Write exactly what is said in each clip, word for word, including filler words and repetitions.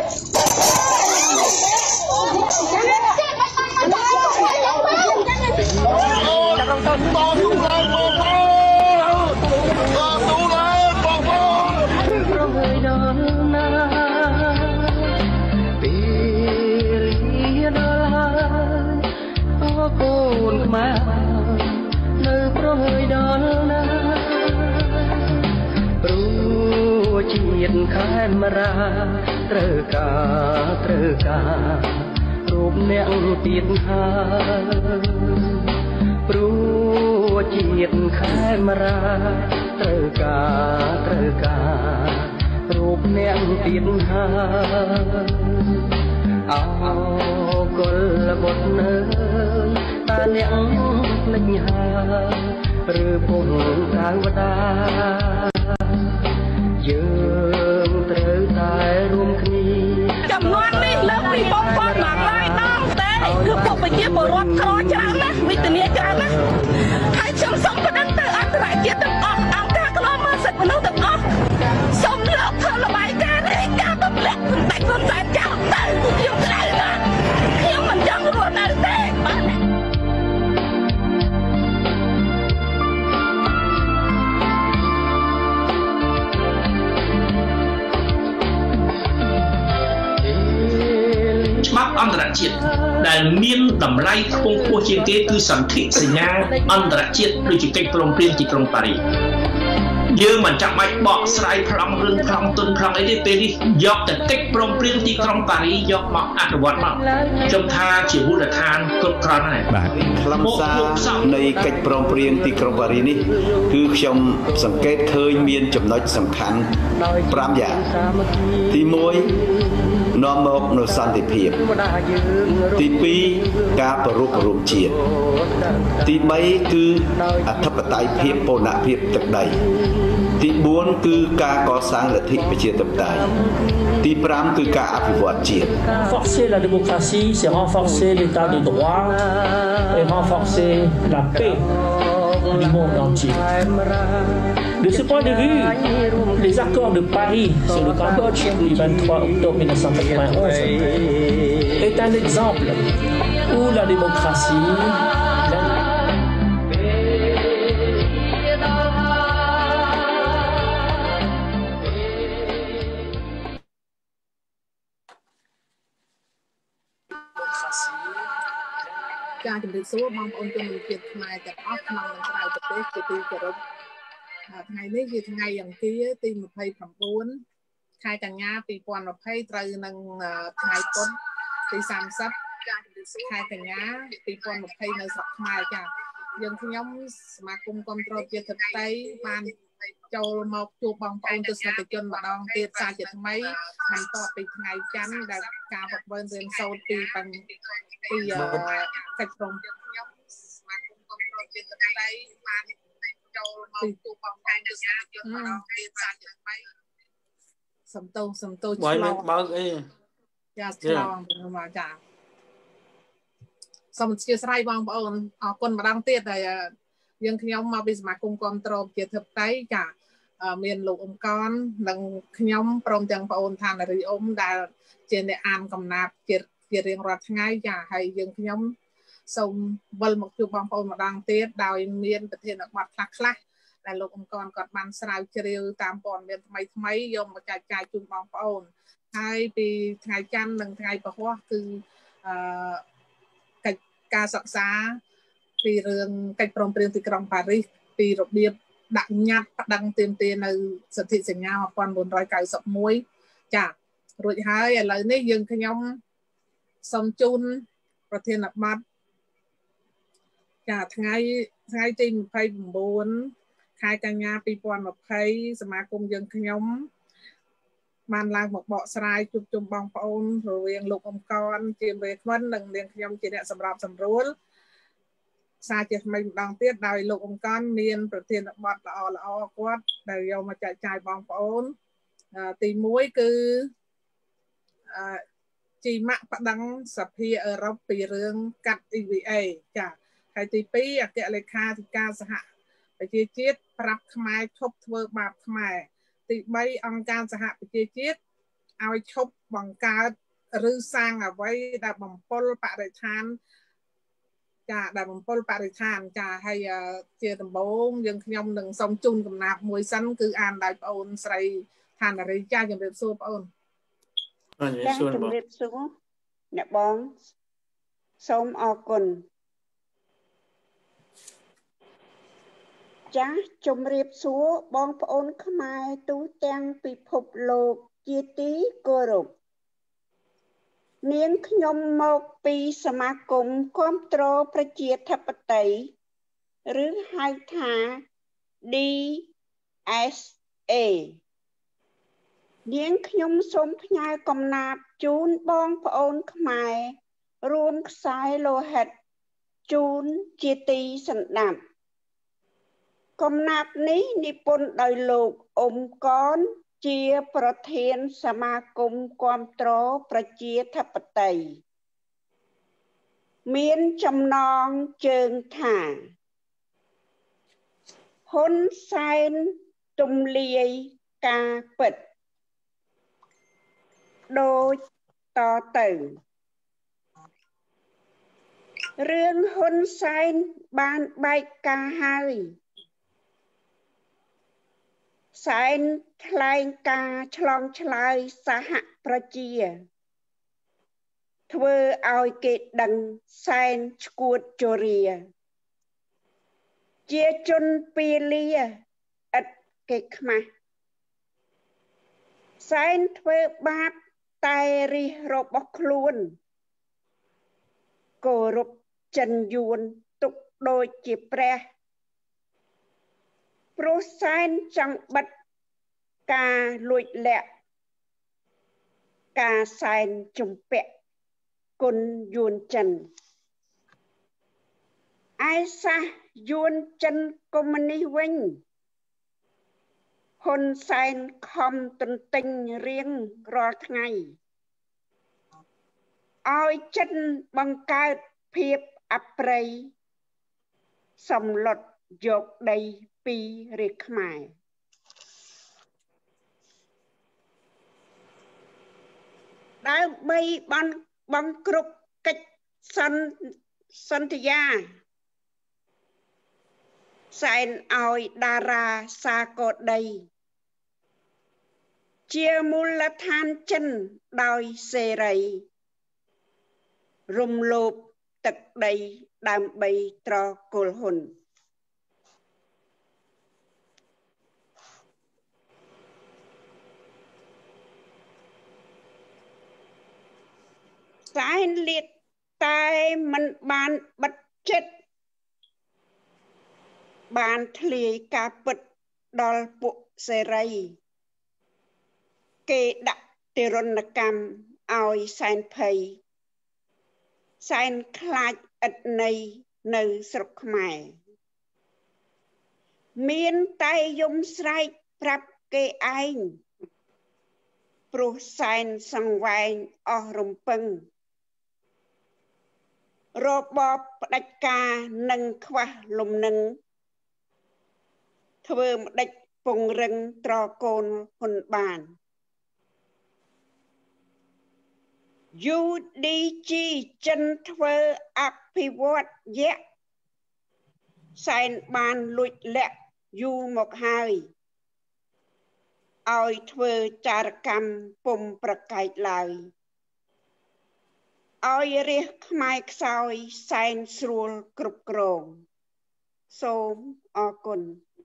ត្រូវការត្រូវការរូបអ្នកទៀតហើយព្រោះជាតិខេមរាត្រូវការត្រូវការរូបអ្នកទៀតហើយអោគុលបុត្រនៅតើអ្នកភ្លេចហើយឬពុំតាវតាយើងត្រូវតែរួមគ្នាចំនួននេះលើកពីបងប្អូនមកហើយដល់តែគឺពួកប្រជាពលរដ្ឋក្រច្រើនណាស់វិធានច្រើនណាស់ហើយខ្ញុំសូមប្តឹងទៅអន្តរជាតិទាំងអស់អង្គការកន្លងមកសិទ្ធិមនុស្សទាំងអស់សូមលើកធ្វើរបាយការណ៍នេះការទម្លាក់តែខ្លួនតែចោលទៅខ្ញុំក្តៅណាស់ខ្ញុំមិនចង់រស់នៅទេបាទច្បាប់អន្តរជាតិដែលមានតម្លៃខ្ពង់ខ្ពស់ជាងគេគឺសន្ធិសញ្ញាអន្តរជាតិដូចជាកិច្ចព្រមព្រៀងទីក្រុងប៉ារីសយើងមិនចាំបាច់បកស្រាយប្លង់រឿងប្លង់ទុនប្លង់អីទេពេលនេះយកតែកិច្ចព្រមព្រៀងទីក្រុងប៉ារីសយកមកអនុវត្តមកខ្ញុំថាជាមូលដ្ឋានគ្រប់គ្រាន់ហើយបាទខ្លឹមសារនៃកិច្ចព្រមព្រៀងទីក្រុងប៉ារីសនេះគឺខ្ញុំសង្កេតឃើញមានចំណុចសំខាន់ប្រាំយ៉ាងទីមួយនាំមកនូវសន្តិភាពទីពីរការប្ររពរួមជាតិទីបីគឺអធិបតេយ្យភាពបូរណភាពទឹកដីទីបួនគឺការកសាងលទ្ធិប្រជាធិបតេយ្យទីប្រាំគឺការអភិវឌ្ឍជាតិ Renforcer la démocratie, c'est renforcer l'état de droit et renforcer la paix du monde entier. De ce point de vue, les accords de Paris sur le Cambodge du vingt-trois octobre mille neuf cent quatre-vingt-onze est un exemple où la démocratie ការជំរាបសួរបងប្អូនជនជាតិខ្មែរទាំងអស់ក្នុងនិងក្រៅប្រទេសជាទីគោរពថ្ងៃនេះជាថ្ងៃអង្គារទីម្ភៃប្រាំខែកញ្ញាពីរពាន់ยี่สิบត្រូវនឹងថ្ងៃពុធទីសាមសិបខែកញ្ញាពីរពាន់ยี่สิบនៅស្រុកខ្មែរចា៎យើងខ្ញុំសមាគមគាំទ្រជាតិធិបតេយ្យបានចូលមកជួបបងប្អូនទស្សនិកជនម្ដងទៀតសារជាថ្មីបន្ទាប់ពីថ្ងៃច័ន្ទដែលការប្រវែងរៀនសូត្រពីបញ្ពីកិច្ចព្រមខ្ញុំសមាគមគាំទ្រជាតិធិបតេយ្យបានចូលមកជួបបងប្អូនទស្សនិកជនម្ដងទៀតសារជាថ្មីសំទោសសំទោសឆ្លងបើកអីចាឆ្លងមកចាសូមអធិស្ឋានបងប្អូនអរគុណម្ដងទៀតហើយយើងខ្ញុំមកពីសមាគមគាំទ្រជាធិបតេយ្យចាមានលោកអ៊ុំកននិងខ្ញុំព្រមទាំងបងប្អូនឋានារីអ៊ុំដែលជាអ្នកអានកំណាព្យជាជារៀងរាល់ថ្ងៃចាហើយយើងខ្ញុំសូមវិលមកជួបបងប្អូនម្ដងទៀតដោយមានប្រធានបទខ្លះខ្លះដែលលោកអ៊ុំកនគាត់បានស្រាវជ្រាវតាមព័ត៌មានថ្មីថ្មីយកមកចែកចាយជូនបងប្អូនហើយពីថ្ងៃច័ន្ទនិងថ្ងៃពហុគឺអឺកិច្ចការសិក្សាពីរឿងកិច្ចព្រមព្រៀងទីក្រុងប៉ារីសពីរបៀបដាក់ញត្តិប្តឹងទាមទារនៅសន្ធិសញ្ញាnineteen ninety-oneចារួចហើយឥឡូវនេះយើងខ្ញុំសូមជូនប្រធានបទចាថ្ងៃថ្ងៃទីtwenty-nineខែកញ្ញាtwo thousand twentyសមាគមយើងខ្ញុំបានឡើងមកបកស្រាយជួបជុំបងប្អូនរវាងលោកអ៊ុំកនជាមេខ្វិននិងនាងខ្ញុំជាអ្នកសម្របសម្រួលសារជាថ្មីម្ដងទៀតដោយលោកអ៊ុំកនមានប្រធានបទល្អល្អគាត់ដែលយកមកចែកចាយបងប្អូនទីoneគឺអឺជីម៉ាក់ប្តឹងសភាអឺរ៉ុបពីរឿងកាត់ E V A ចាហើយទីtwoអគ្គលេខាធិការសហប្រជាជាតិប្រាប់ខ្មែរឈប់ធ្វើបាបខ្មែរទីthreeអង្គការសហប្រជាជាតិឲ្យឈប់បង្កើតឬសាងអ្វីដែលបំពល់បរិស្ថានចាដែលបំពល់បរិស្ថានចាហើយជាដំបូងយើងខ្ញុំនឹងសូមជូនកំណាព្យមួយសិនគឺអានដោយបងអូនស្រីឋានារីចាជំរាបសួរបងអូនចាជំរាបសួរអ្នកបងសូមអរគុណចាជំរាបសួរបងប្អូនខ្មែរទូទាំងពិភពលោកជាទីគោរពនាងខ្ញុំមកពីសមាគមគាំទ្រប្រជាធិបតេយ្យឬហៅថា D S A នាងខ្ញុំសូមផ្ញើកំណាព្យជូនបងប្អូនខ្មែររួមខ្សែលោហិតជូនជាទីសន្តាប់កំណាព្យនេះនិពន្ធដោយលោកអ៊ុំកនជាប្រធានសមាគមគាំទ្រប្រជាធិបតេយ្យមានចំណងជើងថាហ៊ុនសែនទម្លាយការពិតដូចតទៅរឿងហ៊ុនសែនបានបែកការហើយសែនថ្លែងការឆ្លងឆ្លើយសហប្រជាធ្វើឲ្យគេដឹងសែនឈួតជរាជាជនពាលាឥតគេខ្មាស់សែនធ្វើបាបតែរិះរបស់ខ្លួនគោរពចិនយួនទុកដូចជាព្រះព្រោះសែនចង់បិទការលួចលាក់ការសែនជំពាក់គុណយួនចិនឯសាសយួនចិនកុម្មុយនីសវិញហ៊ុនសែនខំទន្ទិញរៀងរាល់ថ្ងៃឲ្យចិនបង្កើតភាពអប្រិយសម្លុតយកដីពីរាជខ្មែរដើម្បីបានបង្គ្រប់កិច្ចសន្សន្យាសែនឲ្យតារាសាកោដីជាមូលដ្ឋានចិនដោយសេរីរំលោភទឹកដីដើម្បីត្រកូលហ៊ុនសែនលៀតតែមិនបានបិទចិត្តបានធ្លាយការពិតដល់ពួកសេរីគេដាក់ទរណកម្មឲ្យសែនភ័យសែនខ្លាចឥតន័យនៅស្រុកខ្មែរមានតែយំស្រែកប្រាប់គេឯងព្រោះសែនសង្វែងអស់រំពឹងរបបផ្ដាច់ការនឹងខ្វះលំនឹងធ្វើម្ដេចពង្រឹងត្រកូលហ៊ុនបាន ยู ឌី ជី ចិនធ្វើអភិវឌ្ឍយៈសែនបានលួចលាក់យូរមកហើយឲ្យធ្វើចារកម្មពុំប្រកែកឡើយឲ្យរះខ្មែរខ្សោយសែនស្រួលគ្រប់គ្រងសូមអរគុណ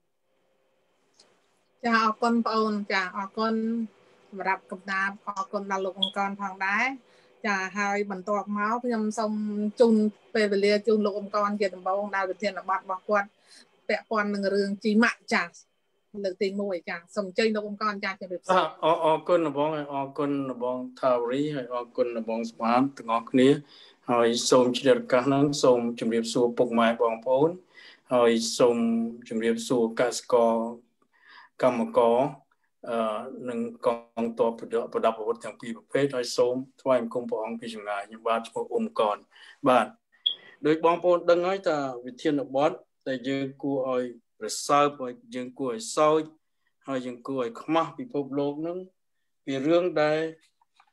ចាអរគុណបងអូនចាអរគុណសម្រាប់កំណាព្យអរគុណដល់លោកអង្គរផងដែរចាហើយបន្ទាប់មកខ្ញុំសូមជូនពេលវេលាជូនលោកអង្គរជាដំបូងដល់វិធានបទរបស់គាត់ពាក់ព័ន្ធនឹងរឿងជីម៉ាក់ចាលើកទីមួយចាសូមអញ្ជើញលោកអង្គរចាជម្រាបសួរអរអរគុណបងអរគុណបងថាវរីហើយអរគុណបងស្មាតទាំងអស់គ្នាហើយសូមជ្រាបឱកាសហ្នឹងសូមជម្រាបសួរពុកម៉ែបងប្អូនហើយសូមជម្រាបសួរកសិករកម្មករអឺនឹងកងទ័ពប្រដាប់អាវុធទាំងពីរប្រភេទហើយសូមថ្វាយបង្គំព្រះអង្គពីចម្ងាយខ្ញុំបាទឈ្មោះអ៊ុំកនបាទដោយបងប្អូនដឹងហើយថាវិធានបទដែលយើងគួរឲ្យប្រសើរហើយយើងគួរឲ្យសោចហើយយើងគួរឲ្យខ្មាស់ពិភពលោកនឹងពីរឿងដែល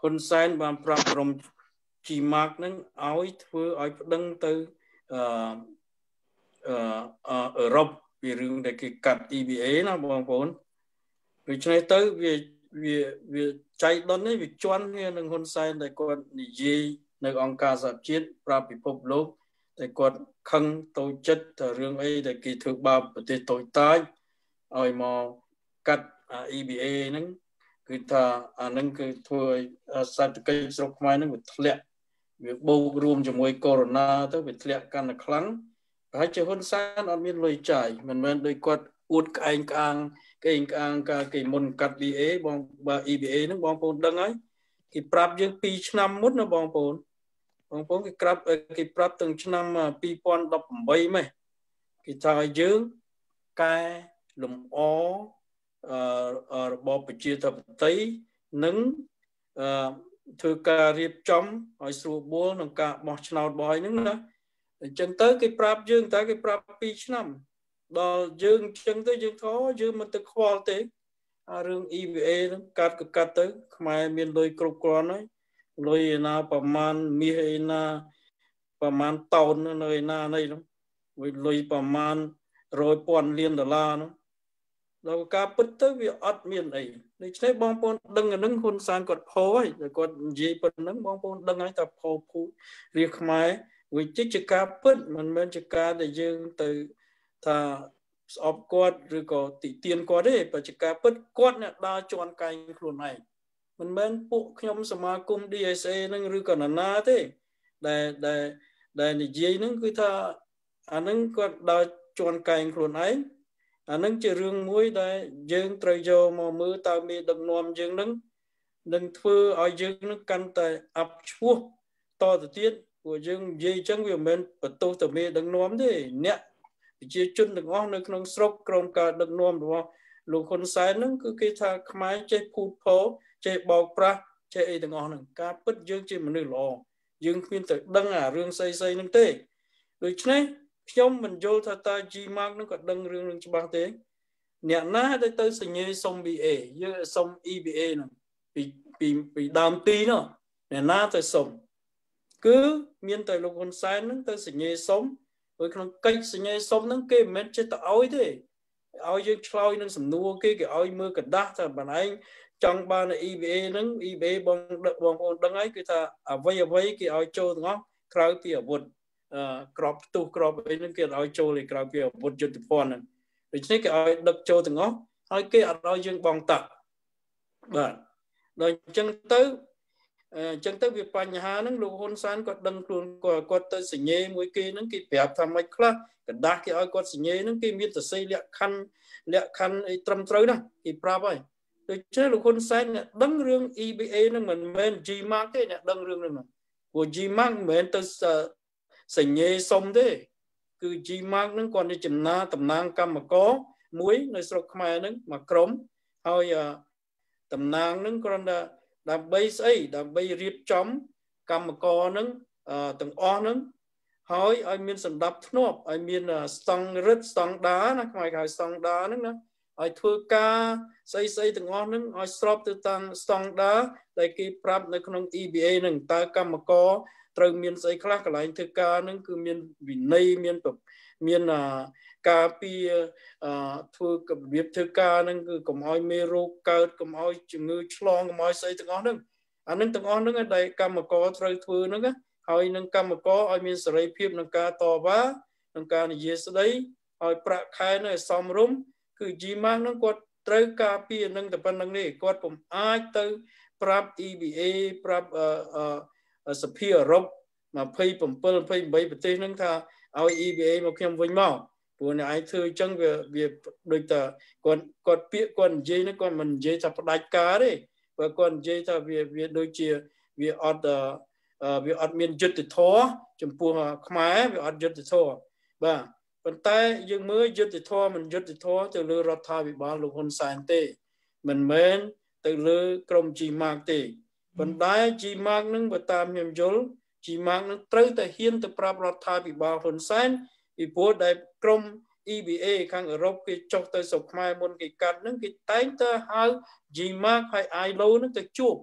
ហ៊ុនសែនបានប្រាប់ក្រុម G-Mark ហ្នឹងឲ្យធ្វើឲ្យប្តឹងទៅអឺអឺអឺរ៉ុបពីរឿងដែលគេកាត់ E B A ណាបងប្អូនដូច្នេះទៅវាវាវាចៃដន្យនេះវាជន់គ្នានឹងហ៊ុនសែនដែលគាត់និយាយនៅអង្គការសហជាតិប្រាប់ពិភពលោកតែគាត់ខឹងតូចចិត្តទៅរឿងអីដែលគេធ្វើបាបប្រទេសតូចតាចឲ្យមកកាត់ E B A ហ្នឹងគឺថាអាហ្នឹងគឺធ្វើឲ្យសេដ្ឋកិច្ចស្រុកខ្មែរហ្នឹងវាធ្លាក់វាបូករួមជាមួយកូវីដ ទៅវាធ្លាក់កាន់តែខ្លាំងប្រហែលជាហ៊ុនសែនអត់មានលុយចាយមិនមែនដោយគាត់អួតក្អែងក្អាងគេក្អាងការគេមុនកាត់ B A បងបើ E B A ហ្នឹងបងប្អូនដឹងហើយគេប្រាប់យើងពីរឆ្នាំមុនណាបងប្អូនបងប្អូនគេក្រាប់គេប្រាប់ទាំងឆ្នាំពីរពាន់ដប់ប្រាំបីម៉េះគេថាឲ្យយើងកែលម្អអឺរបបប្រជាធិបតេយ្យនិងអឺធ្វើការរៀបចំឲ្យស្រួលបួលក្នុងការបោះឆ្នោតរបស់ហ្នឹងណាអញ្ចឹងទៅគេប្រាប់យើងតែគេប្រាប់ពីរឆ្នាំដល់យើងអញ្ចឹងទៅយើងថាយើងមិនទៅខ្វល់ទេអារឿង E V A ហ្នឹងកាត់ក៏កាត់ទៅខ្មែរមានលុយគ្រប់គ្រាន់ហើយលុយឯណាប្រមាណមាសឯណាប្រមាណតោននៅឯណានេះហ្នឹងលុយប្រមាណរយពាន់លានដុល្លារហ្នឹងដល់ការពិតទៅវាអត់មានអីដូច្នេះបងប្អូនដឹងអានឹងហ៊ុនសែនគាត់ផោហើយគាត់និយាយប៉ុណ្ណឹងបងប្អូនដឹងហើយថាផោភូរាជខ្មែរវាជាការពិតមិនមែនជាការដែលយើងទៅថាស្អប់គាត់ឬក៏តិទៀនគាត់ទេបើជាការពិតគាត់អ្នកដើរជន់កែងខ្លួនឯងមិនមែនពួកខ្ញុំសមាគម D S A នឹងឬក៏ណានាទេដែលដែលដែលនិយាយហ្នឹងគឺថាអាហ្នឹងគាត់ដើរជន់កែងខ្លួនឯងអានឹងជារឿងមួយដែលយើងត្រូវយកមកមើលតើមេដឹកនាំយើងនឹងនឹងធ្វើឲ្យយើងនឹងកាន់តែអាប់ឈ្មោះតទៅទៀតព្រោះយើងនិយាយអញ្ចឹងវាមិនមែនបន្ទោសតែមេដឹកនាំទេអ្នកប្រជាជនទាំងអស់នៅក្នុងស្រុកក្រោមការដឹកនាំរបស់លោកហ៊ុនសែនហ្នឹងគឺគេថាខ្មែរចេះភូតផោចេះបោកប្រាស់ចេះអីទាំងអស់ហ្នឹងការពិតយើងជាមនុស្សល្អយើងគ្មានទៅដឹងអារឿងស្អីស្អីហ្នឹងទេដូច្នេះខ្ញុំមិនយល់ថាតើ G-Mark នឹងក៏ដឹងរឿងនឹងច្បាស់ទេអ្នកណាដែលទៅសញ្ញេសុំ B A យើងសុំ E B A ហ្នឹងពីពីពីដើមទីនោះអ្នកណាទៅសុំគឺមានតែលោកហ៊ុនសែនហ្នឹងទៅសញ្ញេសុំដោយក្នុងកិច្ចសញ្ញេសុំហ្នឹងគេមិនមែនចិត្តទៅឲ្យទេឲ្យយើងឆ្លើយនឹងសំណួរគេគេឲ្យមើលกระดาษថាបងឯងចង់បាន E B A ហ្នឹង E B A បងបងប្អូនដឹងហើយគឺថាអ្វីអ្វីគេឲ្យចូលទាំងអស់ក្រៅពីអាវុធក្របផ្ទុះក្របអីហ្នឹងគេឲ្យចូលឯក្រៅពីអាវុធយុទ្ធភ័ណ្ឌហ្នឹងដូច្នេះគេឲ្យដឹកចូលទាំងអស់ហើយគេអត់ឲ្យយើងបងតាក់បាទដល់អញ្ចឹងទៅអញ្ចឹងទៅវាបញ្ហាហ្នឹងលោកហ៊ុនសែនគាត់ដឹងខ្លួនគាត់គាត់ទៅសញ្ញេមួយគេហ្នឹងគេប្រាប់ថាម៉េចខ្លះกระดาษគេឲ្យគាត់សញ្ញេហ្នឹងគេមានសរសេរលក្ខខណ្ឌលក្ខខណ្ឌអីត្រឹមត្រូវណាគេប្រាប់ហើយដូច្នេះលោកហ៊ុនសែនអ្នកដឹងរឿង E B A ហ្នឹងមិនមែន G-Mark ទេអ្នកដឹងរឿងហ្នឹងព្រោះ G-Mark មិនមែនទៅសញ្ញេសុំទេគឺ G-Mark ហ្នឹងគាត់ជាចំណាតំណាងកម្មករមួយនៅស្រុកខ្មែរហ្នឹងមួយក្រុមហើយតំណាងហ្នឹងគ្រាន់តែដើម្បីស្អីដើម្បីរៀបចំកម្មករហ្នឹងទាំងអស់ហ្នឹងហើយឲ្យមានសម្ដាប់ធ្នាប់ឲ្យមានស្តង់រិទ្ធស្តង់ដាណាខ្មែរគេហៅស្តង់ដាហ្នឹងណាឲ្យធ្វើការស្អីស្អីទាំងអស់ហ្នឹងឲ្យស្របទៅតាមស្តង់ដាដែលគេប្រាប់នៅក្នុង E B A ហ្នឹងតើកម្មករត្រូវមានស្អីខ្លះកន្លែងធ្វើការហ្នឹងគឺមានវិន័យមានមានការពីធ្វើរបៀបធ្វើការហ្នឹងគឺកុំឲ្យមេរោគកើតកុំឲ្យជំងឺឆ្លងកុំឲ្យស្អីទាំងអស់ហ្នឹងអាហ្នឹងទាំងអស់ហ្នឹងដែលកម្មករត្រូវធ្វើហ្នឹងហើយនឹងកម្មករឲ្យមានសេរីភាពក្នុងការតវ៉ាក្នុងការនិយាយស្ដីឲ្យប្រាក់ខែនៅសមរម្យគឺ G-Mark ហ្នឹងគាត់ត្រូវការពីហ្នឹងតែប៉ុណ្្នឹងទេគាត់ពុំអាចទៅប្រាប់ E B A ប្រាប់សភាអឺរ៉ុបยี่สิบเจ็ด ยี่สิบแปด ប្រទេសហ្នឹងថាឲ្យ E B A មកខ្ញុំវិញមកព្រោះអ្នកឯងធ្វើអញ្ចឹងវាវាដូចថាគាត់គាត់ពាក្យគាត់និយាយហ្នឹងគាត់មិននិយាយថាផ្ដាច់ការទេបើគាត់និយាយថាវាវាដូចជាវាអត់វាអត់មានយុត្តិធម៌ចំពោះខ្មែរវាអត់យុត្តិធម៌បាទប៉ុន្តែយើងមើលយុត្តិធម៌មិនយុត្តិធម៌ទៅលើរដ្ឋាភិបាលលោកហ៊ុនសែនទេមិនមែនទៅលើក្រុម G-Mark ទេប៉ុន្តែ G-Mark នឹងបើតាមខ្ញុំយល់ G-Mark នឹងត្រូវតែហ៊ានទៅប្រាប់រដ្ឋាភិបាលហ៊ុនសែនពីព្រោះដែលក្រុម E B A ខាងអឺរ៉ុបគេចុះទៅស្រុកខ្មែរមុនគេកាត់ហ្នឹងគេតែងតែហៅ G-Mark ហើយ I L O ហ្នឹងទៅជួប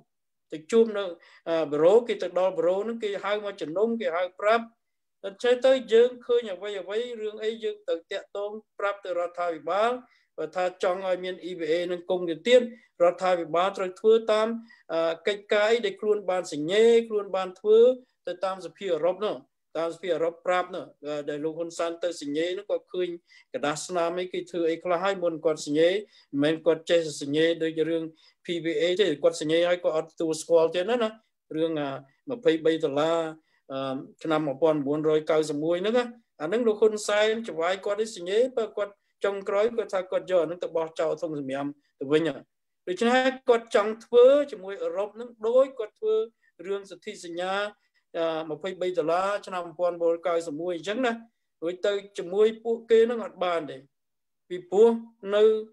ទៅជួបនៅប្រូគេទៅដល់ប្រូហ្នឹងគេហៅមកជំនុំគេហៅប្រាប់តែចេះទៅយើងឃើញអ្វីអ្វីរឿងអីយើងទៅតាក់ទងប្រាប់ទៅរដ្ឋាភិបាលបើថាចង់ឲ្យមាន E V A នឹងគង់ទៅទៀតរដ្ឋាភិបាលត្រូវធ្វើតាមកិច្ចការដែលខ្លួនបានសញ្ញេខ្លួនបានធ្វើទៅតាមសភាអឺរ៉ុបនោះតាមសភាអឺរ៉ុបប្រាប់នោះដែលលោកហ៊ុនសែនទៅសញ្ញេនោះគាត់ឃើញกระดาษស្នាមអីគេធ្វើអីខ្លះហើយមុនគាត់សញ្ញេមិនមែនគាត់ចេះសញ្ញេដូចរឿង P V A ទេគាត់សញ្ញេឲ្យគាត់អត់ទទួលស្គាល់ទេណាណារឿងยี่สิบสามដុល្លារឆ្នាំnineteen ninety-oneហ្នឹងអាហ្នឹងលោកហ៊ុនសែនចង្វាយគាត់នេះសញ្ញេបើគាត់ចុងក្រោយគាត់ថាគាត់យកហ្នឹងទៅបោះចោលធុងសម្រាមទៅវិញដូច្នេះគាត់ចង់ធ្វើជាមួយអឺរ៉ុបហ្នឹងដោយគាត់ធ្វើរឿងសន្ធិសញ្ញាยี่สิบสามដុល្លារឆ្នាំnineteen ninety-oneអញ្ចឹងណារួចទៅជាមួយពួកគេហ្នឹងអត់បានទេពីព្រោះនៅ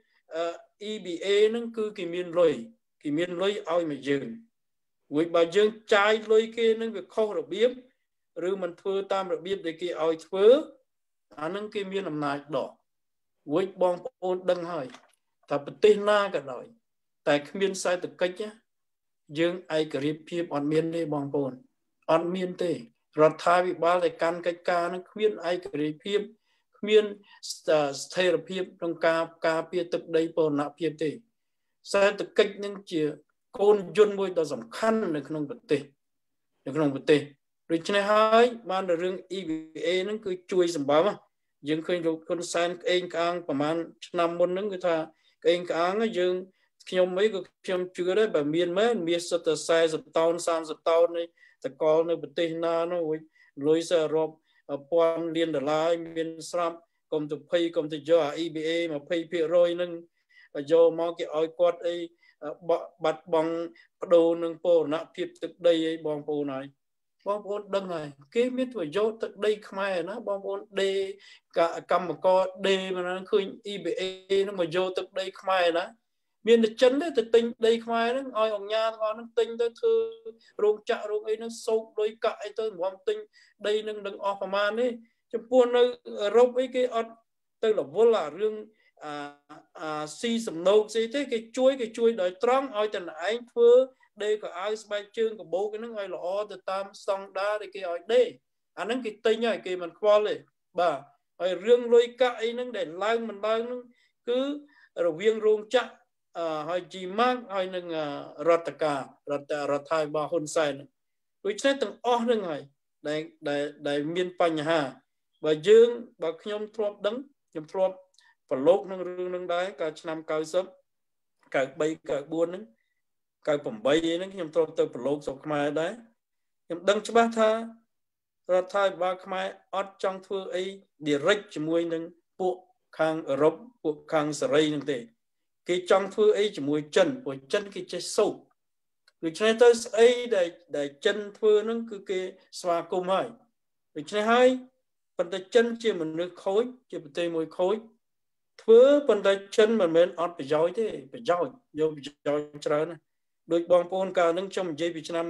E B A ហ្នឹងគឺគេមានលុយគេមានលុយឲ្យមកយើងរួចបើយើងចាយលុយគេហ្នឹងវាខុសរបៀបឬមិនធ្វើតាមរបៀបដែលគេឲ្យធ្វើអាហ្នឹងគេមានអំណាចដករួចបងប្អូនដឹងហើយថាប្រទេសណាក៏ដោយតែគ្មានសេដ្ឋកិច្ចយើងឯករាជ្យភាពអត់មានទេបងប្អូនអត់មានទេរដ្ឋាភិបាលដែលកាន់កិច្ចការនឹងគ្មានឯករាជ្យភាពគ្មានស្ថិរភាពក្នុងការការពារទឹកដីបូរណភាពទេសេដ្ឋកិច្ចនឹងជាកូនយន្តមួយដ៏សំខាន់នៅក្នុងប្រទេសនៅក្នុងប្រទេសដូច្នេះហើយបានរឿង E V A ហ្នឹងគឺជួយសម្បើមយើងឃើញលោកហ៊ុនសែនក្អេងក្អាងប្រហែលឆ្នាំមុនហ្នឹងគឺថាក្អេងក្អាងយើងខ្ញុំអីក៏ខ្ញុំជឿដែរបើមានមែនមានសិតតែfortyតោនthirtyតោននេះតកលនៅប្រទេសណានោះលុយសរុបពាន់លានដុល្លារមានស្រាប់កុំទៅភ័យកុំទៅយក E V A twenty percent ហ្នឹងយកមកគេឲ្យគាត់អីបាត់បង់បដូរនឹងបូរណភាពទឹកដីអីបងប្អូនហើយបងប្អូនដឹងហើយគេមានប្រយោជន៍ទឹកដីខ្មែរណាបងប្អូនដេកម្មករដេមកឃើញ E V A ហ្នឹងមកយកទឹកដីខ្មែរណាមានតែចិនទេទៅទិញដីខ្មែរហ្នឹងឲ្យអង្គញាទាំងអស់ហ្នឹងទិញទៅធ្វើរោងចក្ររោងអីហ្នឹងសោកលុយកាក់អីទៅរំទិញដីហ្នឹងនឹងអស់ប្រមាណនេះចំពោះនៅអឺរ៉ុបអីគេអត់ទៅរវល់អារឿងអាអាស៊ីសំណោកស្អីទេគេជួយគេជួយដោយត្រង់ឲ្យតែឯងធ្វើដេកៅអៅស្បែកជើងកបោកហ្នឹងឲ្យល្អទៅតាមស្តង់ដារដែលគេឲ្យដេអាហ្នឹងគេទិញហើយគេមិនខ្វល់ទេបាទហើយរឿងលុយកាក់អីហ្នឹងដែលឡើងមិនឡើងហ្នឹងគឺរវាងរោងចក្រហើយ G Mark ហើយនឹងរដ្ឋការរដ្ឋរដ្ឋាភិបាលហ៊ុនសែនដូច្នេះទាំងអស់ហ្នឹងហើយដែលដែលដែលមានបញ្ហាបើយើងបើខ្ញុំធ្លាប់ដឹងខ្ញុំធ្លាប់ប្រឡូកនឹងរឿងហ្នឹងដែរកាលឆ្នាំninety ninety-three ninety-fourហ្នឹងninety-eightហ្នឹងខ្ញុំធ្លាប់ទៅប្រឡូកស្រុកខ្មែរដែរខ្ញុំដឹងច្បាស់ថារដ្ឋាភិបាលខ្មែរអត់ចង់ធ្វើអី direct ជាមួយនឹងពួកខាងអឺរ៉ុបពួកខាងសេរីហ្នឹងទេគេចង់ធ្វើអីជាមួយចិនព្រោះចិនគេចេះសោកដូច្នេះទៅស្អីដែលដែលចិនធ្វើហ្នឹងគឺគេស្វាគមន៍ហើយដូច្នេះហើយប៉ុន្តែចិនជាមនុស្សខូចជាប្រទេសមួយខូចធ្វើប៉ុន្តែចិនមិនមែនអត់ប្រយោជន៍ទេប្រយោជន៍យកប្រយោជន៍ច្រើនណាស់ដូចបងប្អូនកាលហ្នឹងខ្ញុំនិយាយពីឆ្នាំ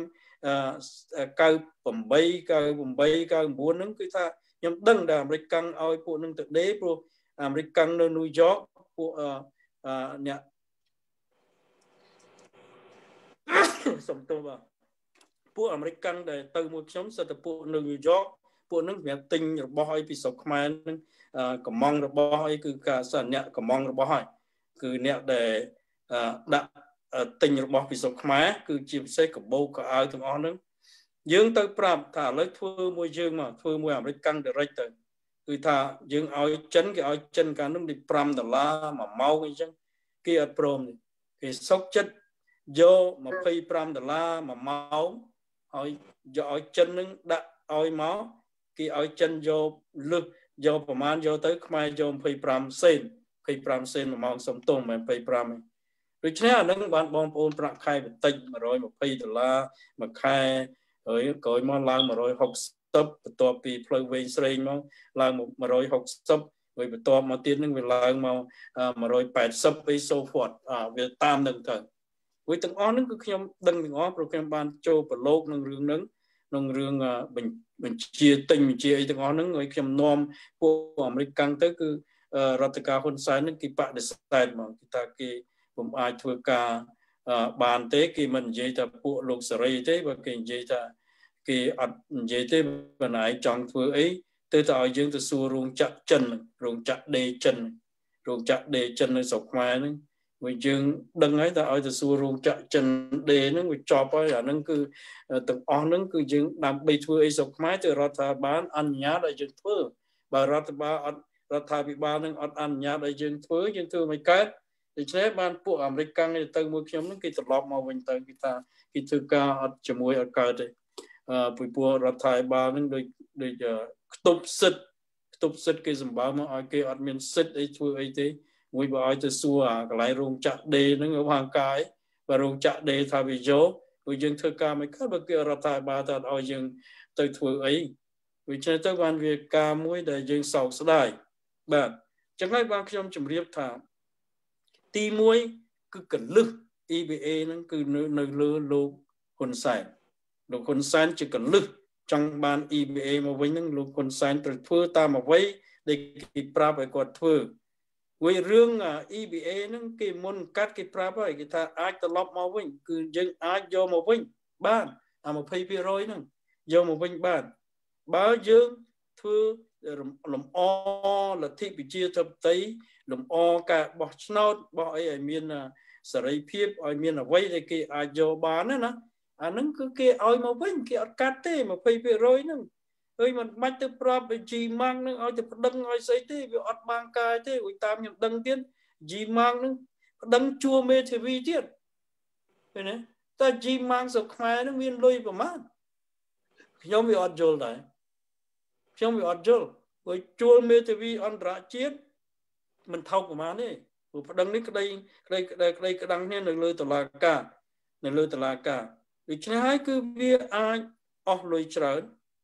ninety-eight ninety-eight ninety-nineហ្នឹងគឺថាខ្ញុំដឹងថាអាមេរិកកាំងឲ្យពួកហ្នឹងទៅដេព្រោះអាមេរិកកាំងនៅញូវយ៉កពួកអ្នកសំទោសបាទពួកអាមេរិកកាំងដែលទៅមួយខ្ញុំសិតតែពួកនៅញូវយ៉កពួកហ្នឹងសម្រាប់ទិញរបស់ឲ្យពីស្រុកខ្មែរហ្នឹងកំងរបស់អីគឺការសិនអ្នកកំងរបស់ហើយគឺអ្នកដែលដាក់ទិញរបស់ពីស្រុកខ្មែរគឺជាពិសេសកបោកកៅអៅទាំងអស់ហ្នឹងយើងទៅប្រាប់ថាឥឡូវធ្វើមួយយើងមកធ្វើមួយអាមេរិកកាំង direct ទៅគឺថាយើងឲ្យចិនគេឲ្យចិនកាលនោះទីfiveដុល្លារមួយម៉ោងអីចឹងគេអត់ព្រមទេគេសុកចិត្តយកtwenty-fiveដុល្លារមួយម៉ោងឲ្យយកឲ្យចិននឹងដាក់ឲ្យមកគេឲ្យចិនយកលឹះយកប្រមាណយកទៅខ្មែរយកtwenty-fiveសេនtwenty-fiveសេនមួយម៉ោងសំទោសមិនtwenty-fiveទេដូច្នេះអានឹងបានបងប្អូនប្រាក់ខែបន្តិចone hundred twentyដុល្លារមួយខែហើយក្រោយមកឡើងone hundred sixtyបន្ទាប់ពីផ្លូវវែងស្រេងមកឡើងone hundred sixtyហើយបន្ទាប់មកទៀតនឹងវាឡើងមកone hundred eightyអី so forth វាតាមនឹងទៅវាទាំងអស់ហ្នឹងគឺខ្ញុំដឹងទាំងអស់ព្រោះខ្ញុំបានចូលប្រឡូកនឹងរឿងហ្នឹងក្នុងរឿងបញ្ជាទិញបញ្ជាអីទាំងអស់ហ្នឹងហើយខ្ញុំនាំពួកអាមេរិកកាំងទៅគឺរដ្ឋការហ៊ុនសែនហ្នឹងគេបដិសេធមកគេថាគេពុំអាចធ្វើការ bàn tế khi mình dây ta bộ lục sở rây thế và khi dây ta khi ắt dây thế và nãy trong phương ấy tới tạo dương ta xua rung chặt chân rung chặt đề chân rung chặt đề chân ở sọc mai nữa vì dương đừng ấy ta ở ta xua rung chặt chân đề nó vì chọp ấy là nó cứ từng on nó cứ dương làm bị thua ấy sọc mai từ rát ta bán ăn nhá đại dương thưa và rát ba rát ta bị ba nó ăn nhá đại dương thưa dương thưa mấy cái thì thế ban bộ American này từ một nhóm nó cái tập lọp màu vinh từ kita cái thứ ca ở chấm môi ở cờ đấy bùi bùa ra thái ba nó được được tục sứt tục sứt cái dòng ba mà cái admin sứt ấy thôi ấy thế mùi bà ai từ xưa à cái lại rung chặt đề nó ở hàng cái và rung chặt đề thay vì dấu vì dân thứ ca mấy các bậc kia ra thái ba ta ở dân từ thôi ấy vì thế tới ban việc ca mùi để dân sầu sẽ đại bạn chẳng hay ban trong chấm riêng thảm tí muối cứ cần lực e bê a nó cứ nơi nơi lơ lô con sai lô con sai chỉ cần lực trong ban e bê a mà với những lô con sai từ thưa ta mà với để cái pra phải quạt thưa với riêng à e bê a nó cái môn cắt cái pra phải cái ta ai ta lọc mà với cứ dân ai do mà với ban à mà pay pay rồi nó do mà với ban bao dương thưa làm o là thị bị chia thập tây làm o cả bỏ snout bỏ ấy miền sở ấy phiếp ở miền là vây thì cái ai do bán nữa nè anh nâng cứ cái ai mà vây cái cắt thế mà pay pay rồi nè ơi mà mắt từ prop gì mang nè ai từ đăng ai xây thế vì ọt mang cài thế ui tam nhập đăng tiên gì mang nè đăng chua mê thì vi tiết vậy nè ta gì mang sọc khai nó miền lôi vào mát nhóm bị ọt dồn đấy nhóm bị ọt dồn với chua mê thì vi ăn rạ chiết mình thâu của má đấy, của đăng đấy cái đây cái đây cái đây cái đăng này là lời tờ là cả, là lời tờ là cả, vì thế hai cứ việc ai off lời trời,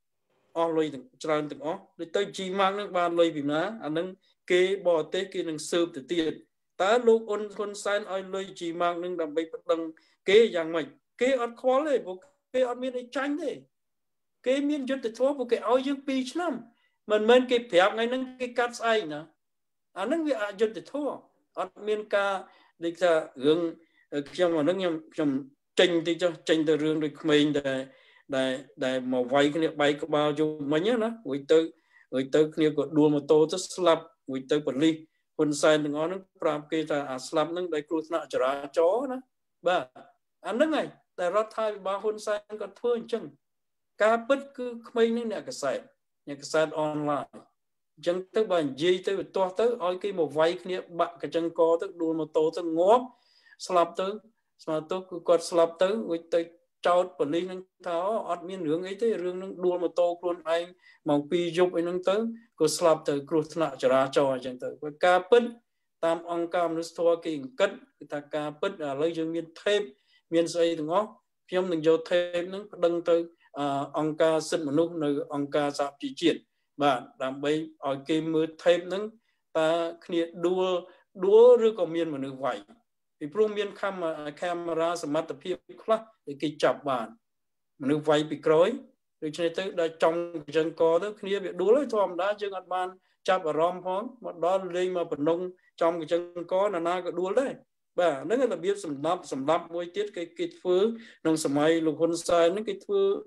off lời trời từng off, để tới chỉ mang nước ban lời vì má, anh nâng kê bò tê kê nâng sớm từ tiền, ta lúc ôn con san ai lời chỉ mang nâng làm bậy đăng kê dạng mày, kê ăn khóเลย kê ăn miên ấy tranh đấy, kê miên dân từ thua, kê áo dương pi lắm, mình mình kê phèo ngay nâng kê cắt ai nè. anh nói việc dân thì thua anh miền ca đi ra hướng trong mà nước nhầm trong tranh thì cho tranh từ rương được mình để để để mà vay cái bay có bao nhiêu mấy nhá nó người tư người tư kia có đua một tô rất slap người tư quản lý quân sai đừng nói nó làm kia là à slap nó đây cruise nợ trả chó đó ba anh nói này tại rót thay ba quân sai có thua chăng cá bất cứ mấy những nhà cái site nhà cái site online chân tới bàn gì tới to tới ôi cái một vay kia bạn cái chân co tới đua một tô tới ngóp slap tới mà tôi còn slap tới với tới trao quản lý năng tháo admin hướng ấy tới rương năng đua một tô luôn anh mong pi giúp anh năng tới có slap tới cruise nợ trả cho chân tới với cá bất tam ông cam nó thua cái cất người ta cá bất là lấy cho miền thêm miền xây từng ngó phim đừng cho thêm nó đăng tới ông ca sinh một lúc nơi ông ca sạp chỉ triển bạn làm bây ở cái mưa thêm nắng ta kia đua đua rồi còn miền mà nước vậy vì pro miền camera camera smart phim khác để cái chụp bạn mà nước vậy bị cối rồi cho nên tới đã trong chân co đó kia bị đua lấy thòm đã chưa ngặt ban chụp ở rom phón mà đó lên mà phần nông trong cái chân co là na cái đua đấy và nó là biết sầm lấp sầm lấp mỗi tiết cái cái phứ nông sầm mai lục hôn sai nó cái phứ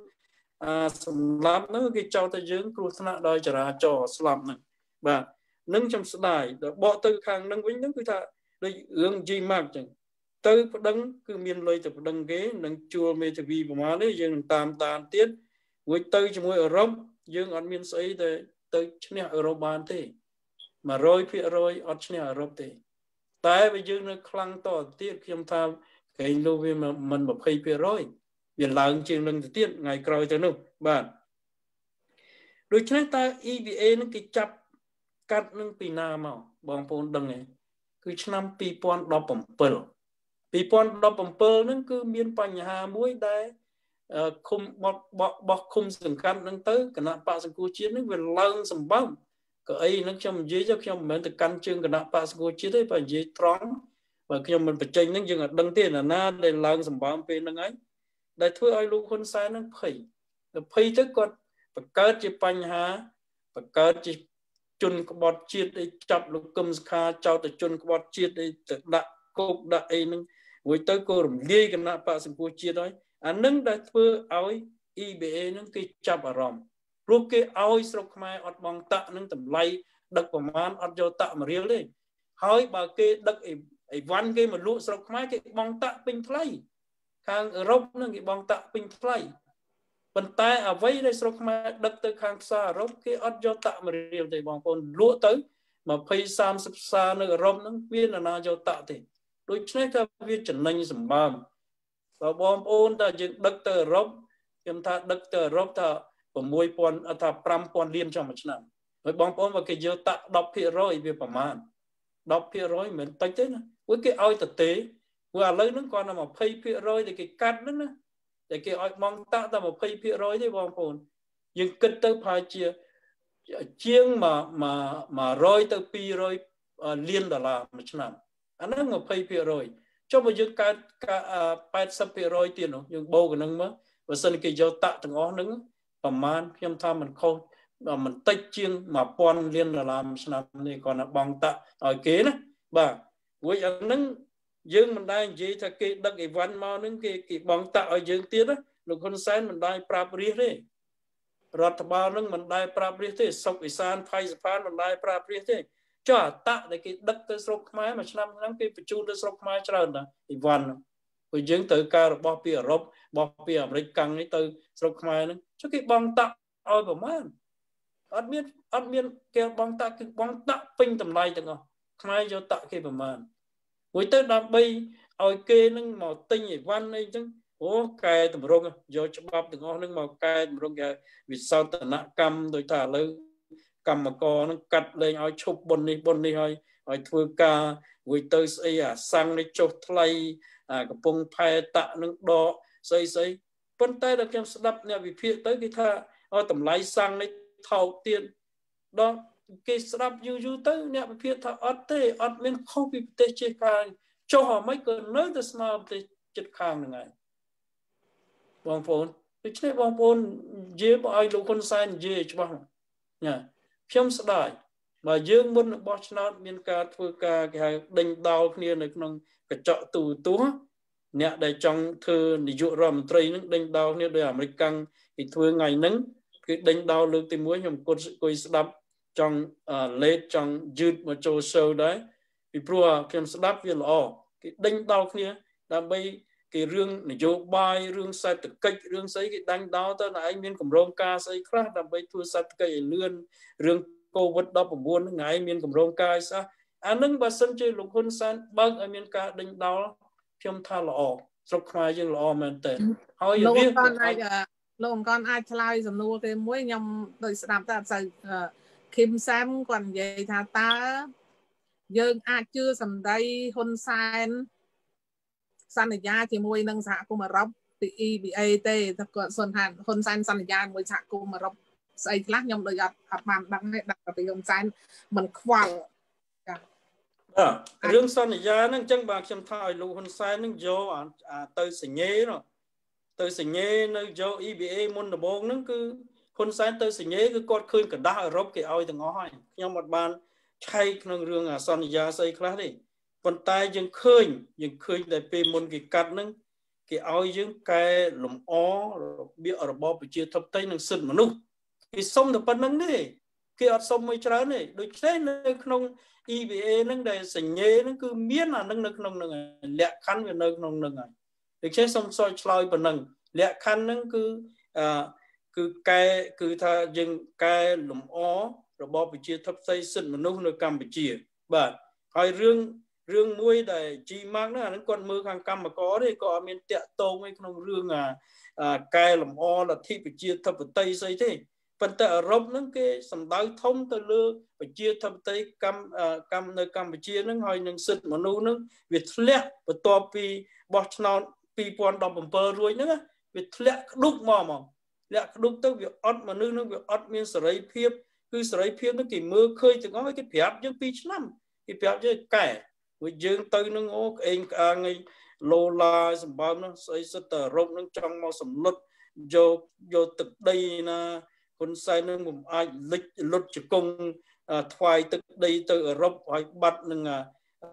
à sầm lấp nó cái trâu ta dưỡng cột thằng đòi trả cho sầm này và nâng trong slide bỏ từ hàng nâng vĩnh nâng cứ thà đây hướng gì mặc chẳng từ đấng cứ miền lôi từ đấng ghế nâng chùa mê từ vi của má đấy dương tam tàn tiết với từ cho mỗi ở rộng dương ở miền xây từ từ trên ở Europa thế mà rồi phía rồi ở trên ở Europa thế tại bây giờ nó khăng to tiết khi chúng ta cái lô vi mà mình một hay phía rồi biển làng trên lưng tiết ngày cày tới đâu bạn đối với ta e bê a nó cái chập cắt nó pin nào màu bong bóng đằng này cứ năm pi pon đo bầm pearl pi pon đo bầm pearl nó cứ miền Pành Hà muối đây không bọt bọt bọt không dừng cắt nó tới cái nắp ba sừng cua chiến nó về lăng sầm bông cái ấy nó trong dưới cho trong mình từ căn chương cái nắp ba sừng cua chiến đấy phải dưới trắng và khi mình phải tranh nó dừng ở đằng tiền là na để lăng sầm bông bên đằng ấy đại thưa ai luôn con sai nó phẩy phẩy tới con và cất chỉ Pành Hà và cất chỉ chun bọt chiết để chập lục cầm kha trao từ chun bọt chiết để đặt cục đại nó មួយទៅក៏រំលាយគណៈបកសង្គ្រោះជាតិហើយអានឹងដែលធ្វើឲ្យ E B A នឹងគេចាប់អារម្មណ៍ព្រោះគេឲ្យស្រុកខ្មែរអត់បងតាក់នឹងតម្លៃដឹកប្រមាណអត់យកតាក់មួយរៀលទេហើយបើគេដឹកអីវ៉ាន់គេមកលក់ស្រុកខ្មែរគេបងតាក់ពេញថ្លៃខាងអឺរ៉ុបនឹងគេបងតាក់ពេញថ្លៃប៉ុន្តែអ្វីដែលស្រុកខ្មែរដឹកទៅខាងផ្សារអឺរ៉ុបគេអត់យកតាក់មួយរៀលទេបងប្អូនលក់ទៅ20 30ផ្សារនៅអឺរ៉ុបហ្នឹងវានរណាយកតាក់ទេដូច្នេះថាវាចំណេញសម្បើមបើបងប្អូនតែយើងដឹកទៅអឺរ៉ុបខ្ញុំថាដឹកទៅអឺរ៉ុបថា6000អត់ថា5000លានtrongមួយឆ្នាំហើយបងប្អូនបើគេយកតាក់ 10% វាប្រមាណ 10% មិនតិចទេណាពួកគេឲ្យទៅទេព្រោះឥឡូវហ្នឹងគាត់តែ 20% ដែលគេកាត់ហ្នឹងណាតែគេឲ្យបងតាក់តែ 20% ទេបងប្អូនយើងគិតទៅប្រហែលជាជាង100ទៅ200លានដុល្លារមួយឆ្នាំអាហ្នឹង 20% ចុះបើយើងកើត80% ទៀតនោះយើងបូកហ្នឹងមកបើសិនគេយកតាក់ទាំងអស់ហ្នឹងប្រមាណខ្ញុំថាមិនខុសមិនតិចជាង1000លានដុល្លារមួយឆ្នាំនេះគាត់ណាបងតាក់ឲ្យគេណាបាទព្រោះអាហ្នឹងយើងមិនដែលនិយាយថាគេដឹកអីវ៉ាន់មកហ្នឹងគេគេបងតាក់ឲ្យយើងទៀតណាលោកហ៊ុនសែនមិនដែលប្រាប់រាជទេរដ្ឋបាលហ្នឹងមិនដែលប្រាប់រាជទេសុកអេសានផៃសផានមិនដែលប្រាប់រាជទេចុះអាតាក់ដែលគេដឹកទៅស្រុកខ្មែរមួយឆ្នាំហ្នឹងគេបញ្ជូនទៅស្រុកខ្មែរច្រើនណាស់អីវ៉ាន់ហ្នឹងព្រោះយើងត្រូវការរបស់ពីអឺរ៉ុបរបស់ពីអាមេរិកកាំងនេះទៅស្រុកខ្មែរហ្នឹងចុះគេបងតាក់ឲ្យប្រមាណអត់មានអត់មានគេបងតាក់គឺបងតាក់ពេញតម្លៃទាំងអស់ខ្មែរយកតាក់គេប្រមាណមួយទៅដើម្បីឲ្យគេនឹងមកទិញអីវ៉ាន់អីចឹងអូកែតម្រង់យកច្បាប់ទាំងអស់ហ្នឹងមកកែតម្រង់គេវិសោធនកម្មដូចថាឥឡូវកម្មករហ្នឹងកាត់លែងឲ្យឈប់បុណ្យនេះបុណ្យនេះឲ្យឲ្យធ្វើការមួយទៅស្អីអាសាំងនេះចុះថ្លៃអាកំពុងផែតាក់នឹងដកស្អីស្អីប៉ុន្តែដល់ខ្ញុំស្ដាប់អ្នកវិភាគទៅគេថាឲ្យតម្លៃសាំងនេះថោកទៀតដល់គេស្ដាប់យូរយូរទៅអ្នកវិភាគថាអត់ទេអត់មានខុសពីប្រទេសជិតខាងចុះអ្ហ្មិចក៏នៅតែស្មើប្រទេសជិតខាងហ្នឹងហើយបងប្អូនដូច្នេះបងប្អូននិយាយបើឲ្យលោកហ៊ុនសែននិយាយច្បាស់ណាខ្ញុំស្ដាយបើយើងមុនបោះឆ្នោតមានការធ្វើការគេហៅដេញដោលគ្នានៅក្នុងកញ្ចក់ទូរទស្សន៍អ្នកដែលចង់ធ្វើនាយករដ្ឋមន្ត្រីនឹងដេញដោលគ្នាដោយអាមេរិកកាំងគេធ្វើថ្ងៃហ្នឹងគឺដេញដោលលើកទីមួយខ្ញុំគិតគួយស្ដាប់ចង់លេតចង់យឺតមកចូល show ដែរពីព្រោះខ្ញុំស្ដាប់វាល្អគេដេញដោលគ្នាដើម្បីគេរឿងនយោបាយរឿងសេដ្ឋកិច្ចរឿងស្អីគេដាញ់ដោលទៅតែឯងមានកម្រងការស្អីខ្លះដើម្បីធ្វើសេដ្ឋកិច្ចឲ្យលឿនរឿង COVID 19 ហ្នឹងឯងមានកម្រងការស្អីអានឹងបើសិនជាលោកហ៊ុនសែនបើកឲ្យមានការដេញដោលខ្ញុំថាល្អស្រុកខ្មែរយើងល្អមែនតើហើយវាលោកអង្គការអាចឆ្លើយសំណួរគេមួយខ្ញុំដូចស្ដាប់តែអត់សូវឃឹមសាមគាត់និយាយថាតើយើងអាចជឿសម្ដីហ៊ុនសែនសន្យាជាមួយនឹងសហគមន៍អឺរ៉ុបពី E B A ទេតែគាត់សន្និដ្ឋានហ៊ុនសែនសន្យាជាមួយសហគមន៍អឺរ៉ុបស្អីខ្លះខ្ញុំដូចអត់អត់បានដឹងទេដាក់ពីហ៊ុនសែនមិនខ្វល់ចាបាទរឿងសន្យាហ្នឹងអញ្ចឹងបាទខ្ញុំថាឲ្យលោកហ៊ុនសែនហ្នឹងយកទៅសញ្ញេនោះទៅសញ្ញេនៅយក E B A មុនដំបូងហ្នឹងគឺហ៊ុនសែនទៅសញ្ញេគឺគាត់ឃើញกระดาษអឺរ៉ុបគេឲ្យទាំងអស់ហើយខ្ញុំអត់បានឆែកក្នុងរឿងសន្យាស្អីខ្លះទេប៉ុន្តែយើងឃើញយើងឃើញតែពេលមុនគេកាត់ហ្នឹងគេឲ្យយើងកែលម្អរបៀបរបបប្រជាធិបតេយ្យនិងសិទ្ធិមនុស្សគេសុំតែប៉ុណ្្នឹងទេគេអត់សុំមួយច្រើនទេដូច្នេះនៅក្នុង E B A ហ្នឹងដែលសញ្ញេហ្នឹងគឺមានអាហ្នឹងនៅក្នុងហ្នឹងលក្ខខណ្ឌវានៅក្នុងហ្នឹងហើយដូច្នេះសូមសួរឆ្លើយប៉ុណ្ណឹងលក្ខខណ្ឌហ្នឹងគឺអឺគឺកែគឺថាយើងកែលម្អរបបប្រជាធិបតេយ្យសិទ្ធិមនុស្សនៅកម្ពុជាបាទហើយរឿងរឿងមួយដែល G Mark ហ្នឹងអាហ្នឹងគាត់មើលខាងកម្មករទេក៏អត់មានតាក់ទងឯក្នុងរឿងអាកែលម្អលទ្ធិប្រជាធិបតេយ្យស្អីទេប៉ុន្តែអឺរ៉ុបហ្នឹងគេសម្ដៅធំទៅលើប្រជាធិបតេយ្យកម្មកម្មនៅកម្ពុជាហ្នឹងហើយនឹងសិទ្ធិមនុស្សហ្នឹងវាធ្លាក់បន្ទាប់ពីបោះឆ្នោត2017រួចហ្នឹងវាធ្លាក់ក្ដុកមកហ្មងលាក់ក្ដុកទៅវាអត់មនុស្សហ្នឹងវាអត់មានសេរីភាពគឺសេរីភាពហ្នឹងគេមើលឃើញទាំងអស់គេប្រាប់យើងពីរឆ្នាំគេប្រាប់យើងកែព្រោះយើងទៅនឹងអូក្អេងក្អាងឯឡូឡាសម្បើមហ្នឹងស្អីសិតតែអឺរ៉ុបហ្នឹងចង់មកសម្លុតយកយកទឹកដីណាហ៊ុនសែននឹងមិនអាចលិចលុតជង្គង់ថ្វាយទឹកដីទៅអឺរ៉ុបហើយបាត់នឹង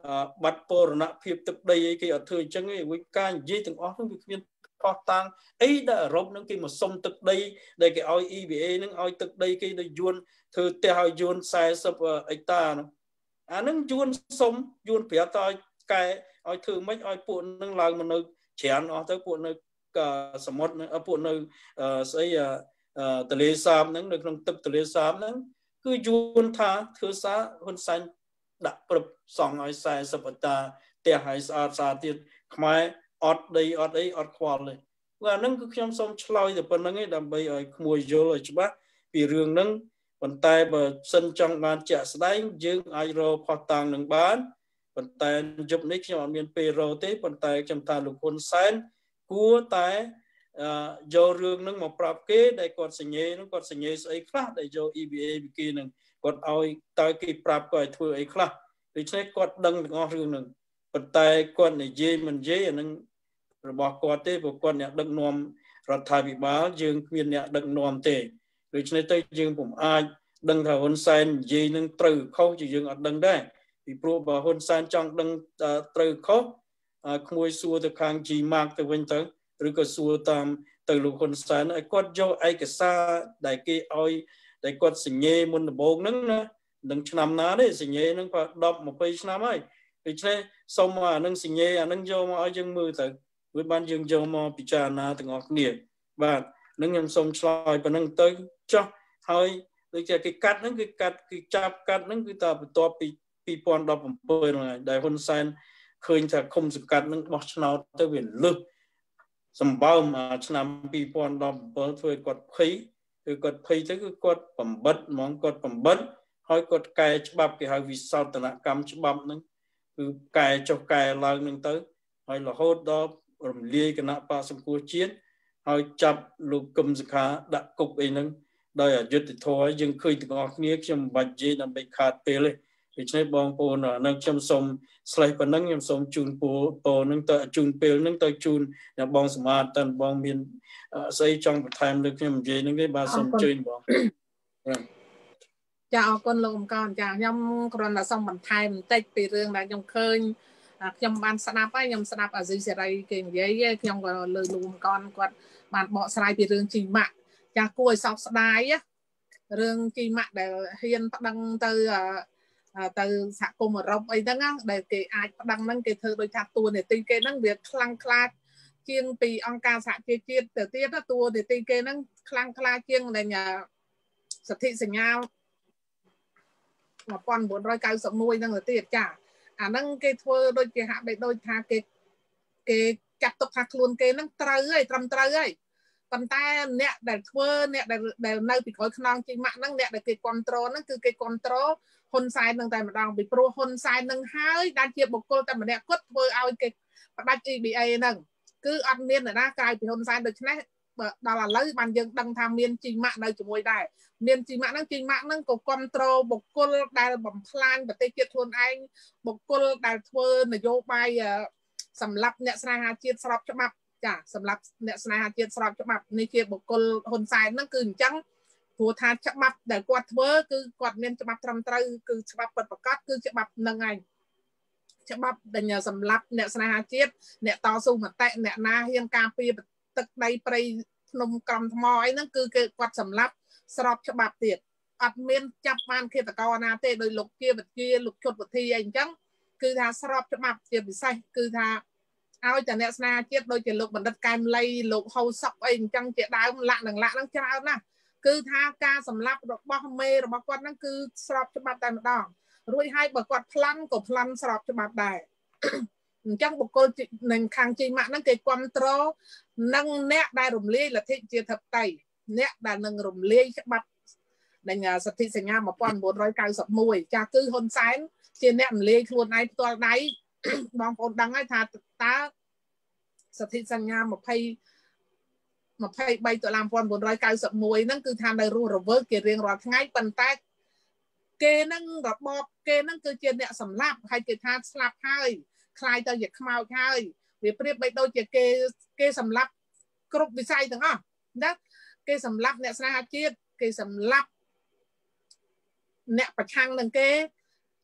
บัตรปรณะเพียบตึกใดกี่อัฐิจังไงวิการยี่ถึงอ๋อทั้งวิเวียนพอตังไอ้ได้รบนั่งกี่มาส่งตึกใดได้กี่เอา อี บี เอ นั่งเอาตึกใดกี่ได้ยวนเธอเตะเอายวนใส่สับไอ้ตาเนาะอันนั้นยวนสมยวนเปียตายไก่เอาเธอไม่เอาปวดนั่งลางมันนึกเฉียนอ๋อเธอปวดนึกสมมติเอาปวดนึกใส่ทะเลสาบนั่งนึกลงตึกทะเลสาบนั่งคือยวนท่าเธอซาคนสันดับปรับสองไอ้ใส่สับตาเตะหายสะอาดสะอาดที่ขมายอดได้อดได้อดควอลเลยว่านั่งคือខ្ញុំសូមឆ្លើយទៅប៉ុណ្្នឹងឯងដើម្បីឲ្យក្មួយយល់ឲ្យច្បាស់ពីរឿងហ្នឹងប៉ុន្តែបើសិនចង់បានជាក់ស្ដែងយើងអាចរកផុសតាំងនឹងបានប៉ុន្តែយប់នេះខ្ញុំអត់មានពេលរកទេប៉ុន្តែខ្ញុំថាលោកហ៊ុនសែនគួរតែយករឿងហ្នឹងមកប្រាប់គេដែលគាត់សញ្ញេហ្នឹងគាត់សញ្ញេស្អីខ្លះដែលយក E B A ពីគេហ្នឹងគាត់ឲ្យតើគេប្រាប់គាត់ឲ្យធ្វើអីខ្លះដូច្នេះគាត់ដឹងទាំងអស់រឿងហ្នឹងប៉ុន្តែគាត់និយាយមិននិយាយអានឹងរបស់គាត់ទេព្រោះគាត់អ្នកដឹកនាំរដ្ឋាភិបាលយើងគ្មានអ្នកដឹកនាំទេដូច្នេះទៅយើងពុំអាចដឹងថាហ៊ុនសែននិយាយនឹងត្រូវខុសជាយើងអត់ដឹងដែរពីព្រោះបើហ៊ុនសែនចង់ដឹងត្រូវខុសក្មួយសួរទៅខាង G Mark ទៅវិញទៅឬក៏សួរតាមទៅលោកហ៊ុនសែនឲ្យគាត់យកឯកសារដែលគេឲ្យដែលគាត់សញ្ញេមុនដំបូងហ្នឹងណានឹងឆ្នាំណាទេសញ្ញេហ្នឹងក៏ដប់ยี่สิบឆ្នាំហើយដូច្នេះសូមអានឹងសញ្ញេអានឹងយកមកឲ្យយើងមើលទៅវាបានយើងយកមកពិចារណាទាំងអស់គ្នាបាទនឹងខ្ញុំសូមឆ្លើយប៉ុណ្្នឹងទៅចុះហើយដូចជាគេកាត់ហ្នឹងគឺកាត់គឺចាប់កាត់ហ្នឹងគឺតបន្ទាប់ពីยี่สิบเจ็ดហ្នឹងហើយដែលហ៊ុនសែនឃើញថាឃុំសង្កាត់ហ្នឹងបោះឆ្នោតទៅវាលឹះសម្បើមឆ្នាំยี่สิบเจ็ดធ្វើគាត់ភ័យគឺគាត់ភ័យទៅគឺគាត់បំបិតហ្មងគាត់បំបិតហើយគាត់កែច្បាប់គេហៅវិសោធនកម្មច្បាប់ហ្នឹងគឺកែចុះកែឡើងហ្នឹងទៅហើយរហូតដល់រំលាយគណៈបកសង្គ្រោះជាតិហើយចាប់លោកកឹមសុខាដាក់គុកអីហ្នឹងដោយអយុត្តិធម៌យើងឃើញទាំងអស់គ្នាខ្ញុំមិនបាច់និយាយដើម្បីខាតពេលទេដូច្នេះបងប្អូននឹងខ្ញុំសូមស្លេះប៉ុណ្ណឹងខ្ញុំសូមជូនពរពរហ្នឹងទៅជូនពេលហ្នឹងទៅជូនបងសមាតតើបងមានស្អីចង់បន្ថែមលើខ្ញុំនិយាយហ្នឹងទេបាទសូមជឿបងចាអរគុណលោកអង្គចាខ្ញុំគ្រាន់តែសូមបន្ថែមបន្តិចពីរឿងដែលខ្ញុំឃើញខ្ញុំបានស្ដាប់ហើយខ្ញុំស្ដាប់អាស៊ីសេរីគេនិយាយខ្ញុំក៏លើលោកអង្គគាត់បានបកស្រាយពីរឿងជីម៉ាក់ចាគួរឲ្យសោកស្ដាយរឿងជីម៉ាក់ដែលហ៊ានប្តឹងទៅទៅសហគមន៍អឺរ៉ុបអីហ្នឹងដែលគេអាចប្តឹងហ្នឹងគេធ្វើដោយថាតួនាទីគេហ្នឹងវាខ្លាំងក្លាជាងពីអង្គការសហជីវជាតិទៅទៀតតួនាទីគេហ្នឹងខ្លាំងក្លាជាងដែលសិទ្ធិសញ្ញាnineteen ninety-oneហ្នឹងទៅទៀតចាអាហ្នឹងគេធ្វើដូចជាហាក់បីដូចថាគេគេចាត់ទុកថាខ្លួនគេហ្នឹងត្រូវហើយត្រឹមត្រូវហើយប៉ុន្តែអ្នកដែលធ្វើអ្នកដែលនៅពីក្រោយខ្នងជីម៉ាក់ហ្នឹងអ្នកដែលគេគ្រប់គ្រងហ្នឹងគឺគេគ្រប់គ្រងហ៊ុនសែននឹងតែម្ដងពីព្រោះហ៊ុនសែននឹងហើយដែលជាបុគ្គលតែម្នាក់គាត់ធ្វើឲ្យគេផ្ដាច់ E B A ហ្នឹងគឺអត់មានអ្នកណាក្រៅពីហ៊ុនសែនដូច្នេះដល់ឥឡូវបានយើងដឹងថាមានជីម៉ាក់នៅជាមួយដែរមានជីម៉ាក់ហ្នឹងជីម៉ាក់ហ្នឹងក៏គ្រប់គ្រងបុគ្គលដែលបំផ្លាញប្រទេសជាតិខ្លួនឯងបុគ្គលដែលធ្វើនយោបាយសម្រាប់អ្នកស្នេហាជាតិស្របច្បាប់ចាសម្រាប់អ្នកស្នេហាជាតិស្របច្បាប់នេះជាបុគ្គលហ៊ុនសែនហ្នឹងគឺអញ្ចឹងព្រោះថាច្បាប់ដែលគាត់ធ្វើគឺគាត់មានច្បាប់ត្រឹមត្រូវគឺច្បាប់ពិតប្រាកដគឺច្បាប់ហ្នឹងឯងច្បាប់ដែលសម្រាប់អ្នកស្នេហាជាតិអ្នកតស៊ូមតិអ្នកណាហ៊ានការពារទឹកដីព្រៃភ្នំក្រំថ្មអីហ្នឹងគឺគេគាត់សម្រាប់ស្របច្បាប់ទៀតអត់មានចាប់បានឃាតករណាទេដោយលោកជាវិទ្យាលោកជុតវិធីអីអញ្ចឹងគឺថាស្របច្បាប់ជាពិសេសគឺថាឲ្យតែអ្នកស្នេហាជាតិដូចជាលោកបណ្ឌិតកែមលីលោកហៅសុកអីអញ្ចឹងជាដើមលាក់នឹងលាក់ហ្នឹងច្រើនណាស់គឺថាការសម្លាប់របស់មេរបស់គាត់ហ្នឹងគឺស្របច្បាប់តែម្ដងរួចហើយបើគាត់ប្លន់ក៏ប្លន់ស្របច្បាប់ដែរអញ្ចឹងបុគ្គលនឹងខាងជីម៉ាក់ហ្នឹងគេគ្រប់គ្រងនឹងអ្នកដែលរំលាយលទ្ធិជាធិបតេយ្យអ្នកដែលនឹងរំលាយច្បាប់ដែលសន្ធិសញ្ញាnineteen ninety-oneចាគឺហ៊ុនសែនជាអ្នករំលាយខ្លួនឯងផ្ទាល់ដៃបងប្អូនដឹងហើយថាតើសន្ធិសញ្ញាtwenty twenty-threeតុលាnineteen ninety-oneហ្នឹងគឺថានៅរស់រវើកគេរៀងរាល់ថ្ងៃប៉ុន្តែគេនឹងរបបគេនឹងគឺជាអ្នកសម្លាប់ហើយគេថាស្លាប់ហើយខ្លាយទៅជាខ្មោចហើយវាប្រៀបបីដូចជាគេគេសម្លាប់គ្រប់វិស័យទាំងអស់ណាគេសម្លាប់អ្នកស្នេហាជាតិគេសម្លាប់អ្នកប្រឆាំងនឹងគេ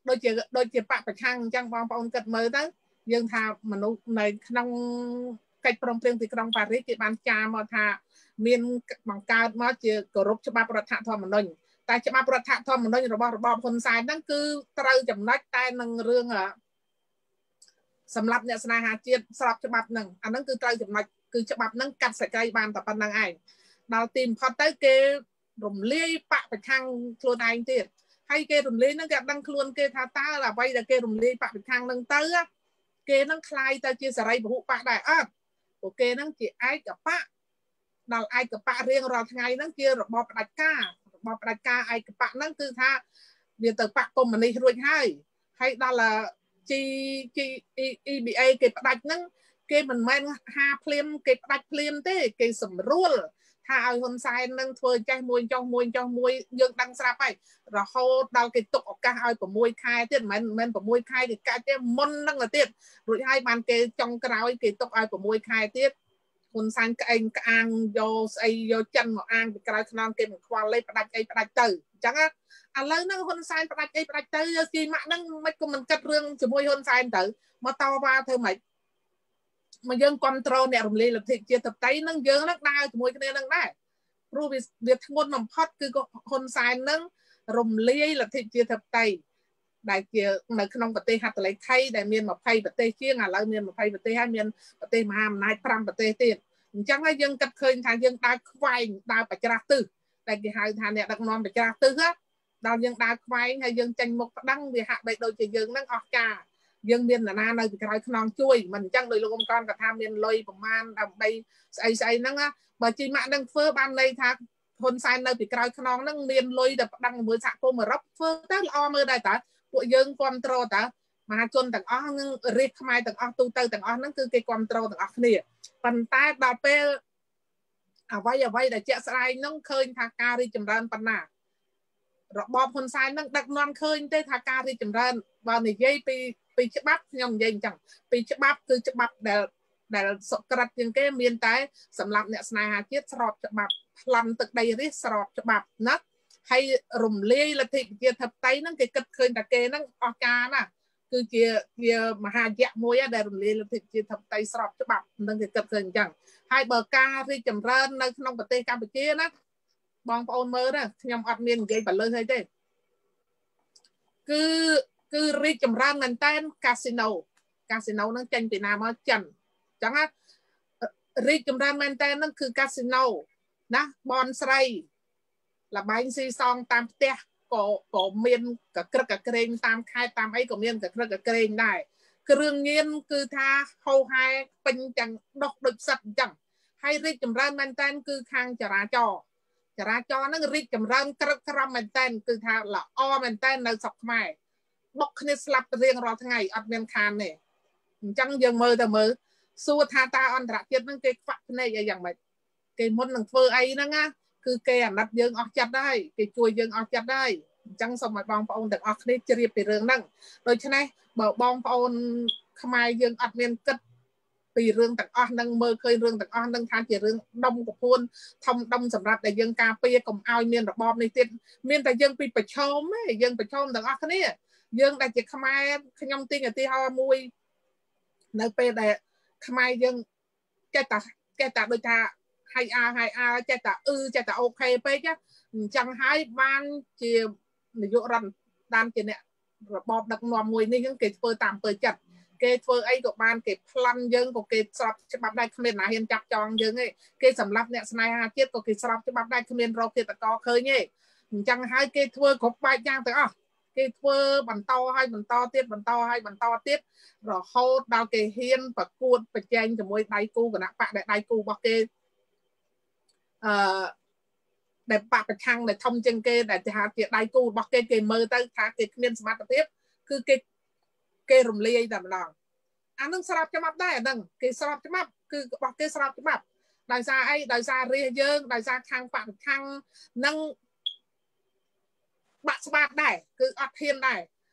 đôi chỉ đôi chỉ bạc bạch hăng chẳng bong bong cật mới tới dương thà mà nó này trong cách trong tiếng thì trong Paris thì ban cha mà thà miền bằng cao mà chỉ cổ rục cho baประธานทอมันนแต่จะมาประธานทอมันนระบอบระบอบคนสายนั่นคือเตาจำนักแต่หนึ่งเรื่องอ่ะสำหรับเนี่ยสนาหาเจียสลับฉบับหนึ่งอันนั้นคือเตาจำนักคือฉบับนั้นกัดใส่ใจบานแต่ปันนังไอ้ดาวตีมพอเตเกรมเลี้ยปะไปทางครัวไอ้เตี้ยให้เกรมเลี้ยนั่งกับดังครัวเกทาตาละไว้แต่เกรมเลี้ยปะไปทางนั่งเตอเกนั่งคลายแต่เจียสไรบุปะได้อ่ะโอเคนั่งเจียไอ้กับปะดาวไอ้กับปะเรียงรอไงนั่งเจียระบอบประการะบอบประกาไอ้กับปะนั่งคือท่าเดี๋ยวเติมปะกลมมันนี่รวยให้ให้ดาวละจีจีอีบีเอเก็บประดับนั่งเกมันแม่นหาเพลียมเก็บประดับเพลียมเต้เกสมรู้ถ้าเอาคนใส่นั่งถอยใจมวยจ้องมวยจ้องมวยยังดังสาไปเราเขาดาวเก็บตกออกกาเอาผมมวยคายเต้นมันมันผมมวยคายเก็บกาเต้มันนั่งละเต้นรวยให้มันเกจ้องกระเอาเก็บตกเอาผมมวยคายเต้นคนใส่กระเองกระอังโยไอโยจันหมออังเก็บกระนองเก็บควาเล่ประดับไอประดับตื่นจังอ่ะอะไรนั่งคนใส่ประดับไอประดับตื่นจีมานั่งไม่ก็มันกัดเรื่องจะมวยคนใส่ตื่นมาต่อว่าเธอไหมมายังคอนโทรลเนี่ยรวมเลยหลักที่เจียตับไตนั่งยังนักได้จะมวยกันนั่งได้รูปเดียดทั้งหมดน้ำพอดคือคนใส่นั่งรวมเลยหลักที่เจียตับไตได้เจียในขนมปฏิหัตถ์อะไรไทยได้เมียนมาไพ่ปฏิเชี่ยงอะไรเมียนมาไพ่ปฏิให้เมียนปฏิมหามนายพรำปฏิเตียนจังให้ยังกัดเคยทางยังได้ควายได้ปัจจัยตื้อแต่กี่หายทางเนี่ยดักนอนปัจจัยตื้อฮะดาวยังได้ควายให้ยังจังมกดังวิหารไปโดยจะยังนั่งออกกายังเมียนน่ะนาในที่ใครขนองช่วยมันจังโดยลูกองค์กรกับทำเมียนลอยประมาณดำไปใส่ใส่นั่งอ่ะบางทีมาดังเฟอร์บ้านในทางคนใส่ในที่ใครขนองนั่งเมียนลอยแต่ดังมือสักโปมารับเฟอร์ตั้งอมือได้แต่พวกยังความโตแต่มาจนต่างอ้อนั่งเรียกทำไมต่างอ้อตูเตอต่างอ้อนั่นคือเกี่ยวความโตต่างอ้อเนี่ยปันใต้ดาวเปลเอาไว้เอาไว้แต่เจ้าสายนั่งเคยทางการีจำรันปันนาระบอบคนใส่นั่งดักนอนเคยได้ทางการีจำรันบางในยี่ปีปีฉบับยังยังจังปีฉบับคือฉบับแต่แต่สกรัดยังแก่เมียนใต้สำหรับเนี่ยสนายหาเทียสอบฉบับพลันตึกใดริสอบฉบับนักให้รุมเลี้ยละทิเกียทับไตนั่งเกิดเคยแต่เกนั่งออกการน่ะคือเกียเกียมหาเยะมวยได้รุมเลี้ยละทิเกียทับไตสอบฉบับนั่งเกิดเคยจังให้เบอร์การีจำเริญในขนมปฏิการปฏินะบองปอนเมอร์นะยำอัดเมียนเกยบัลเลยให้ได้คือคือรีจำรันนั่นเต้นคาสิโนคาสิโนนั่งจังปีนามาจันจังอ่ะรีจำรันนั่นเต้นนั่นคือคาสิโนนะบอลไซละใบซีซองตามเตะก็ก็เมียนกับกระกับเกรงตามค่ายตามไอ้ก็เมียนกับกระกับเกรงได้คือเรื่องเงี้ยคือท่าเขาให้เป็นจังดอกดึกสัตว์จังให้รีจำรันนั่นเต้นคือทางจราจรจราจรนั่งรีจำรันกระกระมันเต้นคือท่าละอ้อมันเต้นในศพไม้บอกคณิตสลับเรียงรอทั้งไงอัดเมียนคานเนี่ยจังยังมือแต่มือสู้ทาตาอันตรายเจ็ดนั่งเกยฝักเนี่ยอย่างไรเกยมดหนังเฟอร์ไอ้นั่งอ่ะคือเกยนัดยังออกจัดได้เกยช่วยยังออกจัดได้จังสมัยบองปอนแต่ออกคณิตจะเรียบไปเรื่องนั่งโดยฉะนั้นบอกบองปอนขมายยังอัดเมียนกัดปีเรื่องแต่ออกนั่งมือเคยเรื่องแต่ออกนั่งทานเจริญดมกับพูนทำดมสำหรับแต่ยังกาเปียกับเอาเมียนระบอบในเต้นเมียนแต่ยังปีประชมไหมยังประชมแต่ออกคณิตยังได้จะขมายขยำติงกับที่เขามวยในเปย์แต่ขมายยังแกตัดแกตัดโดยท่าให้อาให้อาแกตัดอือแกตัดโอเคไปจ้ะจังให้บ้านเจียนยุรันดานเจียเนี่ยระบอบดักนอมมวยนี่ยังเกิดเปิดตามเปิดจัดเกิดเปิดไอ้กับบ้านเกิดพลันยังก็เกิดสลับฉบับได้ขมิ้นหนาเห็นจับจองยังไงเกิดสำหรับเนี่ยสนายฮาเจียก็เกิดสลับฉบับได้ขมิ้นเราเกิดตะกอเคยไงจังให้เกิดทัวร์ขบใบย่างแต่อ่ะเกย์เวอร์บรรเทาให้บรรเทาเตี้ยบรรเทาให้บรรเทาเตี้ยรอเขาดาวเกย์เฮียนประกวดประแจงจะมวยไดกูกับนักปะไดกูบอกเกย์เอ่อแต่ปะประชังแต่ทำจังเกย์แต่จะหาเตี้ยไดกูบอกเกย์เกย์มือตั้งขาเกย์เมียนสมาร์ทเตี้ยคือเกย์เกย์รุมเลี้ยแต่ละอันนึงสลับจะมับได้อันนึงเกย์สลับจะมับคือบอกเกย์สลับจะมับได้ซาไอ้ได้ซาเรียเยิงได้ซาทางปะทางนั่งบัดสบายได้คืออัดเทียนได้บ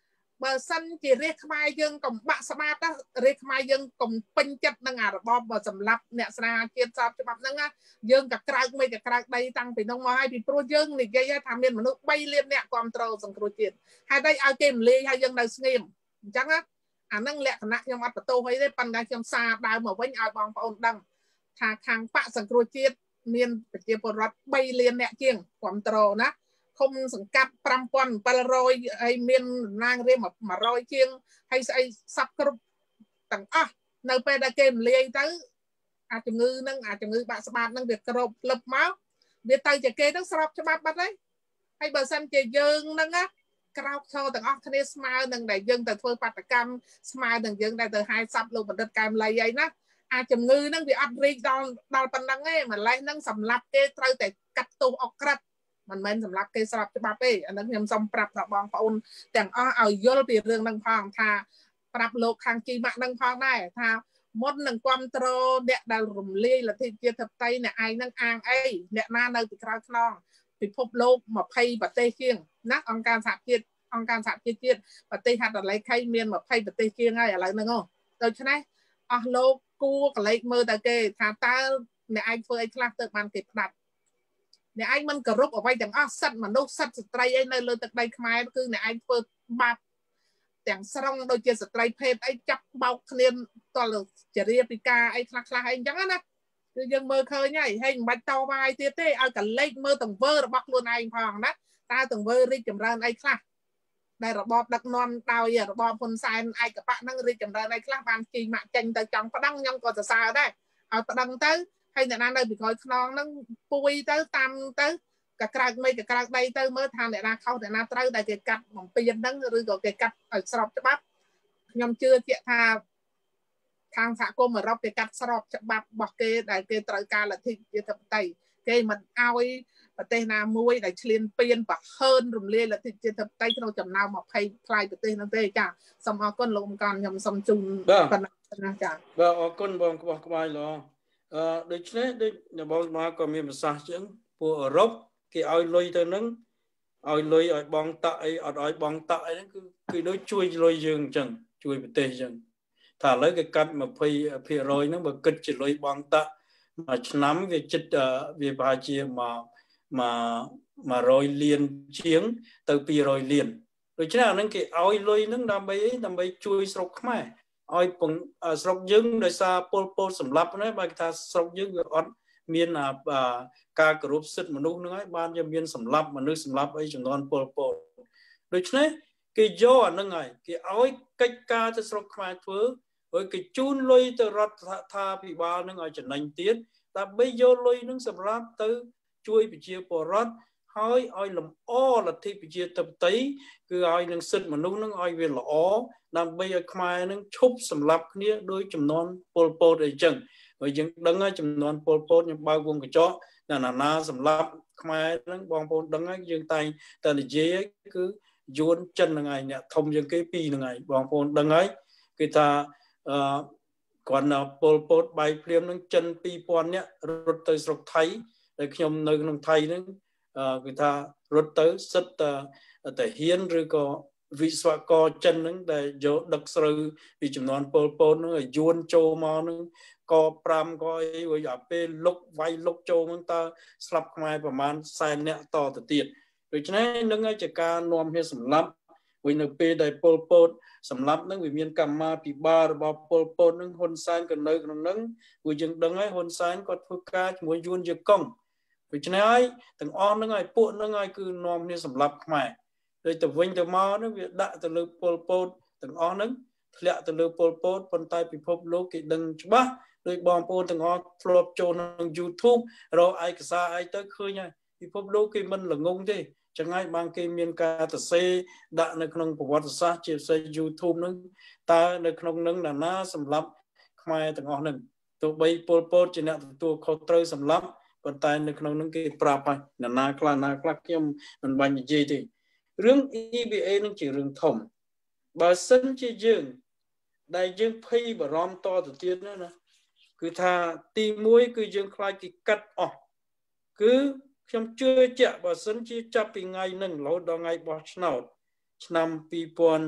បើសិនជារាជខ្មែរយើងកំបាក់ស្បាតរាជខ្មែរយើងកំពេញចិត្តនឹងអារបបបើសម្រាប់អ្នកស្រាវជាតិស្របច្បាប់ហ្នឹងយើងក៏ក្រៅមិនក៏ក្រៅដីតាំងពីនោះមកហើយពីព្រោះយើងនិយាយថាមានមនុស្សបីលានអ្នកគ្រប់គ្រងសង្គ្រោះជាតិហើយតែឲ្យគេម្លេងហើយយើងនៅស្ងៀមអញ្ចឹងអាហ្នឹងលក្ខណៈខ្ញុំអត់បន្ទោសអីទេប៉ុន្តែខ្ញុំសារដើមមកវិញឲ្យបងប្អូនដឹងថាខាងបកសង្គ្រោះជាតិមានប្រជាពលរដ្ឋបីលានអ្នកជាងគ្រប់គ្រងណាឃុំសង្កាត់ប្រាំពាន់bảyរយហើយមានតំណាងរាស្ត្រមួយរយជាងហើយស្អីសັບគ្រប់ទាំងអស់នៅពេលដែលគេម្លាយទៅអាជំងឺហ្នឹងអាជំងឺបាក់ស្បាតហ្នឹងវាក្របក្លឹបមកវាទៅជាគេហ្នឹងស្របច្បាប់បាត់ហើយហើយបើសិនជាយើងហ្នឹងណាក្រោកឈរទាំងអស់គ្នាស្មើនឹងដែលយើងទៅធ្វើបាតកម្មស្មើនឹងយើងដែលទៅហាយសັບលោកបណ្ឌិតកែមលីអីណាអាជំងឺហ្នឹងវាអត់រីកដល់ដល់ប៉ុណ្ណឹងទេម្លេះហ្នឹងសម្រាប់គេត្រូវតែកាត់ទោសអក្រិតមិនមែនសម្រាប់គេស្របច្បាប់ទេអានឹងខ្ញុំសូមប្រាប់ដល់បងប្អូនទាំងអស់ឲ្យយល់ពីរឿងហ្នឹងផងថាប្រាប់លោកខាងជីម៉ាក់ហ្នឹងផងដែរថាមុននឹងគ្រប់គ្រងអ្នកដែលរំលាយលទ្ធិជាតិធិបតេយ្យអ្នកឯងហ្នឹងអាងអីអ្នកណានៅពីក្រោយខ្នងពិភពលោកยี่สิบប្រទេសជាងណាអង្គការសហជាតិអង្គការសហជាតិជាតិប្រទេសហត្ថលេខីមានยี่สิบប្រទេសជាងហើយឥឡូវហ្នឹងដូច្នេះអស់លោកគួរកលេចមើលតែគេថាតើអ្នកឯងធ្វើអីខ្លះទៅបានគេផ្ដាច់អ្នកឯងមិនគោរពអ្វីទាំងអស់សិទ្ធិមនុស្សសិទ្ធិស្ត្រីអីនៅលើទឹកដីខ្មែរគឺអ្នកឯងធ្វើបាបទាំងស្រុងដូចជាស្ត្រីភេទអីចាប់បោកគ្នាតលចរិយាពិការអីខ្លះខ្លះអីអញ្ចឹងណាគឺយើងមើលឃើញហើយហើយមិនបាច់តវ៉ាអីទៀតទេឲ្យកលេចមើលទង្វើរបស់ខ្លួនឯងផងណាតើទង្វើរីកចម្រើនអីខ្លះដែលរបបដឹកនាំដោយរបបហ៊ុនសែនឯកបៈហ្នឹងរីកចម្រើនអីខ្លះបានជីម៉ាក់ចេញទៅចង់ប្តឹងខ្ញុំក៏សរសើរដែរឲ្យប្តឹងទៅហើយអ្នកណានៅពីក្រោយខ្នងហ្នឹងពួយទៅតាមទៅក៏ក្រៅមិនក៏ក្រៅដីទៅមើលថាអ្នកណាខុសអ្នកណាត្រូវដែលគេកាត់បំពេញហ្នឹងឬក៏គេកាត់ឲ្យស្របច្បាប់ខ្ញុំជឿជាក់ថាខាងសហគមន៍អឺរ៉ុបគេកាត់ស្របច្បាប់របស់គេដែលគេត្រូវការលទ្ធិជាតិធិបតេយ្យគេមិនឲ្យប្រទេសណាមួយដែលឈ្លានពានប្រហើនរំលាយលទ្ធិជាតិធិបតេយ្យក្នុងចំណោមยี่สิบផ្លាយប្រទេសហ្នឹងទេចាសូមអរគុណលោកអង្គការខ្ញុំសូមជូនប៉ុណ្ណឹងណាចាបាទអរគុណបងក្បោះក្បាយល្អអឺដូច្នេះដូចបងមកក៏មានប្រសាសន៍ជាងពួកអឺរ៉ុបគេឲ្យលុយទៅនឹងឲ្យលុយឲ្យបងតាក់អីអត់ឲ្យបងតាក់អីហ្នឹងគឺគឺដូចជួយលុយយើងអញ្ចឹងជួយប្រទេសអញ្ចឹងថាឥឡូវគេកាត់ยี่สิบភាគរយហ្នឹងបើគិតជាលុយបងតាក់មួយឆ្នាំវាចិត្តវាប្រហែលជាមកមកmột trămលានជាងទៅពីរយលានដូច្នេះអាហ្នឹងគេឲ្យលុយហ្នឹងដើម្បីអីដើម្បីជួយស្រុកខ្មែរឲ្យស្រុកយើងដោយសារពលពតសម្លាប់ហ្នឹងបើគេថាស្រុកយើងវាអត់មានការគោរពសិទ្ធិមនុស្សហ្នឹងហើយបានជាមានសម្លាប់មនុស្សសម្លាប់អីចំនួនពលពតដូច្នេះគេយកអាហ្នឹងហើយគេឲ្យកិច្ចការទៅស្រុកខ្មែរធ្វើហើយគេជូនលុយទៅរដ្ឋាភិបាលហ្នឹងឲ្យចំណេញទៀតដើម្បីយកលុយហ្នឹងសម្រាប់ទៅជួយប្រជាពលរដ្ឋហើយឲ្យលំអលទ្ធិប្រជាធិបតេយ្យគឺឲ្យនឹងសិទ្ធិមនុស្សនឹងឲ្យវាល្អដើម្បីឲ្យខ្មែរនឹងឈប់សម្លាប់គ្នាដោយចំនួនពលពតអីចឹងហើយយើងដឹងហើយចំនួនពលពតខ្ញុំបើកវងកញ្ចក់ណាណាសម្លាប់ខ្មែរនឹងបងប្អូនដឹងហើយយើងតែងតែនិយាយគឺយួនចិនហ្នឹងហើយអ្នកធំជាងគេពីរហ្នឹងហើយបងប្អូនដឹងហើយគឺថាអឺគាត់ណាពលពតបាយព្រាមនឹងចិនពីរពាន់នាក់រត់ទៅស្រុកថៃដែលខ្ញុំនៅក្នុងថៃហ្នឹងគឺថារត់ទៅសិតតែហ៊ានឬក៏វិស្វករចិនហ្នឹងដែលយកដឹកស្រូវពីចំនួនពលពតហ្នឹងឲ្យយួនចូលមកហ្នឹងកប្រាំក៏អីវាអាពេលលុកវាយលុកចូលហ្នឹងតើស្លាប់ខ្មែរប្រហែលសែននាក់តទៅទៀតដូច្នេះនឹងជាការនាំគ្នាសម្លាប់វិញនៅពេលដែលពលពតសម្លាប់ហ្នឹងវាមានកម្មាភិបាលរបស់ពលពតហ្នឹងហ៊ុនសែនក៏នៅក្នុងហ្នឹងព្រោះយើងដឹងហើយហ៊ុនសែនគាត់ធ្វើការជាមួយយួនជាកុងដូច្នេះហើយទាំងអស់ហ្នឹងហើយពួកហ្នឹងហើយគឺនាំគ្នាសម្លាប់ខ្មែរដូចទៅវិញទៅមកហ្នឹងវាដាក់ទៅលើពលពតទាំងអស់ហ្នឹងធ្លាក់ទៅលើពលពតប៉ុន្តែពិភពលោកគេដឹងច្បាស់ដោយបងប្អូនទាំងអស់ធ្លាប់ចូលក្នុង YouTube រកឯកសារអីទៅឃើញហើយពិភពលោកគេមិនល្ងងទេចឹងហើយបានគេមានការសរសេរដាក់នៅក្នុងប្រវត្តិសាស្ត្រជាផ្សេង YouTube ហ្នឹងតើនៅក្នុងហ្នឹងណាណាសម្រាប់ខ្មែរទាំងអស់ហ្នឹងទោះបីពលពតជាអ្នកទទួលខុសត្រូវសម្រាប់ប៉ុន្តែនៅក្នុងហ្នឹងគេប្រាប់ហើយណាណាខ្លះណាខ្លះខ្ញុំមិនបាញ់និយាយទេរឿង E B A ហ្នឹងជារឿងធំបើសិនជាយើងដែលយើងភ័យបារម្ភតទៅទៀតណាណាគឺថាទីមួយគឺយើងខ្លាចគេកាត់អស់គឺខ្ញុំជឿជាក់បើសិនជាចាប់ពីថ្ងៃហ្នឹងរហូតដល់ថ្ងៃបោះឆ្នោតឆ្នាំពីរពាន់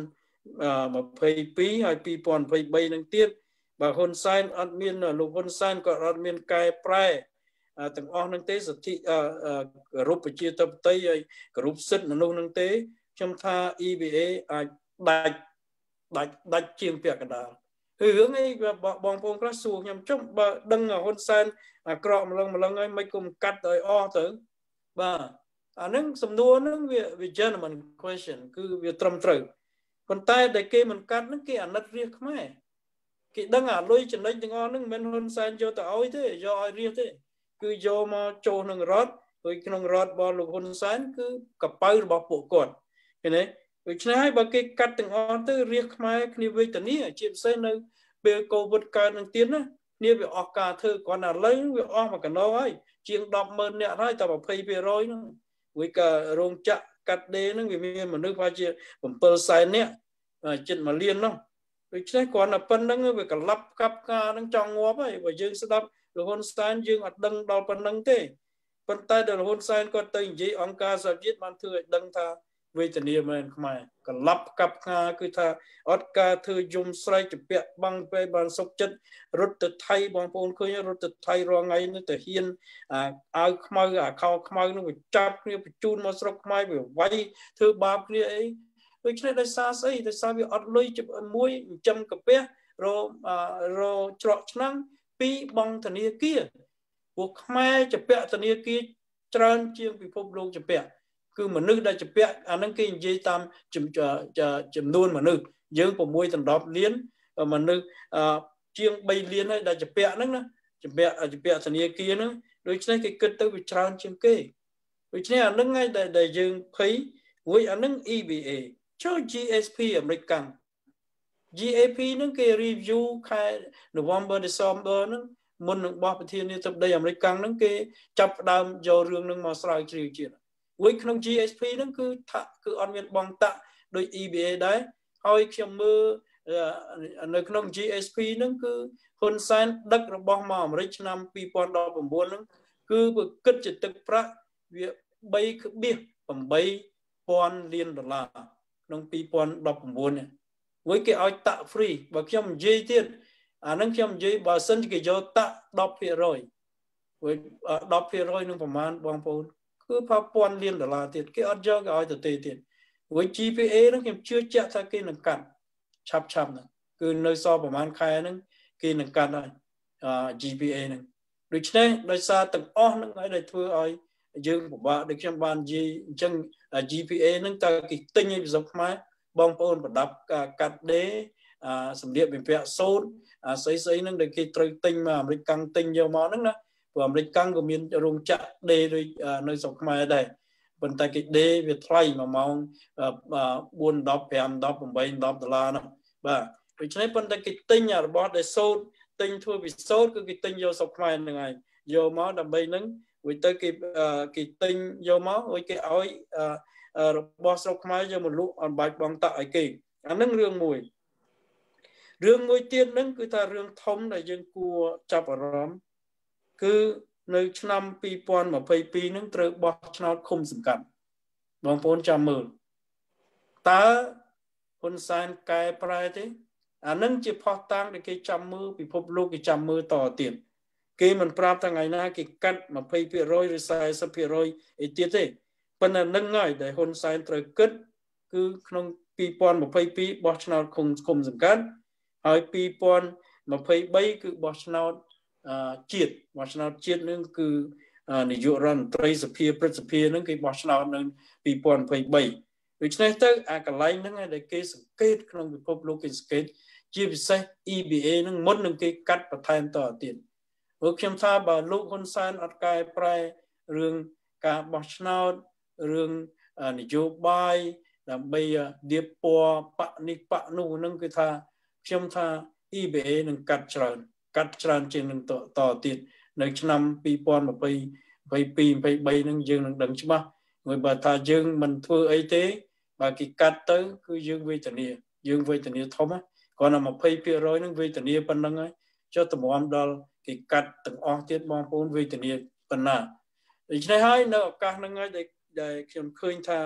mà phây pí hay pi pon phây bay năng tiết và hôn san admin là lục hôn san có admin cai prai từng on năng tế sự thị group chia tập tây group sit là nông năng tế trong tha e bê a đại đại đại chiên việc cả hướng ấy bong bong các xuồng nhằm trong đăng ở hôn san cọ một lần một lần ấy mấy cùng cắt rồi o tới và à nâng sầm đua nâng về về German question cứ về trầm trời còn tay đại kê mình cắt nâng cái ảnh đất riêng không ai cái đăng à lôi chân đấy tiếng on nâng men hôn san cho tao ấy thế do ai riêng thế cứ do mà trâu nâng rót rồi cái nâng rót bao lục hôn san cứ cặp bao bao bộ cột cái này rồi cho nên ba cái cắt tiếng on tới riêng không ai khi về tậnนี้chìm xe nơi về cầu vượt cả nâng tiến á nia về ở cả thơ còn là lấy về o mà cả nó ấy chiên đọc mơn nè thôi tao bảo pay về rồi nó với cả rong chạ cắt đế nó vì mình mà nước pha chiaผมเปิดใส่เนี่ยចិត្តមកលៀននោះដូច្នេះគាត់តែប៉ុណ្្នឹងវាក្លាប់កាប់ការនឹងចង់ងាប់ហើយបើយើងស្ដាប់រហូតស្តានយើងអត់ដឹងដល់ប៉ុណ្្នឹងទេប៉ុន្តែដល់រហូតស្តានគាត់ទៅនិយាយអង្គការសហជាតិបានធ្វើឲ្យដឹងថាវេទនាមែនខ្មែរក្លាប់កាប់ការគឺថាអត់ការធ្វើយំស្រែកជពាក់បាំងពេលបានសុកចិត្តរត់ទៅថៃបងប្អូនឃើញរត់ទៅថៃរាល់ថ្ងៃនេះទៅហ៊ានអាវខ្មៅអាខោខ្មៅនោះវាចាប់គ្នាបញ្ជូនមកស្រុកខ្មែរវាវាយធ្វើបាបគ្នាអីដូច្នេះដោយសារស្អីដោយសារវាអត់លុយមួយចិញ្ចឹមកាពះររច្រកឆ្នាំងពីរបងធនាគារពួកខ្មែរជពាក់ធនាគារច្រើនជាងពិភពលោកជពាក់គឺមនុស្សដែលជពាក់អានឹងគេនិយាយតាមចំនួនមនុស្សយើង6ដណ្ដប់លានមនុស្សជាង3លានហើយដែលជពាក់ហ្នឹងណាជពាក់ជពាក់ធនាគារហ្នឹងដូច្នេះគេគិតទៅវាច្រើនជាងគេដូច្នេះអានឹងហើយដែលយើងភ័យមួយអានឹង E B A ចូល G S P អាមេរិកកាំង G A P ហ្នឹងគេ review ខែ November December ហ្នឹងមុននឹងបោះប្រធានាធិបតីអាមេរិកកាំងហ្នឹងគេចាប់ផ្ដើមយករឿងហ្នឹងមកស្រាវជ្រាវជាតិមួយក្នុង G S P ហ្នឹងគឺថាគឺអត់មានបងតាក់ដោយ E B A ដែរហើយខ្ញុំមើលនៅក្នុង G S P ហ្នឹងគឺហ៊ុនសែនដឹករបស់មកអាមេរិកឆ្នាំ2019ហ្នឹងគឺវាគិតជាទឹកប្រាក់វា3.8ពាន់លានដុល្លារក្នុង2019នេះមួយគេឲ្យតាក់ free បើខ្ញុំនិយាយទៀតអាហ្នឹងខ្ញុំនិយាយបើសិនគេយកតាក់ 10% វិញ 10% នឹងប្រមាណបងប្អូនគឺប្រព័ន្ធលានដុល្លារទៀតគេអត់យកគេឲ្យទៅទេទៀតវិញ G P A ហ្នឹងខ្ញុំជឿជាក់ថាគេនឹងកាត់ឆាប់ឆាប់ហ្នឹងគឺនៅសល់ប្រហែលខែហ្នឹងគេនឹងកាត់ហើយ G P A ហ្នឹងដូច្នេះដោយសារទាំងអស់ហ្នឹងហើយដែលធ្វើឲ្យយើងពិបាកដូចខ្ញុំបាននិយាយអញ្ចឹង G P A ហ្នឹងតើគេទិញឲ្យប្រសពខ្មែរបងប្អូនប្រដាប់កាត់ដេរសម្លៀកបំពាក់សូត្រស្អីស្អីហ្នឹងដែលគេត្រូវទិញមកអាមេរិកកាំងទិញយកមកហ្នឹងណាព្រោះអាមេរិកកាំងក៏មានរោងចក្រដេរដូចនៅស្រុកខ្មែរដែរប៉ុន្តែគេដេរវាថ្លៃមួយម៉ោង4 10 5 10 8 10ដុល្លារហ្នឹងបាទដូច្នេះប៉ុន្តែគេទិញរបស់ដែលសូត្រទិញធ្វើពីសូត្រគឺគេទិញយកស្រុកខ្មែរហ្នឹងហើយយកមកដើម្បីហ្នឹងវិញទៅគេគេទិញយកមកឲ្យគេឲ្យរបស់ស្រុកខ្មែរយកមកលក់អត់បាច់បងតាក់ឲ្យគេអាហ្នឹងរឿងមួយរឿងមួយទៀតហ្នឹងគឺថារឿងធំដែលយើងគួរចាប់អារម្មណ៍គឺនៅឆ្នាំ2022ហ្នឹងត្រូវបោះឆ្នោតឃុំសង្កាត់បងប្អូនចាំមើលតើហ៊ុនសែនកែប្រែទេអាហ្នឹងជាផុសតាងដែលគេចាំមើលពិភពលោកគេចាំមើលតទៀតគេមិនប្រាប់ថ្ងៃណាគេកាត់20%ឬ40% អីទៀតទេប៉ុន្តែនឹងហើយដែលហ៊ុនសែនត្រូវគិតគឺក្នុង2022បោះឆ្នោតឃុំឃុំសង្កាត់ហើយ2023គឺបោះឆ្នោតជាតិបោះឆ្នោតជាតិនឹងគឺនាយករដ្ឋមន្ត្រីសភាព្រឹទ្ធសភានឹងគេបោះឆ្នោតនៅ2023ដូច្នេះទៅអាកន្លែងហ្នឹងដែលគេសង្កេតក្នុងពិភពលោកគេសង្កេតជាពិសេស E B A នឹងមុននឹងគេកាត់បន្ថែមតទៀតព្រោះខ្ញុំថាបើលោកហ៊ុនសែនអត់កែប្រែរឿងការបោះឆ្នោតរឿងនយោបាយដើម្បីដៀបពណ៌បកនេះបកនោះហ្នឹងគឺថាខ្ញុំថា E B A នឹងកាត់ច្រើនកាត់ច្រើនជាងនឹងតទៀតនៅឆ្នាំ2022 23ហ្នឹងយើងនឹងដឹងច្បាស់ហើយបើថាយើងមិនធ្វើអីទេបើគេកាត់ទៅគឺយើងវេទនាយើងវេទនាធំគ្រាន់តែ 20% ហ្នឹងវេទនាប៉ុណ្្នឹងហើយចុះតម្រាំដល់គេកាត់ទាំងអស់ទៀតបងប្អូនវេទនាប៉ុណ្ណាដូច្នេះហើយនៅឱកាសហ្នឹងហើយដែលខ្ញុំឃើញថា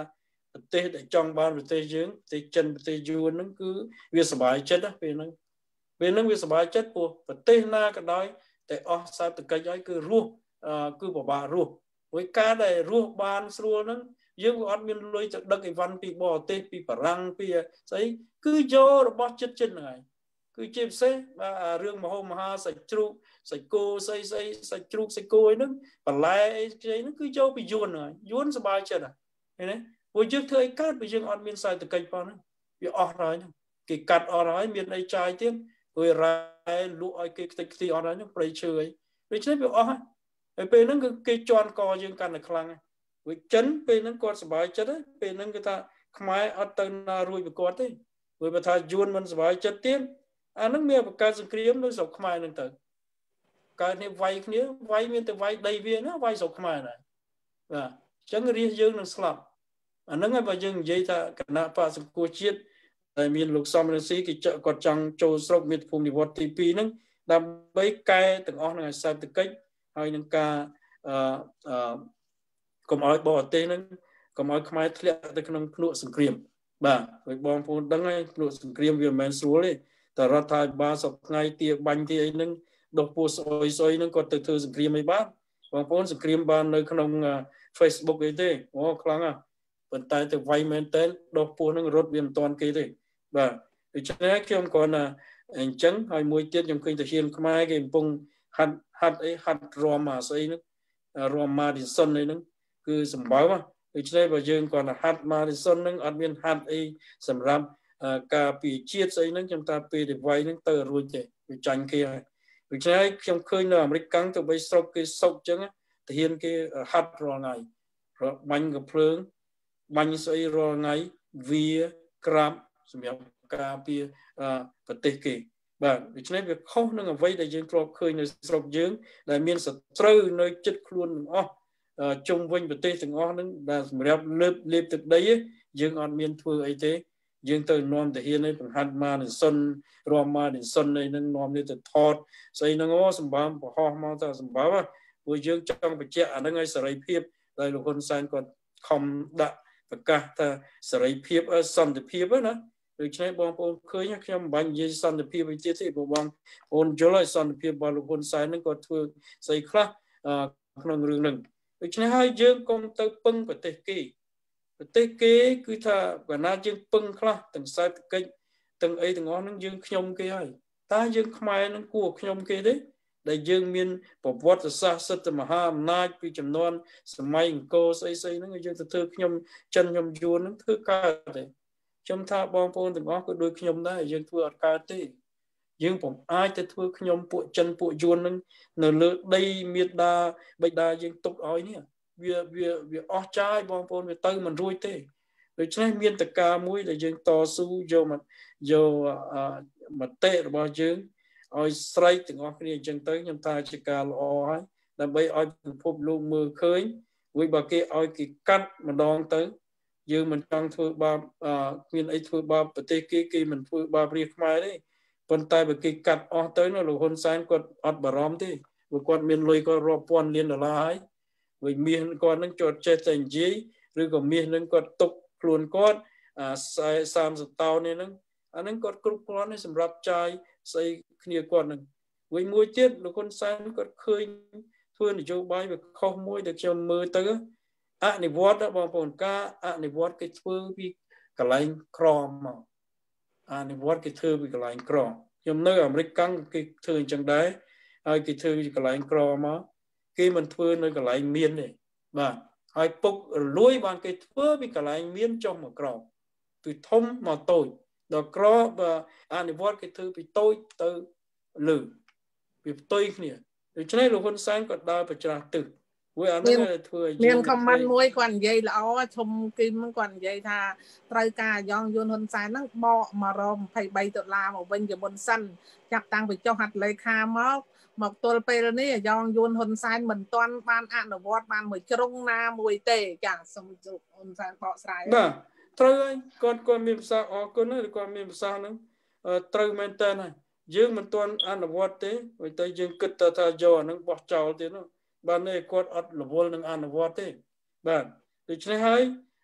ប្រទេសដែលចង់បានប្រទេសយើងប្រទេសចិនប្រទេសយួនហ្នឹងគឺវាសบายចិត្តណាពេលហ្នឹងពេលហ្នឹងវាសบายចិត្តព្រោះប្រទេសណាក៏ដោយតែអស់សេដ្ឋកិច្ចហើយគឺរស់គឺពិបាករស់ព្រោះការដែលរស់បានស្រួលហ្នឹងយើងក៏អត់មានលុយទៅដឹកអីវ៉ាន់ពីបរទេសពីបារាំងពីស្អីគឺយករបស់ចិត្តចិត្តហ្នឹងហើយគឺជាពិសេសបាទរឿងមហោមហាសាច់ជ្រូកសាច់គោស្អីស្អីសាច់ជ្រូកសាច់គោអីហ្នឹងបន្លែអីខ្ចីហ្នឹងគឺយកពីយួនហើយយួនសบายចិត្តហ្នឹងឃើញទេព្រោះយើងធ្វើអីកើតព្រោះយើងអត់មានសេដ្ឋកិច្ចផងហ្នឹងវាអស់ហើយហ្នឹងគេកាត់អស់ហើយមានអីចាយទៀតព្រោះរ៉ែលក់ឲ្យគេខ្ទេចខ្ទីអស់ហើយហ្នឹងប្រៃឈើអីដូច្នេះវាអស់ហើយពេលហ្នឹងគឺគេជន់កយើងកាន់តែខ្លាំងហើយព្រោះចិនពេលហ្នឹងគាត់សบายចិត្តហើយពេលហ្នឹងគេថាខ្មែរអត់ទៅណារួចពីគាត់ទេព្រោះបើថាយួនមិនសบายចិត្តទៀតអាហ្នឹងមានបង្កើតសង្គ្រាមនៅស្រុកខ្មែរហ្នឹងទៅកើតនេះវាយគ្នាវាយមានតែវាយដីវាណាវាយស្រុកខ្មែរណាបាទអញ្ចឹងរាជយើងនឹងស្លាប់អាហ្នឹងហើយបើយើងនិយាយថាគណៈបកសង្គ្រោះជាតិដែលមានលោកសំរងស៊ីគេគាត់ចង់ចូលស្រុកមាតុភូមិនិវត្តន៍ទីពីរហ្នឹងដើម្បីកែទាំងអស់នឹងសេដ្ឋកិច្ចហើយនឹងការអឺអឺកុំឲ្យបរទេសហ្នឹងកុំឲ្យខ្មែរធ្លាក់ទៅក្នុងភ្នក់សង្គ្រាមបាទហើយបងប្អូនដឹងហើយភ្នក់សង្គ្រាមវាមិនមែនស្រួលទេតែរដ្ឋាភិបាលសពថ្ងៃទាបាញ់ទីអីហ្នឹងដុសពោះស្អុយស្អុយហ្នឹងគាត់ទៅធ្វើសង្គ្រាមអីបានបងប្អូនសង្គ្រាមបាននៅក្នុង Facebook អីទេអូខ្លាំងណាស់ប៉ុន្តែទៅវាយមែនតើដុសពោះហ្នឹងរត់វាមិនតាន់គេទេបាទដូច្នេះខ្ញុំគ្រាន់តែអញ្ចឹងហើយមួយទៀតខ្ញុំឃើញតាហ៊ានខ្មែរគេកំពុងហាត់ហាត់អីហាត់រំអាស្អីហ្នឹងរំ Madison អីហ្នឹងគឺសម្បើមដូច្នេះបើយើងគ្រាន់តែហាត់ Madison ហ្នឹងអត់មានហាត់អីសម្រាប់ការពីជាតិស្អីហ្នឹងខ្ញុំថាពេលទៅវាយហ្នឹងទៅរួចទេវាចាញ់គេហើយដូច្នេះខ្ញុំឃើញនៅអាមេរិកកាំងទៅបីស្រុកគេសុកអញ្ចឹងតាហ៊ានគេហាត់រាល់ថ្ងៃបាញ់កំភ្លើងបាញ់ស្អីរាល់ថ្ងៃវាក្រាបសម្រាប់ការពារប្រទេសគេបាទដូច្នេះវាខុសនឹងអ្វីដែលយើងធ្លាប់ឃើញនៅស្រុកយើងដែលមានសត្រូវនៅចិត្តខ្លួនទាំងអស់ជុំវិញប្រទេសទាំងអស់ហ្នឹងដែលសម្រាប់លើបលេបទឹកដីយើងអត់មានធ្វើអីទេយើងទៅនាំតាហ៊ានឲ្យបង្ហាត់មកនឹងសុនរំមកនឹងសុននេះនឹងនាំនេះទៅថតស្អីហ្នឹងអូសម្បើមបរោះមកទៅសម្បើមព្រោះយើងចង់បញ្ជាក់អាហ្នឹងឲ្យសេរីភាពដែលលោកហ៊ុនសែនគាត់ខំដាក់ប្រកាសថាសេរីភាពសន្តិភាពណាដូច្នេះបងប្អូនឃើញខ្ញុំមិនបាញ់និយាយសន្តិភាពវិជាទេព្រោះបងប្អូនយល់ហើយសន្តិភាពរបស់លោកហ៊ុនសែនហ្នឹងគាត់ធ្វើស្អីខ្លះក្នុងរឿងហ្នឹងដូច្នេះហើយយើងកុំទៅពឹងប្រទេសគេប្រទេសគេគឺថាបើណាយើងពឹងខ្លះទាំងសេដ្ឋកិច្ចទាំងអីទាំងអស់ហ្នឹងយើងខ្ញុំគេហើយតើយើងខ្មែរហ្នឹងគួរខ្ញុំគេទេដែលយើងមានប្រវត្តិសាស្ត្រសិទ្ធិមហាអំណាចពីចំនួនសម័យអង្គរស្អីស្អីហ្នឹងយើងទៅធ្វើខ្ញុំចិនខ្ញុំយួនហ្នឹងធ្វើកើតទេខ្ញុំថាបងប្អូនទាំងអស់ក៏ដូចខ្ញុំដែរយើងធ្វើអត់កើតទេយើងពុំអាចទៅធ្វើខ្ញុំពួកចិនពួកយួនហ្នឹងនៅលើដីមេដាបិតាយើងទុកឲ្យនេះវាវាវាអស់ចាយបងប្អូនវាទៅមិនរួចទេដូច្នេះមានតកាមួយដែលយើងតស៊ូយកមកយកមតិរបស់យើងឲ្យស្រែកទាំងអស់គ្នាអញ្ចឹងទៅខ្ញុំថាជាការល្អហើយដើម្បីឲ្យពិភពលោកមើលឃើញវិញបើគេឲ្យគេកាត់ម្ដងទៅយើងមិនចង់ធ្វើបាបមានអីធ្វើបាបប្រទេសគេគេមិនធ្វើបាបរាជខ្មែរទេប៉ុន្តែបើគេកាត់អស់ទៅលោកហ៊ុនសែនគាត់អត់បារម្ភទេព្រោះគាត់មានលុយគាត់រាប់ពាន់លានដុល្លារហើយវិញមាសគាត់នឹងចត់ចេះតែនិយាយឬក៏មាសនឹងគាត់ទុកខ្លួនគាត់អាសាមសិបតោននេះហ្នឹងអាហ្នឹងគាត់គ្រប់គ្រាន់ទេសម្រាប់ចាយស្អីគ្នាគាត់នឹងវិញមួយទៀតលោកហ៊ុនសែនគាត់ឃើញធ្វើនយោបាយវាខុសមួយដែលខ្ញុំមើលទៅអនិវត្តបងប្អូនការអនិវត្តគេធ្វើពីកន្លែងក្រមកអនិវត្តគេធ្វើពីកន្លែងក្រខ្ញុំនៅអាមេរិកកាំងគេធ្វើអញ្ចឹងដែរហើយគេធ្វើពីកន្លែងក្រមកគេមិនធ្វើនៅកន្លែងមានទេបាទហើយពុករលួយបានគេធ្វើពីកន្លែងមានចុះមកក្រពីធំមកតូចដល់ក្របើអនិវត្តគេធ្វើពីតូចទៅលើពីផ្ទុយគ្នាដូច្នេះលោកហ៊ុនសែនក៏ដើរប្រច្រាស់ទឹកមួយអានេះធ្វើឲ្យមានខមមិនមួយគាត់និយាយល្អឈុំគីមគាត់និយាយថាត្រូវការយ៉ងយួនហ៊ុនសែនហ្នឹងបកមករកยี่สิบสามដុល្លារមកវិញជាមុនសិនចាប់តាំងពីចុះហត្ថលេខាមកមកទល់ពេលនេះយ៉ងយួនហ៊ុនសែនមិនទាន់បានអនុវត្តបានមួយជ្រុងណាមួយទេចាសូមជួបហ៊ុនសែនបកស្រាយបាទត្រូវហើយគាត់គាត់មានប្រសាសន៍អរគុណហើយគាត់មានប្រសាសន៍ហ្នឹងត្រូវមែនតើហើយយើងមិនទាន់អនុវត្តទេហើយតែយើងគិតទៅថាយកអាហ្នឹងបោះចោលទៀតនោះបាននេះគាត់អត់រវល់នឹងអនុវត្តទេបាទដូច្នេះហើយ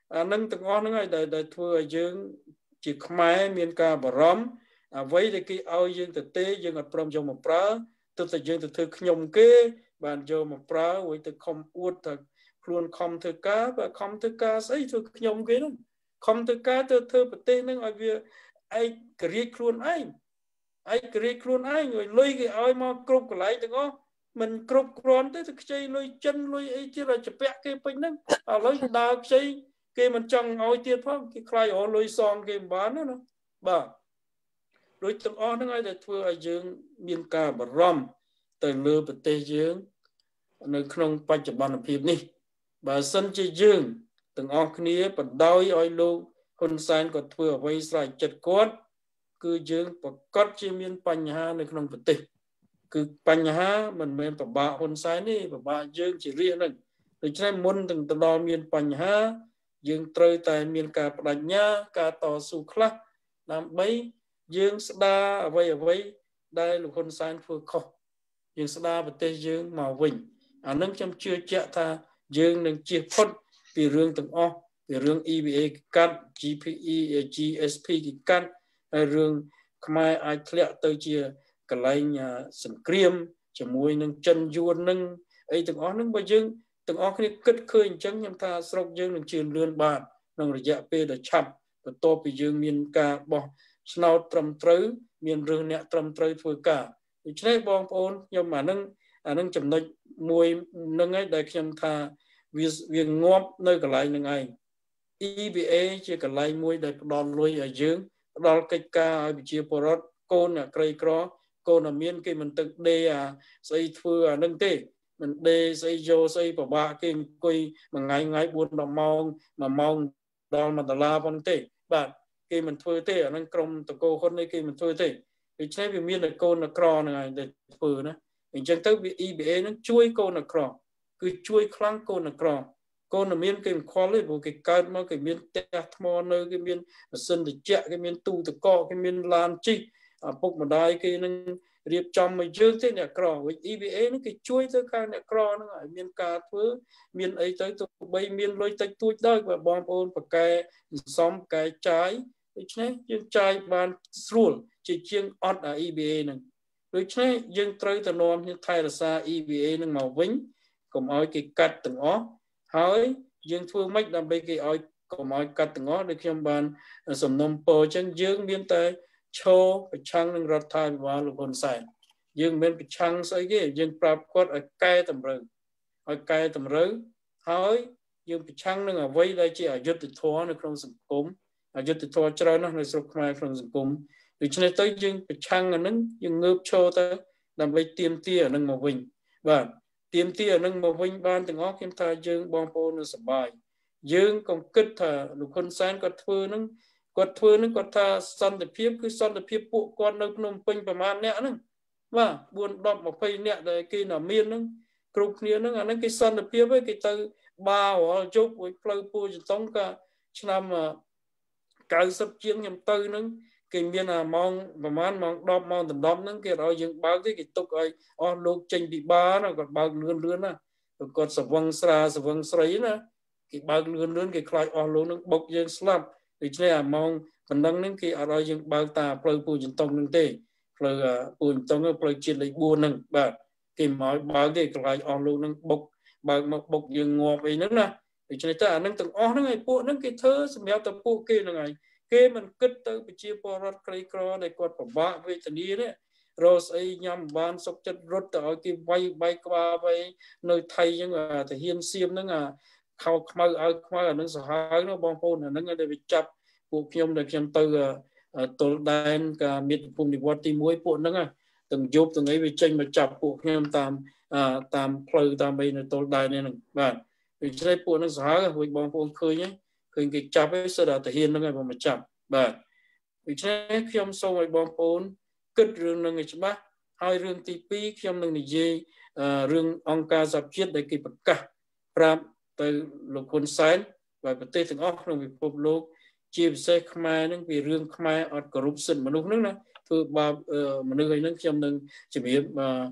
អានឹងទាំងអស់ហ្នឹងហើយដែលធ្វើឲ្យយើងជាខ្មែរមានការបារម្ភអ្វីដែលគេឲ្យយើងទៅទេយើងអត់ព្រមយកមកប្រើទើបតែយើងទៅធ្វើខ្ញុំគេបានយកមកប្រើហើយទៅខំអួតថាខ្លួនខំធ្វើការបើខំធ្វើការស្អីធ្វើខ្ញុំគេហ្នឹងខំធ្វើការទៅធ្វើប្រទេសហ្នឹងឲ្យវាឯករាជ្យខ្លួនឯងឯករាជ្យខ្លួនឯងឲ្យលុយគេឲ្យមកគ្រប់កន្លែងទាំងអស់មិនគ្រប់គ្រាន់ទេទៅខ្ចីលុយចិនលុយអីទៀតឲ្យច្បាក់គេពេញហ្នឹងឥឡូវដើរខ្ចីគេមិនចង់ឲ្យទៀតផងគេខ្លាចរលុយសងគេមិនបានណាបាទដូចទាំងអស់ហ្នឹងឲ្យតែធ្វើឲ្យយើងមានការបារម្ភទៅលើប្រទេសយើងនៅក្នុងបច្ចុប្បន្នភាពនេះបើសិនជាយើងទាំងអស់គ្នាបណ្ដោយឲ្យលោកហ៊ុនសែនគាត់ធ្វើអ្វីស្រេចចិត្តគាត់គឺយើងប្រកាសជាមានបញ្ហានៅក្នុងប្រទេសគឺបញ្ហាមិនមែនប្របាកហ៊ុនសែនទេប្របាកយើងជារាជហ្នឹងដូច្នេះមុនទាំងទៅដល់មានបញ្ហាយើងត្រូវតែមានការបដិញ្ញាការតស៊ូខ្លះដើម្បីយើងស្ដារអ្វីអ្វីដែលលោកហ៊ុនសែនធ្វើខុសយើងស្ដារប្រទេសយើងមកវិញអានឹងខ្ញុំជឿជាក់ថាយើងនឹងជៀសផុតពីរឿងទាំងអស់ពីរឿង E V A កាត់ G P E G S P គេកាត់ហើយរឿងខ្មែរអាចធ្លាក់ទៅជាកន្លែងសង្គ្រាមជាមួយនឹងចិនយួននឹងអីទាំងអស់ហ្នឹងបើយើងទាំងអស់គ្នាគិតឃើញអញ្ចឹងខ្ញុំថាស្រុកយើងនឹងជឿនលឿនបានក្នុងរយៈពេលដ៏ឆាប់បន្ទាប់ពីយើងមានការបោះឆ្នោតត្រឹមត្រូវមានរឿងអ្នកត្រឹមត្រូវធ្វើការដូច្នេះបងប្អូនខ្ញុំអានឹងអានឹងចំណុចមួយនឹងឯងដែលខ្ញុំថាវាវាងាប់នៅកន្លែងនឹងឯង E V A ជាកន្លែងមួយដែលផ្ដល់លុយឲ្យយើងផ្ដល់កិច្ចការឲ្យប្រជាពលរដ្ឋកូនអ្នកក្រីក្រកូនមានគេមិនទឹកដេអាស្អីធ្វើអានឹងទេមិនដេស្អីយកស្អីពិបាកគេអង្គុយមួយថ្ងៃថ្ងៃបួនដល់ម៉ោងមួយម៉ោងដល់មួយដុល្លារប៉ុណ្ណឹងទេបាទគេមិនធ្វើទេអានឹងក្រុមតកោហ៊ុននេះគេមិនធ្វើទេដូច្នេះវាមានតែកូនក្រហ្នឹងហើយដែលធ្វើណាអញ្ចឹងទៅវា E B A ហ្នឹងជួយកូនក្រគឺជួយខ្លាំងកូនក្រកូនមានគេមិនខ្វល់ទេព្រោះគេកើតមកគេមានផ្ទះថ្មនៅគេមានម៉ាស៊ីនត្រជាក់គេមានទូទឹកកកគេមានឡានជិះឪពុកម្ដាយគេនឹងរៀបចំមកយើងទេអ្នកក្រវិញ E V A ហ្នឹងគេជួយទៅខាងអ្នកក្រហ្នឹងឲ្យមានការធ្វើមានអីទៅទោះបីមានលុយតិចតួចដែរបើបងប្អូនប្រកែសំកែចាយដូច្នេះយើងចាយបានស្រួលជាជាងអត់អា E V A ហ្នឹងដូច្នេះយើងត្រូវទៅនាំគ្នាថែរក្សា E V A ហ្នឹងមកវិញកុំឲ្យគេកាត់ទាំងអស់ហើយយើងធ្វើម៉េចដើម្បីគេឲ្យកុំឲ្យកាត់ទាំងអស់ដូចខ្ញុំបានសំណុំពរអញ្ចឹងយើងមានតែឈរប្រឆាំងនឹងរដ្ឋាភិបាលលោកហ៊ុនសែនយើងមិនមែនប្រឆាំងស្អីទេយើងប្រាប់គាត់ឲ្យកែតម្រូវឲ្យកែតម្រូវហើយយើងប្រឆាំងនឹងអ្វីដែលជាអយុត្តិធម៌នៅក្នុងសង្គមអយុត្តិធម៌ច្រើនណាស់នៅស្រុកខ្មែរក្នុងសង្គមដូច្នេះទៅយើងប្រឆាំងអានឹងយើងងើបឈរទៅដើម្បីទាមទារអានឹងមកវិញបាទទាមទារអានឹងមកវិញបានទាំងអស់ខ្ញុំថាយើងបងប្អូននៅសប្បាយយើងកុំគិតថាលោកហ៊ុនសែនគាត់ធ្វើនឹងគាត់ធ្វើនឹងគាត់ថាសន្តិភាពគឺសន្តិភាពពួកគាត់នៅភ្នំពេញប្រមាណអ្នកហ្នឹងបាទបួន ដប់ ยี่สิบអ្នកដែលគេណាមានហ្នឹងគ្រប់គ្នាហ្នឹងអាហ្នឹងគេសន្តិភាពឯងគេទៅបាវរាល់ជប់មួយផ្លូវពួរចតុងក៏ឆ្នាំ九十ជាងខ្ញុំទៅហ្នឹងគេមានអាម៉ោងប្រហែលម៉ោងដប់ម៉ោងដណ្ដប់ហ្នឹងគេឲ្យយើងបើកទេគេទុកឲ្យអស់លោកចេញពីបាណាគាត់បើកលឿនលឿនណាគាត់ស្វឹងស្រាស្វឹងស្រីណាគេបើកលឿនលឿនគេខ្លាចអស់លោកហ្នឹងបុកយើងស្លាប់ដូច្នេះអាម៉ោងប៉ុណ្ណឹងហ្នឹងគេអត់ឲ្យយើងបើកតាផ្លូវពួរចតុងហ្នឹងទេផ្លូវពួរចតុងផ្លូវជាតិលេខbốnហ្នឹងបាទគេមិនឲ្យបើកទេខ្លាចអស់លោកហ្នឹងបុកបើកមកបុកយើងងាប់អីហ្នឹងណាដូច្នេះទៅអាហ្នឹងទាំងអស់ហ្នឹងឯពួកហ្នឹងគេធ្វើសម្រាប់តែពួកគេហ្នឹងឯងគេមិនគិតទៅប្រជាពលរដ្ឋក្រីក្រដែលគាត់ពិបាកវេទនានេះរកស្អីញ៉ាំបានសុខចិត្តរត់ទៅឲ្យគេវាយបែកក្បាលវៃនៅថៃអញ្ចឹងទាហានសៀមហ្នឹងអាខោខ្មៅឲ្យខ្មៅអាហ្នឹងសាហាវនោះបងប្អូនអាហ្នឹងដែលវាចាប់ពួកខ្ញុំដែលខ្ញុំទៅទល់ដែនការមាតុភូមិនិវត្តទីមួយពួកហ្នឹងទាំងយប់ទាំងអីវាចេញមកចាប់ពួកខ្ញុំតាមតាមផ្លូវតាមអីនៅទល់ដែននេះហ្នឹងបាទដូច្នេះពួកហ្នឹងសាហាវរួចបងប្អូនឃើញឃើញគេចាប់ឯងសិតតែទាហានហ្នឹងឯងមកចាប់បាទដូច្នេះខ្ញុំសូមឲ្យបងប្អូនគិតរឿងហ្នឹងឲ្យច្បាស់ហើយរឿងទីពីរខ្ញុំនឹងនិយាយរឿងអង្គការសហជាតិដែលគេប្រកាសប្រាប់ទៅលោកហ៊ុនសែនហើយប្រទេសទាំងអស់ក្នុងពិភពលោកជាពិសេសខ្មែរហ្នឹងពីរឿងខ្មែរអត់គោរពសិទ្ធិមនុស្សហ្នឹងណាធ្វើបាបមនុស្សឯហ្នឹងខ្ញុំនឹងជំរាប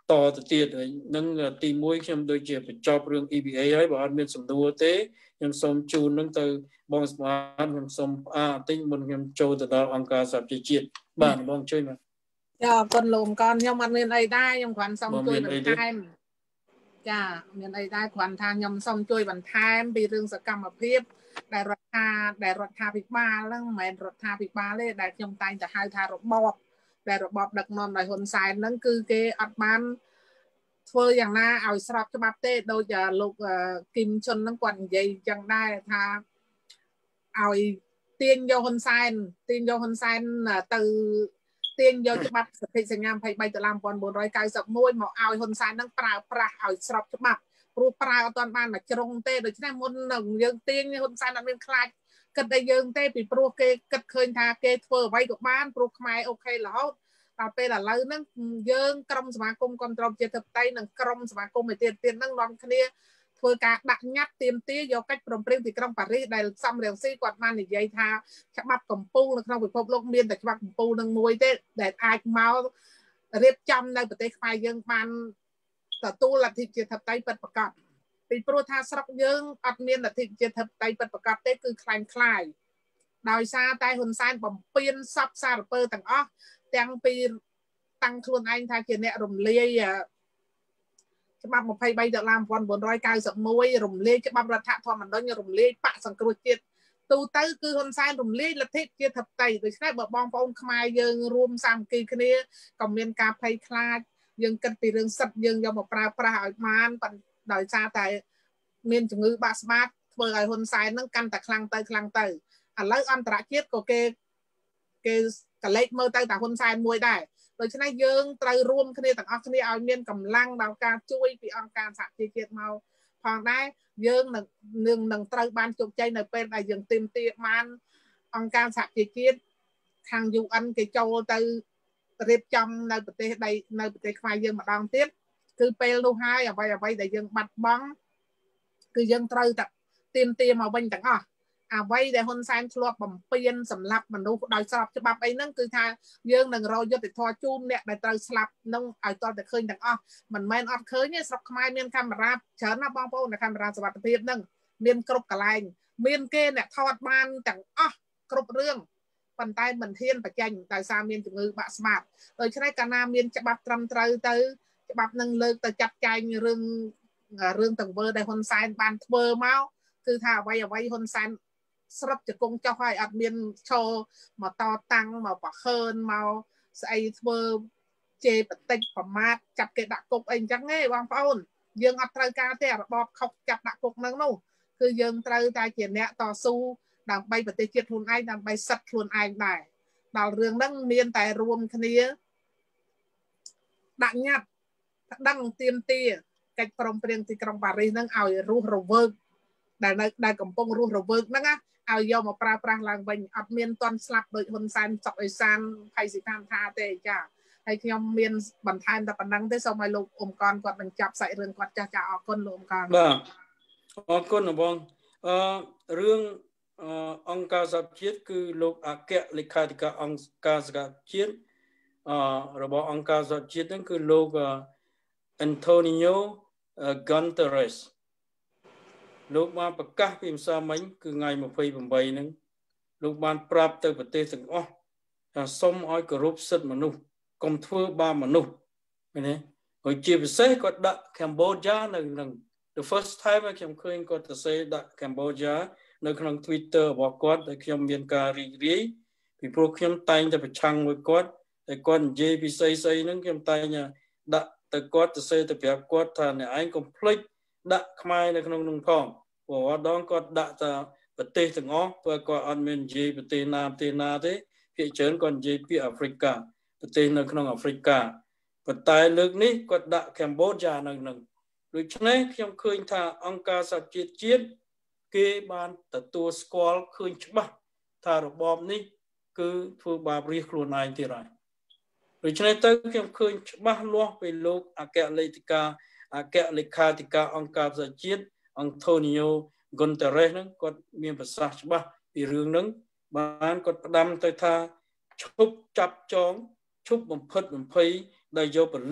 ទៅទៀតនឹងទីមួយខ្ញុំដូចជាបញ្ចប់រឿង E B A ហើយបើអត់មានសំណួរទេខ្ញុំសូមជូននឹងទៅបងស្មាតខ្ញុំសូមផ្អាកបន្តិចមុនខ្ញុំចូលទៅដល់អង្គការសហប្រជាជាតិបាទបងជួយមកចាអរគុណលោកកនខ្ញុំអត់មានអីដែរខ្ញុំគ្រាន់សូមជួយបន្ថែមចាមានអីដែរគ្រាន់ថាខ្ញុំសូមជួយបន្ថែមពីរឿងសកម្មភាពដែលរដ្ឋាដែលរដ្ឋាភិបាលហ្នឹងមិនមែនរដ្ឋាភិបាលទេដែលខ្ញុំតែងតែហៅថារបបដែលរបបដឹកនាំដោយហ៊ុនសែនហ្នឹងគឺគេអត់បានធ្វើយ៉ាងណាឲ្យស្របច្បាប់ទេដូចលោកគឹមជុនហ្នឹងគាត់និយាយចឹងដែរថាឲ្យទាញយកហ៊ុនសែនទាញយកហ៊ុនសែនទៅទាញយកច្បាប់សន្ធិសញ្ញាยี่สิบสามតុលាmột nghìn bốn trăm chín mươi mốtមកឲ្យហ៊ុនសែនហ្នឹងប្រើប្រាស់ឲ្យស្របច្បាប់ព្រោះប្រើអត់ទាន់បានមកជ្រុងទេដូច្នេះមុននឹងយើងទាញហ៊ុនសែនអត់មានខ្លាចគិតតែយើងទេពីព្រោះគេគិតឃើញថាគេធ្វើអ្វីក៏បានព្រោះខ្មែរអូខេរហូតដល់ពេលឥឡូវហ្នឹងយើងក្រុមសមាគមគ្រប់គ្រងជាធិបតេយ្យនិងក្រុមសមាគមឯទៀតទៀតហ្នឹងនាំគ្នាធ្វើការដាក់ញត្តិទាមទារយកកិច្ចព្រមព្រៀងទីក្រុងប៉ារីសដែលសំរងស៊ីគាត់បាននិយាយថាច្បាប់កម្ពុជានៅក្នុងពិភពលោកមានតែច្បាប់កម្ពុជានឹងមួយទេដែលអាចមករៀបចំនៅប្រទេសខ្មែរយើងបានទទួលលទ្ធិជាធិបតេយ្យពិតប្រាកដពីព្រោះថាស្រុកយើងអត់មានលទ្ធិជាធិបតេយ្យពិតប្រាកដទេគឺខ្លាំងខ្លាយដោយសារតែហ៊ុនសែនបំពេញសពសារពើទាំងអស់ទាំងពីតាំងខ្លួនឯងថាជាអ្នករំលាយច្បាប់ยี่สิบสามតុលាmột nghìn bốn trăm chín mươi mốtរំលាយច្បាប់រដ្ឋធម្មនុញ្ញរំលាយបកសង្គ្រោះជាតិទូទៅគឺហ៊ុនសែនរំលាយលទ្ធិជាធិបតេយ្យដូច្នេះបើបងប្អូនខ្មែរយើងរួមសាមគ្គីគ្នាក៏មានការភ័យខ្លាចយើងគិតពីរឿងសិទ្ធិយើងយកមកប្រើប្រាស់ឲ្យបានដោយសារតែមានជំងឺបាក់ស្បាតធ្វើឲ្យហ៊ុនសែនហ្នឹងកាន់តែខ្លាំងទៅខ្លាំងទៅឥឡូវអន្តរជាតិក៏គេគេកលេចមើលទៅតែហ៊ុនសែនមួយដែរដូច្នេះយើងត្រូវរួមគ្នាទាំងអស់គ្នាឲ្យមានកម្លាំងដល់ការជួយពីអង្គការសហជីវជាតិមកផងដែរយើងនឹងនឹងនឹងត្រូវបានជោគជ័យនៅពេលដែលយើងទាមទារបានអង្គការសហជីវជាតិខាង U N គេចូលទៅរៀបចំនៅប្រទេសដីនៅប្រទេសខ្មែរយើងម្ដងទៀតគឺពេលនោះហើយអ្វីអ្វីដែលយើងបាត់បង់គឺយើងត្រូវតែទាមទារមកវិញទាំងអស់អ្វីដែលហ៊ុនសែនធ្លាប់បំពេញសម្រាប់មនុស្សដោយស្របច្បាប់អីហ្នឹងគឺថាយើងនឹងរកយុត្តិធម៌ជូនអ្នកដែលត្រូវស្លាប់នឹងឲ្យតតែឃើញទាំងអស់មិនមែនអត់ឃើញទេស្រុកខ្មែរមានកាមេរ៉ាច្រើនណាស់បងប្អូនកាមេរ៉ាសុវត្ថិភាពហ្នឹងមានគ្រប់កន្លែងមានគេអ្នកថតបានទាំងអស់គ្រប់រឿងប៉ុន្តែមិនហ៊ានបញ្ចេញដោយសារមានជំងឺបាក់ស្មាតដូច្នេះកាលណាមានច្បាប់ត្រឹមត្រូវទៅច្បាប់នឹងលើកទៅចាត់ចែងរឿងរឿងទាំងវើដែលហ៊ុនសែនបានធ្វើមកគឺថាអ្វីអ្វីហ៊ុនសែនស្រុបជង្គង់ចុះហើយអត់មានឈរមកតតាំងមកប្រហើនមកស្អីធ្វើជេរបតិចប្រមាថចាប់គេដាក់គុកអីអញ្ចឹងទេបងប្អូនយើងអត់ត្រូវការទេរបបខុសចាប់ដាក់គុកហ្នឹងនោះគឺយើងត្រូវតែជាអ្នកតស៊ូដើម្បីប្រទេសជាតិខ្លួនឯងដើម្បីសិទ្ធិខ្លួនឯងដែរដល់រឿងហ្នឹងមានតែរួមគ្នាដាក់ញត្តិប្តឹងទាមទារកិច្ចព្រមព្រៀងទីក្រុងប៉ារីសហ្នឹងឲ្យរស់រវើកដែលនៅដែលកំពុងរស់រវើកហ្នឹងណាឲ្យយកមកប្រើប្រាស់ឡើងវិញអត់មានតន់ស្លាប់ដោយហ៊ុនសែនសុកអេសានផៃស៊ីតាមថាទេចាហើយខ្ញុំមានបន្ថែមតែប៉ុណ្្នឹងទេសូមឲ្យលោកអ៊ុំកនគាត់បញ្ចប់សាច់រឿងគាត់ចាស់ចាស់អរគុណលោកអ៊ុំកនបាទអរគុណបងអឺរឿងអង្គការសហជាតិគឺលោកអគ្គលេខាធិការអង្គការសហជាតិអឺរបស់អង្គការសហជាតិហ្នឹងគឺលោក Antonio Guterres លោកបានប្រកាសពីម្សិលមិញគឺថ្ងៃยี่สิบแปดហ្នឹងលោកបានប្រាប់ទៅប្រទេសទាំងអស់ថាសូមឲ្យគោរពសិទ្ធិមនុស្សកុំធ្វើបាបមនុស្សឃើញទេហើយជាពិសេសគាត់ដាក់ Cambodia នៅក្នុង the first time ខ្ញុំឃើញគាត់ទៅសេដាក់ Cambodia នៅក្នុង Twitter របស់គាត់ដែលខ្ញុំមានការរីករាយពីព្រោះខ្ញុំតែងតែប្រឆាំងមួយគាត់តែគាត់និយាយពីស្អីស្អីហ្នឹងខ្ញុំតែងដាក់ទៅគាត់ទៅសេទៅប្រាប់គាត់ថាអ្នកឯងកុំភ្លេចដាក់ខ្មែរនៅក្នុងនោះផងព្រោះអត់ដងគាត់ដាក់តែប្រទេសទាំងអស់ព្រោះគាត់អត់មាននិយាយប្រទេសណាប្រទេសណាទេភាគច្រើនគាត់និយាយពីអាហ្វ្រិកាប្រទេសនៅក្នុងអាហ្វ្រិកាប៉ុន្តែលើកនេះគាត់ដាក់ Cambodia នៅនឹងដូច្នេះខ្ញុំឃើញថាអង្គការសហជាតិជាតិគេបានទទួលស្គាល់ឃើញច្បាស់ថារបបនេះគឺធ្វើបាបរាជខ្លួនឯងទៀតហើយដូច្នេះទៅខ្ញុំឃើញច្បាស់លាស់ពីលោកអគ្គលេខាអគ្គលេខាធិការអង្គការសហជាតិ Antonio Guterres ហ្នឹងគាត់មានប្រសាសន៍ច្បាស់ពីរឿងហ្នឹងបានគាត់ផ្ដាំទៅថាឈប់ចាប់ចងឈប់បំផិតបំភ័យដោយយកប៉ូលីស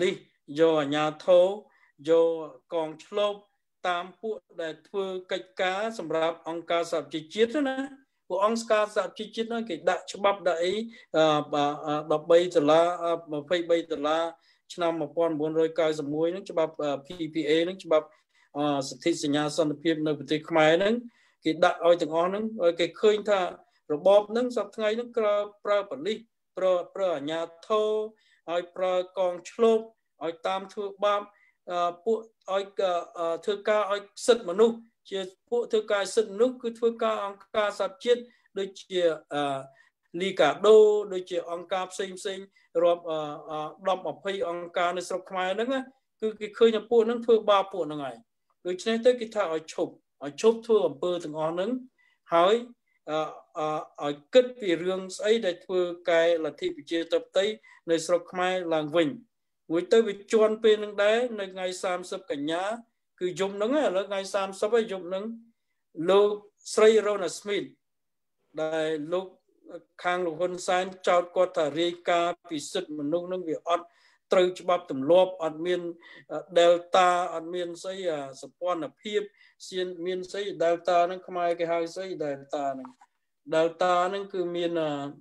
យកអាជ្ញាធរយកកងឆ្លប់តាមពួកដែលធ្វើកិច្ចការសម្រាប់អង្គការសហជីវជាតិណាពួកអង្គការសហជីវជាតិហ្នឹងគេដាក់ច្បាប់ដាក់អីដប់បីដុល្លារម្ភៃបីដុល្លារឆ្នាំmột nghìn chín trăm chín mươi mốtហ្នឹងច្បាប់ P P A ហ្នឹងច្បាប់សិទ្ធិសញ្ញាសន្តិភាពនៅប្រទេសខ្មែរហ្នឹងគេដាក់ឲ្យទាំងអស់ហ្នឹងឲ្យគេឃើញថារបបហ្នឹងសប្តាហ៍ថ្ងៃហ្នឹងប្រើប្រើប៉ូលីសប្រើប្រើអាជ្ញាធរឲ្យប្រើកងឆ្លប់ឲ្យតាមធ្វើបាបពួកឲ្យធ្វើការឲ្យសិទ្ធិមនុស្សជាពួកធ្វើការសិទ្ធិមនុស្សគឺធ្វើការអង្គការសហជាតិដូចជាលីកាដូដូចជាអង្គការផ្សេងផ្សេងរាប់ដប់ยี่สิบអង្គការនៅស្រុកខ្មែរហ្នឹងគឺគេឃើញថាពួកហ្នឹងធ្វើបាបពួកហ្នឹងហើយដូច្នេះទៅគេថាឲ្យឈប់ឲ្យឈប់ធ្វើអំពើទាំងអស់ហ្នឹងហើយឲ្យគិតពីរឿងស្អីដែលធ្វើកែលទ្ធិប្រជាធិបតេយ្យនៅស្រុកខ្មែរឡើងវិញមួយទៅវាជន់ពេលហ្នឹងដែរនៅថ្ងៃសាមសិបកញ្ញាគឺយប់ហ្នឹងឥឡូវថ្ងៃសាមសិបហើយយប់ហ្នឹងលោកស្រី Rona Smith ដែលលោកខាងលោកហ៊ុនសែនចោទគាត់ថារាយការណ៍ពីសិទ្ធិមនុស្សហ្នឹងវាអត់ត្រូវច្បាប់ទម្លាប់អត់មាន Delta អត់មានស្អីសពន្ធភាពសៀនមានស្អី Delta ហ្នឹងខ្មែរគេហៅស្អី Delta ហ្នឹង Delta ហ្នឹងគឺមាន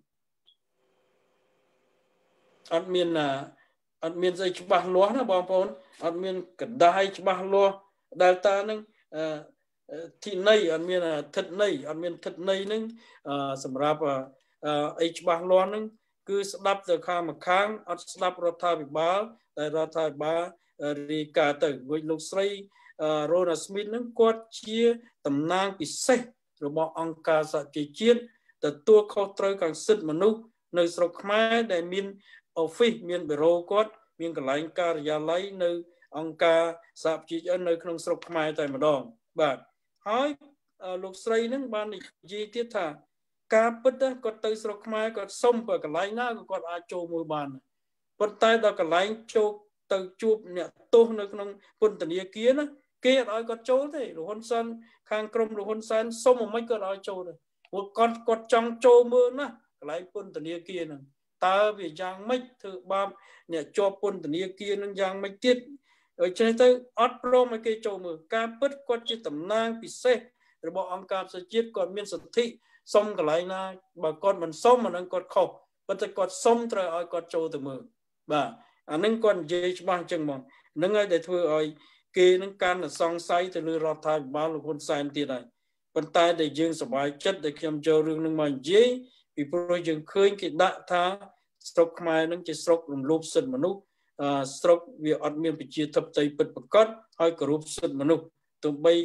អត់មានអត់មានស្អីច្បាស់លាស់ណាបងប្អូនអត់មានកណ្ដាលច្បាស់លាស់ Delta ហ្នឹងទីន័យអត់មានធិតន័យអត់មានធិតន័យហ្នឹងសម្រាប់អីច្បាស់លាស់ហ្នឹងគឺស្ដាប់ទៅខាងម្ខាងអត់ស្ដាប់រដ្ឋាភិបាលតែរដ្ឋាភិបាលរាយការណ៍ទៅវិញលោកស្រី Rona Smith ហ្នឹងគាត់ជាតំណាងពិសេសរបស់អង្គការសហជីវជាតិទទួលខុសត្រូវខាងសិទ្ធិមនុស្សនៅស្រុកខ្មែរដែលមាន office មាន bureau គាត់មានកន្លែងការិយាល័យនៅអង្គការសហជីវជាតិនៅក្នុងស្រុកខ្មែរតែម្ដងបាទហើយលោកស្រីហ្នឹងបាននិយាយទៀតថាការពិតគាត់ទៅស្រុកខ្មែរគាត់សុំទៅកន្លែងណាក៏គាត់អាចចូលមួយបានប៉ុន្តែដល់កន្លែងចូលទៅជួបអ្នកទោសនៅក្នុងពន្ធនាគារណាគេអត់ឲ្យគាត់ចូលទេលោកហ៊ុនសែនខាងក្រមលោកហ៊ុនសែនសុំមិនមិនគាត់ឲ្យចូលទេពួកគាត់គាត់ចង់ចូលមើលណាកន្លែងពន្ធនាគារហ្នឹងតើវាយ៉ាងម៉េចធ្វើបាបអ្នកជាប់ពន្ធនាគារហ្នឹងយ៉ាងម៉េចទៀតដូច្នេះទៅអត់ព្រមឲ្យគេចូលមើលការពិតគាត់ជាតំណាងពិសេសរបស់អង្គការសហជាតិគាត់មានសិទ្ធិសុំកន្លែងណាបើគាត់មិនសុំអានឹងគាត់ខុសប៉ុន្តែគាត់សុំត្រូវឲ្យគាត់ចូលទៅមើលបាទអានឹងគាត់និយាយច្បាស់អញ្ចឹងហ្មងហ្នឹងហើយដែលធ្វើឲ្យគេនឹងកាន់តែសង្ស័យទៅលើរដ្ឋាភិបាលលោកហ៊ុនសែនទៀតហើយប៉ុន្តែដែលយើងសប្បាយចិត្តដែលខ្ញុំចូលរឿងនឹងមកនិយាយពីព្រោះយើងឃើញគេដាក់ថាស្រុកខ្មែរនឹងជាស្រុករំលោភសិទ្ធិមនុស្សស្រុកវាអត់មានប្រជាធិបតេយ្យពិតប្រាកដហើយគោរពសិទ្ធិមនុស្សទោះបី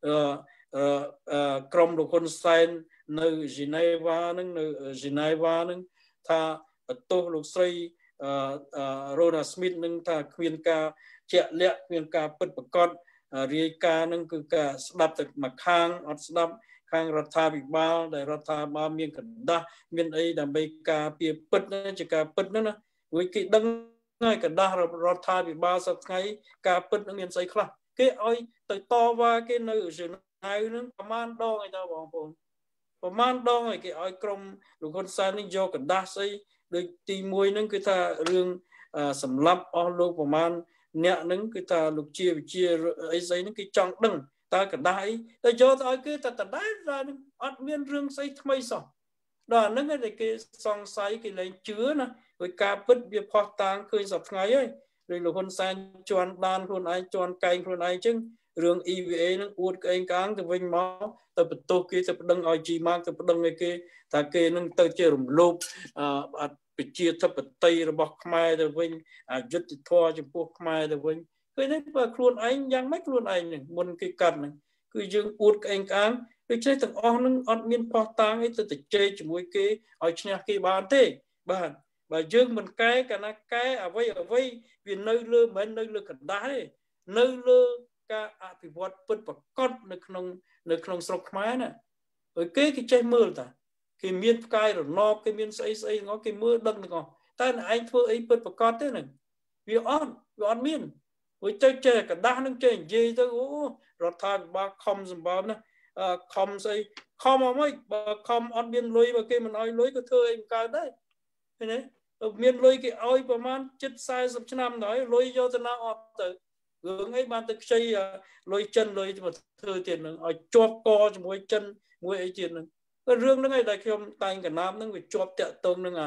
ក្រមលោកហ៊ុនសែននៅហ្សឺណេវ៉ានឹងនៅហ្សឺណេវ៉ានឹងថាបន្ទោសលោកស្រី Rona Smith នឹងថាគ្មានការជាក់លាក់គ្មានការពិតប្រាកដរាយការណ៍នឹងគឺការស្ដាប់ទៅមកខាងអត់ស្ដាប់ខាងរដ្ឋាភិបាលដែលរដ្ឋាភិបាលមានកណ្ដាស់មានអីដើម្បីការពារពិតជាការពិតហ្នឹងណាព្រោះគេដឹងហើយកណ្ដាស់រដ្ឋាភិបាលសប្តាហ៍ថ្ងៃការពិតនឹងមានស្អីខ្លះគេឲ្យទៅតវ៉ាគេនៅហ្សឺណែវហ្នឹងប្រហែលដងឯតើបងប្អូនប្រហែលដងឯគេឲ្យក្រុមលោកហ៊ុនសែននេះយកកណ្ដាស់ស្អីដូចទីមួយហ្នឹងគឺថារឿងសម្លាប់អស់លោកប្រហែលអ្នកហ្នឹងគឺថាលោកជាវិជាអីស្អីហ្នឹងគេចង់ដឹងតើកណ្ដាស់អីតែយកទៅឲ្យគេតែដដែលហ្នឹងអត់មានរឿងស្អីថ្មីសោះដល់ហ្នឹងឯងគេសង្ស័យគេលែងជឿណាដោយការពិតវាផុសតាងឃើញសប្តាហ៍ថ្ងៃហើយដោយលោកហ៊ុនសែនជន់ដានខ្លួនឯងជន់កែងខ្លួនឯងអញ្ចឹងរឿង E V A ហ្នឹងអួតក្អេងកាងទៅវិញមកទៅបន្ទោសគេទៅប្តឹងឲ្យ G Mark ទៅប្តឹងឲ្យគេថាគេនឹងទៅជារំលោភអឺប្រជាធិបតេយ្យរបស់ខ្មែរទៅវិញអយុត្តិធម៌ចំពោះខ្មែរទៅវិញឃើញទេបើខ្លួនឯងយ៉ាងម៉េចខ្លួនឯងហ្នឹងមុនគេកាត់ហ្នឹងគឺយើងអួតក្អេងកាងដូច្នេះទាំងអស់ហ្នឹងអត់មានផុសតាងអីទៅទៅជេរជាមួយគេឲ្យឈ្នះគេបានទេបាទបើយើងមិនកែកាលណាកែអ្វីអ្វីវានៅលើមិននៅលើកណ្ដាស់ទេនៅលើការអភិវឌ្ឍពិតប្រាកដនៅក្នុងនៅក្នុងស្រុកខ្មែរណាហើយគេគេចេះមើលតាគេមានផ្កាយរណបគេមានស្អីស្អីទាំងអស់គេមើលដឹងទាំងអស់តែឯងធ្វើអីពិតប្រាកដទេហ្នឹងវាអត់វាអត់មានព្រោះចេះចេះកណ្ដាស់នឹងចេះនិយាយទៅអូរដ្ឋាភិបាលខំសម្បើមណាខំស្អីខំអីបើខំអត់មានលុយបើគេមិនឲ្យលុយក៏ធ្វើអីមិនកើតដែរឃើញទេមានលុយគេឲ្យប្រហែលជិត40ឆ្នាំដល់លុយយកទៅណាអត់ទៅរឿងអីបានទៅខ្ចីលុយចិនលុយមកធ្វើទៀតនឹងឲ្យជាប់កជាមួយចិនមួយអីទៀតនឹងរឿងហ្នឹងឯងដែលខ្ញុំតែងកណាប់ហ្នឹងវាជាប់តាក់ទងនឹងអា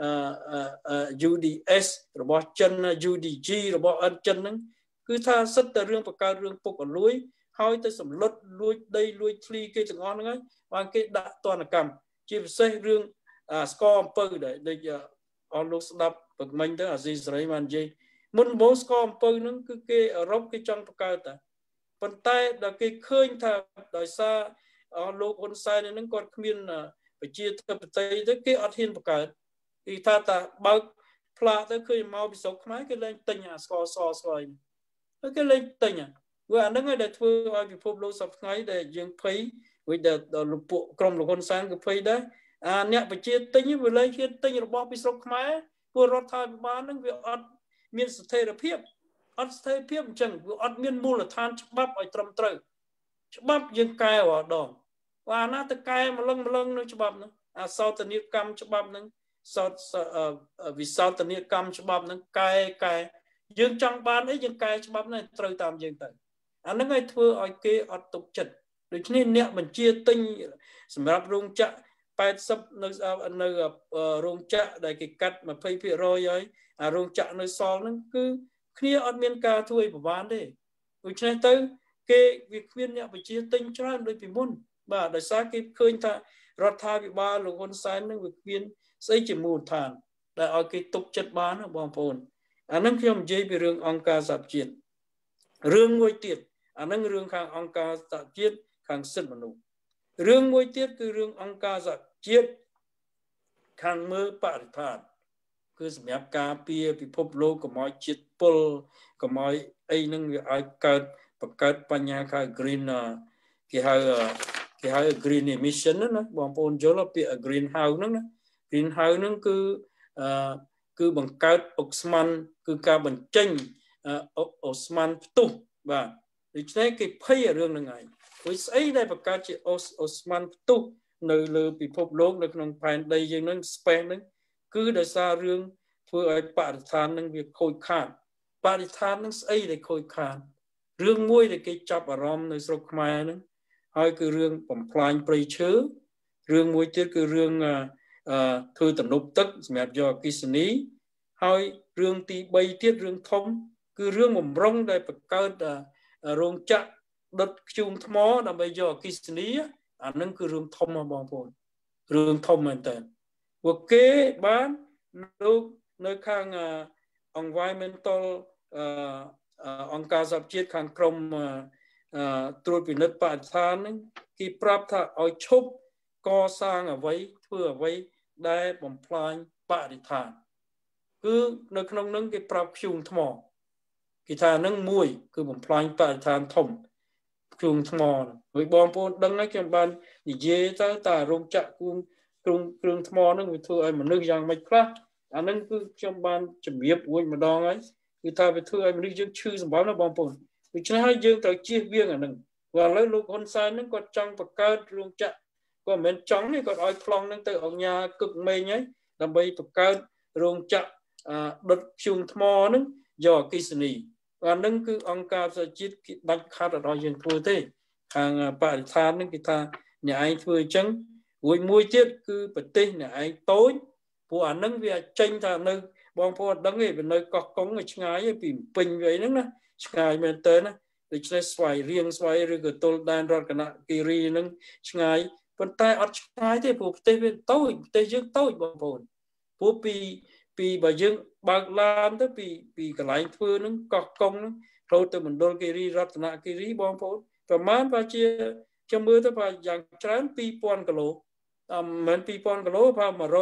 U D S របស់ចិន U D G របស់អិនចិនហ្នឹងគឺថាសិតតែរឿងបង្កើតរឿងពុកអលួយហើយទៅសម្លុតលួចដីលួចធ្លីគេទាំងអស់ហ្នឹងហើយបានគេដាក់ទណ្ឌកម្មជាពិសេសរឿងស្កអំពើដែរដូចអស់លោកស្ដាប់បកមិញទៅអាស៊ីសេរីបាននិយាយមុនដំបូងស្កអំពើហ្នឹងគឺគេអឺរ៉ុបគេចង់បង្កើតតែប៉ុន្តែដល់គេឃើញថាដោយសារអស់លោកហ៊ុនសែនហ្នឹងគាត់គ្មានប្រជាធិបតេយ្យទៅគេអត់ហ៊ានបង្កើតគេថាតាបើកផ្លាកទៅឃើញមកពីស្រុកខ្មែរគេលែងទិញអាស្ករសស្ករហ្នឹងគេលែងទិញអាព្រោះអាហ្នឹងឯងដែលធ្វើឲ្យពិភពលោកសប្តាហ៍ថ្ងៃដែលយើងភ័យវិញដល់លោកពួកក្រុមលោកហ៊ុនសែនក៏ភ័យដែរអាអ្នកប្រជាទិញវាលែងហ៊ានទិញរបស់ពីស្រុកខ្មែរព្រោះរដ្ឋាភិបាលហ្នឹងវាអត់មានស្ថិរភាពអត់ស្ថិរភាពអញ្ចឹងវាអត់មានមូលដ្ឋានច្បាប់ឲ្យត្រឹមត្រូវច្បាប់យើងកែរាល់ដងអាណាទៅកែម្លឹងម្លឹងនៅច្បាប់ហ្នឹងអាសោតនីយកម្មច្បាប់ហ្នឹងសោតវិសោតនីយកម្មច្បាប់ហ្នឹងកែកែយើងចង់បានអីយើងកែច្បាប់ហ្នឹងត្រូវតាមយើងទៅអាហ្នឹងឲ្យធ្វើឲ្យគេអត់ទុកចិត្តដូច្នេះអ្នកបញ្ជាទិញសម្រាប់រោងចក្រ80នៅនៅរោងចក្រដែលគេកាត់20%ហើយអារោងចក្រនៅសល់ហ្នឹងគឺគ្នាអត់មានការធ្វើឲ្យប្រវានទេដូច្នេះទៅគេវាគ្មានអ្នកបញ្ជាទិញច្រើនដូចពីមុនបាទដោយសារគេឃើញថារដ្ឋាភិបាលលោកហ៊ុនសែននឹងវាគ្មានស្អីជាមូលដ្ឋានដែលឲ្យគេទុកចិត្តបានបងប្អូនអានឹងខ្ញុំនិយាយពីរឿងអង្គការសហប្រជាជាតិរឿងមួយទៀតអានឹងរឿងខាងអង្គការសហជាតិខាងសិទ្ធិមនុស្សរឿងមួយទៀតគឺរឿងអង្គការសហជាតិខាងមើលបរិស្ថានគឺសម្រាប់ការពារពិភពលោកកុំឲ្យជាតិពុលកុំឲ្យអីនឹងវាឲ្យកើតបង្កើតបញ្ហាខាង green គេហៅគេហៅ green emission ណាបងប្អូនយល់ពាក្យ green house ហ្នឹងណា green house ហ្នឹងគឺអឺគឺបង្កើតអុកស្មန်គឺការបញ្ចេញអូស្មန်ផ្ទុះបាទដូច្នេះគេភ័យរឿងហ្នឹងហើយព្រោះស្អីដែលបង្កើតជាអូស្មန်ផ្ទុះនៅលើពិភពលោកនៅក្នុងផែនដីយើងហ្នឹង space ហ្នឹងគឺដោយសាររឿងធ្វើឲ្យបរិស្ថានហ្នឹងវាខូចខាតបរិស្ថានហ្នឹងស្អីដែលខូចខាតរឿងមួយដែលគេចាប់អារម្មណ៍នៅស្រុកខ្មែរហ្នឹងហើយគឺរឿងបំផ្លាញព្រៃឈើរឿងមួយទៀតគឺរឿងអឺធ្វើទំនប់ទឹកសម្រាប់យកអគ្គិសនីហើយរឿងទី3ទៀតរឿងធំគឺរឿងបំរុងដែលបង្កើតរោងចក្រដុតធ្យូងថ្មដើម្បីយកអគ្គិសនីអានឹងគឺរឿងធំណាបងប្អូនរឿងធំមែនតើពួកគេបានលោកនៅខាង environmental អង្គការសហជាតិខាងក្រមត្រួតពិនិត្យបរិស្ថានហ្នឹងគេប្រាប់ថាឲ្យឈប់កសាងអ្វីធ្វើអ្វីដែលបំផ្លាញបរិស្ថានគឺនៅក្នុងហ្នឹងគេប្រាប់ធ្យូងថ្មគេថាហ្នឹងមួយគឺបំផ្លាញបរិស្ថានធំធ្យូងថ្មហើយបងប្អូនដឹងហើយខ្ញុំបាននិយាយទៅតារោងចក្រគូគ្រឿងគ្រឿងថ្មហ្នឹងវាធ្វើឲ្យមនុស្សយ៉ាងម៉េចខ្លះអាហ្នឹងគឺខ្ញុំបានជំរាបរួចម្ដងហើយគឺថាវាធ្វើឲ្យមនុស្សយើងឈឺសម្បំណាបងប្អូនដូច្នេះហើយយើងត្រូវជៀសវាងអាហ្នឹងព្រោះឥឡូវលោកហ៊ុនសែនហ្នឹងគាត់ចង់បង្កើតរោងចក្រគាត់មិនមែនចង់ទេគាត់ឲ្យខ្លងហ្នឹងទៅអង្គញាគឹកមេងហើយដើម្បីបង្កើតរោងចក្រដុតធ្យូងថ្មហ្នឹងយកអគ្គិសនីអាហ្នឹងគឺអង្គការសហជាតិគេដាច់ខាត់អត់ឲ្យយើងធ្វើទេខាងបរិស្ថានហ្នឹងគេថាអ្នកឯងធ្វើអញ្ចឹងរួចមួយទៀតគឺប្រទេសអ្នកឯងតូចព្រោះអាហ្នឹងវាចេញថានៅបងប្អូនដឹងទេវានៅកោះកុងឆ្ងាយពីពេញវាហ្នឹងណាឆ្ងាយមែនតើណាដូច្នេះស្វ័យរៀងស្វ័យឬក៏ទល់ដែនរតនគិរីហ្នឹងឆ្ងាយប៉ុន្តែអត់ឆ្ងាយទេព្រោះប្រទេសវាតូចប្រទេសយើងតូចបងប្អូនព្រោះពីពីបើយើងបើកឡានទៅពីពីកន្លែងធ្វើហ្នឹងកោះកុងហ្នឹងរហូតទៅមណ្ឌលគិរីរតនគិរីបងប្អូនប្រហែលបើជាខ្ញុំមើលទៅប្រហែលយ៉ាងច្រើនពីរពាន់គីឡូអឺមិនមែនពីរពាន់គីឡូប្រហែល100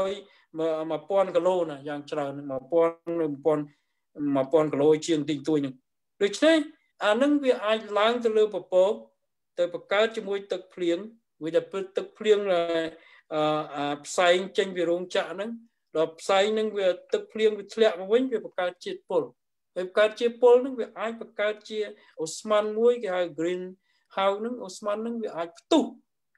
1000គីឡូណាយ៉ាងច្រើន1000 1000 1000គីឡូជាងទីទួយហ្នឹងដូច្នេះអានឹងវាអាចឡើងទៅលើពពកទៅបង្កើតជាមួយទឹកភ្លៀងវាតែទឹកភ្លៀងអាផ្សែងចេញពីរោងចក្រហ្នឹងដល់ផ្សែងហ្នឹងវាទឹកភ្លៀងវាធ្លាក់មកវិញវាបង្កើតជាតិពុលហើយបង្កើតជាតិពុលហ្នឹងវាអាចបង្កើតជាអូស្មန်មួយគេហៅ green house ហ្នឹងអូស្មန်ហ្នឹងវាអាចផ្ទុះ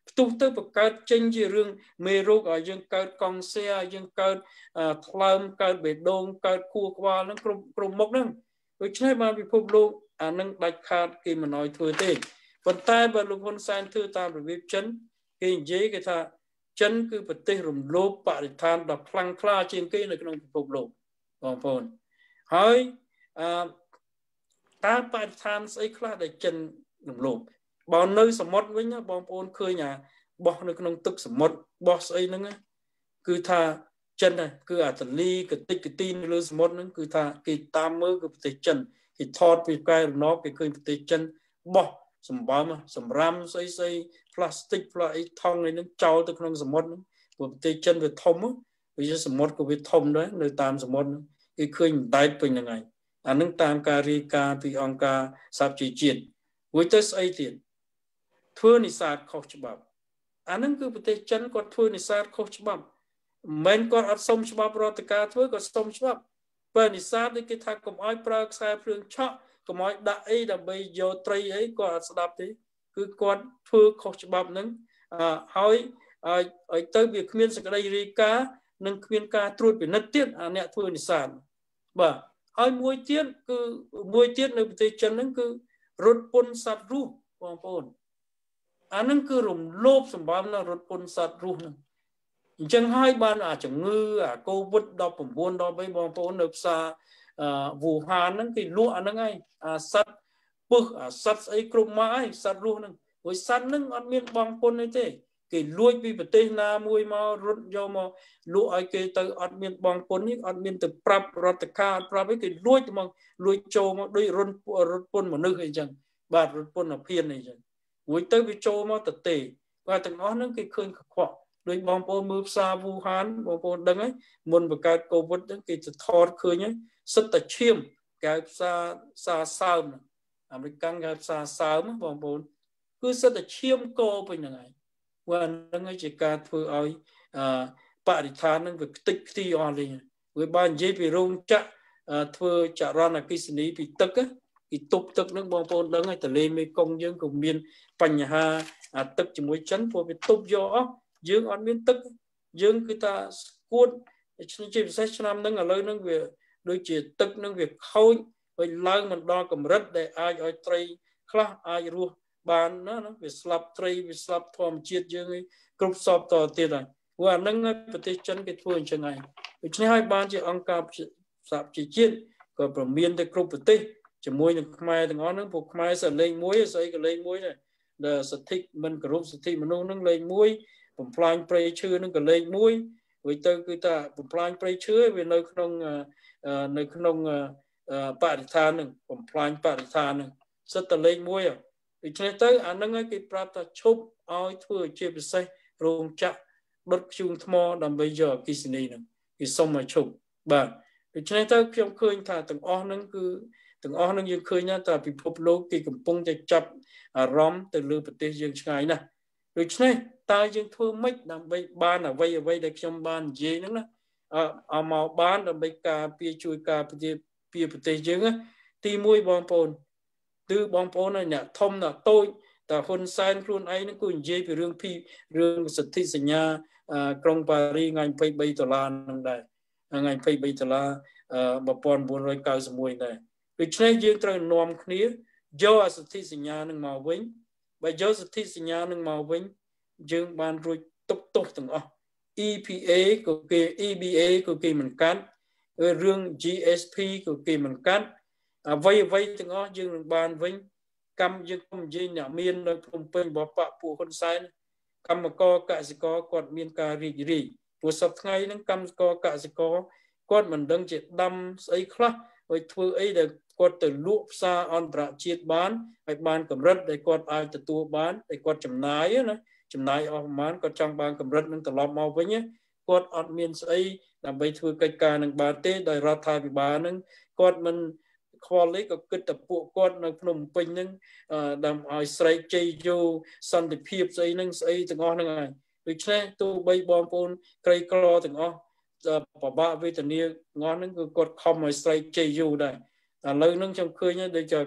ផ្ទុះទៅបង្កើតចេញជារឿងមេរោគឲ្យយើងកើតកង់សៀយើងកើតថ្លើមកើតបេះដូងកើតខួរក្បាលហ្នឹងគ្រប់គ្រប់មុខហ្នឹងដូច្នេះបានពិភពលោកអានឹងដាច់ខាតគេមិនអោយធ្វើទេប៉ុន្តែបើលោកហ៊ុនសែនធ្វើតាមរបៀបចិនគេនិយាយគេថាចិនគឺប្រទេសរំលោភបរិស្ថានដ៏ខ្លាំងក្លាជាងគេនៅក្នុងពិភពលោកបងប្អូនហើយអឺតើបរិស្ថានស្អីខ្លះដែលចិនរំលោភបើនៅសមុទ្រវិញបងប្អូនឃើញអាបោះនៅក្នុងទឹកសមុទ្របោះស្អីហ្នឹងគឺថាចិនគឺអាតលីកតិចកទីនៅលើសមុទ្រហ្នឹងគឺថាគេតាមមើលគឺប្រទេសចិនគេថតពីកែរណបគេឃើញប្រទេសចិនបោះសម្បំសម្រាមស្អីស្អីផ្លាស្ទិកផ្លាអីថង់អីហ្នឹងចោលទៅក្នុងសមុទ្រហ្នឹងព្រោះប្រទេសចិនវាធំវាជាសមុទ្រក៏វាធំដែរនៅតាមសមុទ្រហ្នឹងគេឃើញដែតពេញហ្នឹងហើយអានឹងតាមការរាយការណ៍ពីអង្គការសហជីវជាតិមួយទៅស្អីទៀតធ្វើនេសាទខុសច្បាប់អានឹងគឺប្រទេសចិនគាត់ធ្វើនេសាទខុសច្បាប់មិនគាត់អត់សុំច្បាប់រដ្ឋការធ្វើគាត់សុំច្បាប់បើនេសាទគេថាកុំឲ្យប្រើខ្សែភ្លើងឆក់កុំឲ្យដាក់អីដើម្បីយកត្រីអីគាត់អត់ស្ដាប់ទេគឺគាត់ធ្វើខុសច្បាប់ហ្នឹងហើយឲ្យទៅវាគ្មានសេចក្តីរាយការណ៍និងគ្មានការត្រួតពិនិត្យទៀតអាអ្នកធ្វើនេសាទបាទហើយមួយទៀតគឺមួយទៀតនៅប្រទេសចិនហ្នឹងគឺរត់ពន្ធសត្វរស់បងប្អូនអាហ្នឹងគឺរំលោភសម្បំណារត់ពន្ធសត្វរស់ហ្នឹងអញ្ចឹងហើយបានអាជំងឺអាកូវីដ ដប់ប្រាំបួន ដល់បីបងប្អូននៅផ្សារវូហានហ្នឹងគេលក់អាហ្នឹងហើយអាសត្វពឹសអាសត្វស្អីគ្រប់ម៉ាហើយសត្វរស់ហ្នឹងព្រោះសត្វហ្នឹងអត់មានបងពន្ធអីទេគេលួចពីប្រទេសណាមួយមករត់យកមកលក់ឲ្យគេទៅអត់មានបងពន្ធនេះអត់មានទៅប្រាប់រដ្ឋការអត់ប្រាប់អីគេលួចមកលួចចូលមកដូចរត់រត់ពន្ធមនុស្សអីចឹងបាទរត់ពន្ធអភិនអីចឹងមួយទៅវាចូលមកទៅទេបាទទាំងអស់ហ្នឹងគេឃើញកខ្វក់ដោយបងប្អូនមើលផ្សារវូហានបងប្អូនដឹងហើយមុនបង្កើតកូវីដហ្នឹងគេទៅថតឃើញហើយសិតតែឈាមគេផ្សារផ្សារសើមអាមេរិកគេផ្សារសើមបងប្អូនគឺសិតតែឈាមកោពេញហ្នឹងហើយว่าនឹងជាការធ្វើឲ្យបរិស្ថាននឹងវាខ្ទេចខ្ទីអស់លេងវាបាននិយាយពីរោងចក្រធ្វើចរន្តអគ្គិសនីពីទឹកពីទប់ទឹកនឹងបងប្អូនដឹងហើយទន្លេមេគង្គយើងក៏មានបញ្ហាអាទឹកជាមួយចិនព្រោះវាទប់យកអស់យើងអត់មានទឹកយើងគឺថាស្គួតជាពិសេសឆ្នាំហ្នឹងឥឡូវហ្នឹងវាដូចជាទឹកហ្នឹងវាខូចវិញឡើងមិនដល់កម្រិតដែលអាចឲ្យត្រីខ្លះអាចរស់បានណាវាស្លាប់ត្រីវាស្លាប់ធម្មជាតិយើងឯងគ្រប់សពតទៀតហើយព្រោះអានឹងប្រទេសចិនគេធ្វើអញ្ចឹងហើយដូច្នេះហើយបានជាអង្គការសហជីវជាតិក៏ប្រមានទៅគ្រប់ប្រទេសជាមួយនឹងខ្មែរទាំងអស់ហ្នឹងពួកខ្មែរសលេងមួយស្អីក៏លេងមួយដែរដែលសិទ្ធិមិនគោរពសិទ្ធិមនុស្សហ្នឹងលេងមួយបំផ្លាញព្រៃឈើហ្នឹងក៏លេងមួយវិញទៅគឺថាបំផ្លាញព្រៃឈើវានៅក្នុងនៅក្នុងបរិស្ថានហ្នឹងបំផ្លាញបរិស្ថានហ្នឹងសិតតែលេងមួយដូច្នេះទៅអានឹងគេប្រាប់ថាឈប់ឲ្យធ្វើជាពិសេសរោងចក្រដុតធ្យូងថ្មដើម្បីយកអគ្គិសនីហ្នឹងគេសុំឲ្យឈប់បាទដូច្នេះទៅខ្ញុំឃើញថាទាំងអស់ហ្នឹងគឺទាំងអស់ហ្នឹងយើងឃើញថាពិភពលោកគេកំពុងតែចាប់អារម្មណ៍ទៅលើប្រទេសយើងឆ្ងាយណាស់ដូច្នេះតើយើងធ្វើម៉េចដើម្បីបានអ្វីអ្វីដែលខ្ញុំបាននិយាយហ្នឹងណាអមមកបានដើម្បីការពារជួយការពារប្រទេសយើងទីមួយបងប្អូនគឺបងប្អូនអ្នកធំអ្នកតូចតើហ៊ុនសែនខ្លួនឯងនឹងគឺនិយាយពីរឿងពីរឿងសិទ្ធិសញ្ញាក្រុងប៉ារីថ្ងៃยี่สิบสามដុល្លារនឹងដែរថ្ងៃยี่สิบสามដុល្លារnineteen ninety-oneដែរដូច្នេះយើងត្រូវនាំគ្នាយកអាសិទ្ធិសញ្ញានឹងមកវិញបើយកសិទ្ធិសញ្ញានឹងមកវិញយើងបានរួចទុកទោសទាំងអស់ E P A ក៏គេ E B A ក៏គេមិនកាត់រឿង G S P ក៏គេមិនកាត់អ្វីអ្វីទាំងអស់យើងនឹងបានវិញកម្មយើងគុំនិយាយអ្នកមាននៅភ្នំពេញរបស់បកពួកហ៊ុនសែនកម្មករកសិករគាត់មានការរីករាយព្រោះសប្តាហ៍ថ្ងៃហ្នឹងកម្មករកសិករគាត់មិនដឹងជាដាំស្អីខ្លះហើយធ្វើអីដែលគាត់ទៅលក់ផ្សារអន្តរជាតិបានហើយបានកម្រិតដែលគាត់អាចទទួលបានដែលគាត់ចំណាយណាចំណាយអស់ប្រមាណគាត់ចង់បានកម្រិតនឹងត្រឡប់មកវិញគាត់អត់មានស្អីដើម្បីធ្វើកិច្ចការនឹងបានទេដោយរដ្ឋាភិបាលនឹងគាត់មិនខ្វល់ទេក៏គិតតែពួកគាត់នៅភ្នំពេញហ្នឹងដើម្បីឲ្យស្រែកជ័យយោសន្តិភាពស្អីហ្នឹងស្អីទាំងអស់ហ្នឹងហើយដូច្នេះទោះបីបងប្អូនក្រីក្រទាំងអស់បបាក់វេទនាទាំងអស់ហ្នឹងគឺគាត់ខំឲ្យស្រែកជ័យយោដែរឥឡូវហ្នឹងខ្ញុំឃើញដូច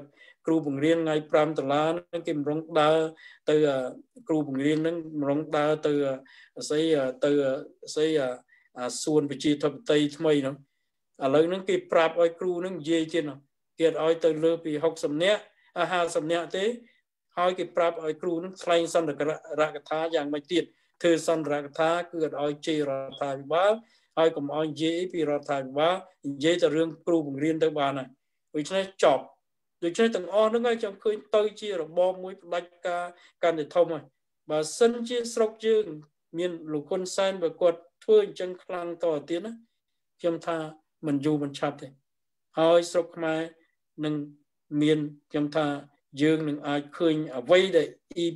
គ្រូបង្រៀនថ្ងៃប្រាំដុល្លារហ្នឹងគេមិនរងដើរទៅគ្រូបង្រៀនហ្នឹងមិនរងដើរទៅស្អីទៅស្អីអាសួនប្រជាធិបតេយ្យថ្មីហ្នឹងឥឡូវហ្នឹងគេប្រាប់ឲ្យគ្រូហ្នឹងនិយាយទៀតគេឲ្យទៅលើពីហុកសិបនាក់ห้าสิบនាក់ទេហើយគេប្រាប់ឲ្យគ្រូហ្នឹងថ្លែងសន្ទរកថាយ៉ាងម៉េចទៀតធ្វើសន្ទរកថាគឺឲ្យជេររដ្ឋាភិបាលហើយកុំឲ្យនិយាយពីរដ្ឋាភិបាលនិយាយតែរឿងគ្រូបង្រៀនទៅបានហើយដូច្នេះចប់ដូច្នេះទាំងអស់ហ្នឹងហើយខ្ញុំឃើញទៅជារបបមួយផ្ដាច់ការកាន់តែធំហើយបើសិនជាស្រុកយើងមានលោកហ៊ុនសែនបើគាត់ធ្វើអញ្ចឹងខ្លាំងតទៅទៀតណាខ្ញុំថាមិនយូរមិនឆាប់ទេហើយស្រុកខ្មែរនឹងមានខ្ញុំថាយើងនឹងអាចឃើញអ្វីដែល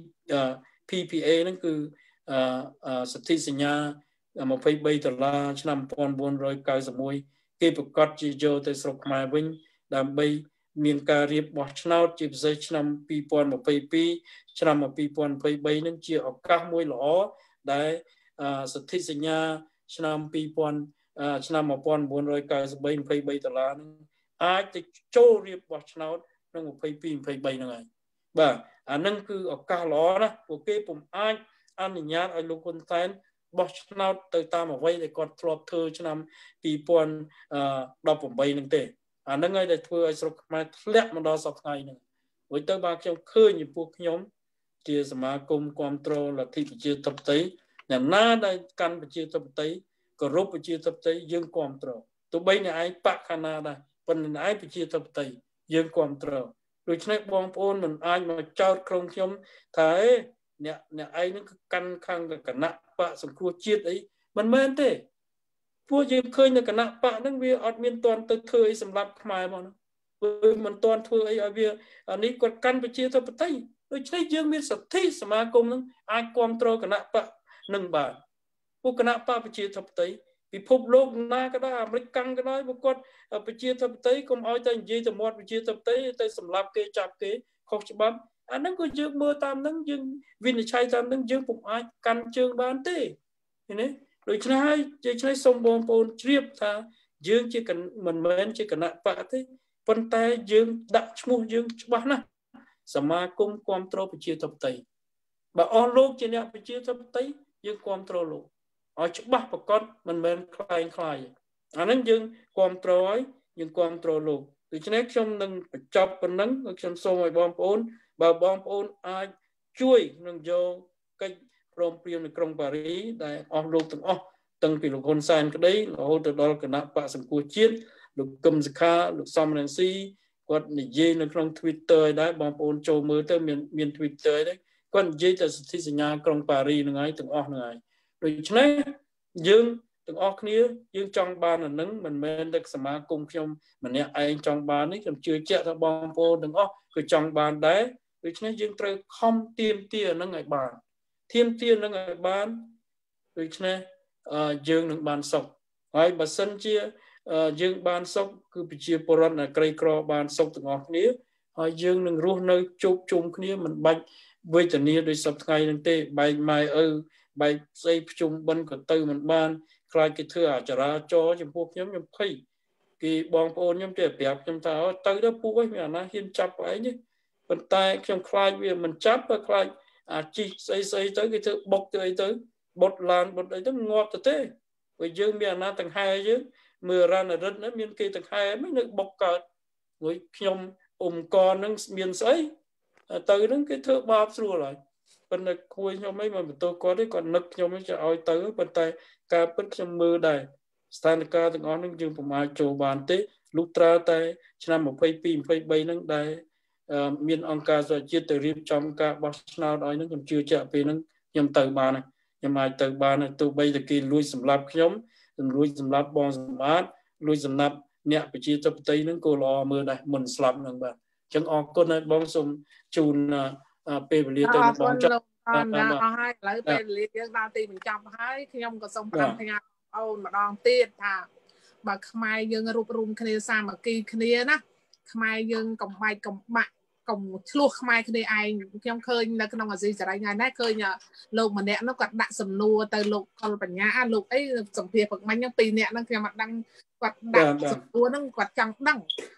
P P A ហ្នឹងគឺសន្ធិសញ្ញាยี่สิบสามដុល្លារឆ្នាំnineteen ninety-oneគេប្រកាសជាយកទៅស្រុកខ្មែរវិញដើម្បីមានការរៀបបោះឆ្នោតជាពិសេសឆ្នាំtwenty twenty-twoឆ្នាំtwenty twenty-threeនឹងជាឱកាសមួយល្អដែលសន្ធិសញ្ញាឆ្នាំ2000ឆ្នាំnineteen ninety-three twenty-threeដុល្លារនឹងអាចទៅចូលរៀបបោះឆ្នោតក្នុងtwenty-two twenty-threeហ្នឹងហើយបាទអានឹងគឺឱកាសល្អណាស់ពួកគេពុំអាចអនុញ្ញាតឲ្យលោកហ៊ុនសែនបោះឆ្នោតទៅតាមអ្វីដែលគាត់ធ្លាប់ធ្វើឆ្នាំtwenty eighteenហ្នឹងទេអាហ្នឹងហើយដែលធ្វើឲ្យស្រុកខ្មែរធ្លាក់មកដល់សប្តាហ៍ថ្ងៃហ្នឹងរួចទៅបាទខ្ញុំឃើញពីពួកខ្ញុំជាសមាគមគាំទ្រលទ្ធិប្រជាធិបតេយ្យអ្នកណាដែលកាន់ប្រជាធិបតេយ្យគោរពប្រជាធិបតេយ្យយើងគាំទ្រទោះបីអ្នកឯងបកខាណាដែរប៉ុន្តែអ្នកឯងប្រជាធិបតេយ្យយើងគាំទ្រដូច្នេះបងប្អូនមិនអាចមកចោទក្រុមខ្ញុំថាអេអ្នកអ្នកឯងនឹងកាន់ខាងគណៈបកសង្គ្រោះជាតិអីមិនមែនទេពួកយើងឃើញនៅគណៈបកហ្នឹងវាអត់មានតន់ទៅធ្វើអីសម្រាប់ខ្មែរមកហ្នឹងវាមិនតន់ធ្វើអីឲ្យវានេះគាត់កាន់ប្រជាធិបតេយ្យដូច្នេះយើងមានសិទ្ធិសមាគមហ្នឹងអាចគ្រប់គ្រងគណៈបកនឹងបានពួកគណៈបកប្រជាធិបតេយ្យពិភពលោកណាក៏ដោយអាមេរិកកាំងក៏ដោយពួកគាត់ប្រជាធិបតេយ្យកុំឲ្យតែនិយាយទៅមាត់ប្រជាធិបតេយ្យទៅសម្លាប់គេចាប់គេខុសច្បាប់អាហ្នឹងក៏យើងមើលតាមហ្នឹងយើងវិនិច្ឆ័យតាមហ្នឹងយើងពុំអាចកាន់ជើងបានទេឃើញទេដូច្នេះហើយជាឆ្នៃសូមបងប្អូនជ្រាបថាយើងជាមិនមែនជាគណៈបកទេប៉ុន្តែយើងដាក់ឈ្មោះយើងច្បាស់ណាស់សមាគមគាំទ្រប្រជាធិបតេយ្យបើអស់លោកជាអ្នកប្រជាធិបតេយ្យយើងគាំទ្រលោកឲ្យច្បាស់ប្រកបមិនមែនคล้ายคล้ายអាហ្នឹងយើងគាំទ្រឲ្យយើងគាំទ្រលោកដូច្នេះខ្ញុំនឹងបញ្ចប់ប៉ុណ្ណឹងខ្ញុំសូមឲ្យបងប្អូនបើបងប្អូនអាចជួយនឹងយកកិច្ចព្រមព្រៀងនៅក្រុងប៉ារីដែលអស់លោកទាំងអស់តាំងពីលោកហ៊ុនសែនក្តីរហូតទៅដល់គណៈបកសង្គ្រោះជាតិលោកកឹមសុខាលោកសំរងស៊ីគាត់និយាយនៅក្នុង Twitter ដែរបងប្អូនចូលមើលទៅមានមាន Twitter ដែរគាត់និយាយតែសន្ធិសញ្ញាក្រុងប៉ារីហ្នឹងហើយទាំងអស់ហ្នឹងហើយដូច្នេះយើងទាំងអស់គ្នាយើងចង់បានអានឹងមិនមែនតែសមាគមខ្ញុំម្នាក់ឯងចង់បាននេះខ្ញុំជឿជាក់ថាបងប្អូនទាំងអស់គឺចង់បានដែរដូច្នេះយើងត្រូវខំទាមទារអានឹងឲ្យបានទាមទារនឹងឲ្យបានដូច្នេះយើងនឹងបានសុខហើយបើសិនជាយើងបានសុខគឺប្រជាពលរដ្ឋដែលក្រីក្របានសុខទាំងអស់គ្នាហើយយើងនឹងរស់នៅជួបជុំគ្នាមិនបាច់វេទនាដោយសពថ្ងៃនឹងទេបែកម៉ែឪបែកស្អីភ្ជុំបិណ្ឌក៏ទៅមិនបានខ្លាចគេធ្វើអចរាចរចំពោះខ្ញុំខ្ញុំភ័យគេបងប្អូនខ្ញុំទៅប្រាប់ខ្ញុំថាទៅទៅពួកឯងមានអាណាហ៊ានចាប់ឯងទេប៉ុន្តែខ្ញុំខ្លាចវាមិនចាប់បើខ្លាចអាជីស្អីស្អីទៅគេធ្វើបុកទៅអីទៅបុតឡានបុតអីទៅងាប់ទៅទេព្រោះយើងមានអាណាទាំងហែយើងមើលរណរិទ្ធហ្នឹងមានគេទាំងហែមិននៅបុកកើតព្រោះខ្ញុំអ៊ុំកនហ្នឹងមានស្អីទៅហ្នឹងគេធ្វើបាបស្រួលហើយប៉ុន្តែគួយខ្ញុំអីមកបន្ទោគាត់ទេគាត់នឹកខ្ញុំឲ្យឲ្យទៅប៉ុន្តែការពិតខ្ញុំមើលដែរស្ថានភាពទាំងអស់ហ្នឹងយើងប្រមាថចូលបានទេលុះត្រាតែឆ្នាំtwenty-two twenty-threeហ្នឹងដែរមានអង្គការសហជាតិទៅរៀបចំការបោះឆ្នោតឲ្យហ្នឹងខ្ញុំជឿជាក់ពេលហ្នឹងខ្ញុំទៅបានខ្ញុំអាចទៅបានទោះបីតែគេលួចសម្លាប់ខ្ញុំលួចសម្លាប់បងសម្បត្តិលួចសម្លាប់អ្នកប្រជាធិបតេយ្យហ្នឹងក៏ល្អមើលដែរមុនស្លាប់ហ្នឹងបាទអញ្ចឹងអរគុណហើយបងសូមជូនពេលវេលាទៅបងចប់អរហើយឥឡូវពេលវេលាយើងដល់ទីបញ្ចប់ហើយខ្ញុំក៏សូមប្រាប់ផ្ញើអូនម្ដងទៀតថាបើខ្មែរយើងរួបរวมគ្នាសាមគ្គីគ្នាណាខ្មែរយើងកំបែកកំបាក់កុំឆ្លោះខ្មែរគ្នាឯងខ្ញុំឃើញនៅក្នុងអាស៊ីសេរីថ្ងៃនេះឃើញលោកម្នាក់នោះគាត់ដាក់សំណួរទៅលោកកុលបញ្ញាលោកអីសម្ភារព្រឹកមិញហ្នឹងពីរនាក់ហ្នឹងខ្ញុំអត់ដឹងគាត់ដាក់សំណួរហ្នឹងគាត់ចង់ដឹង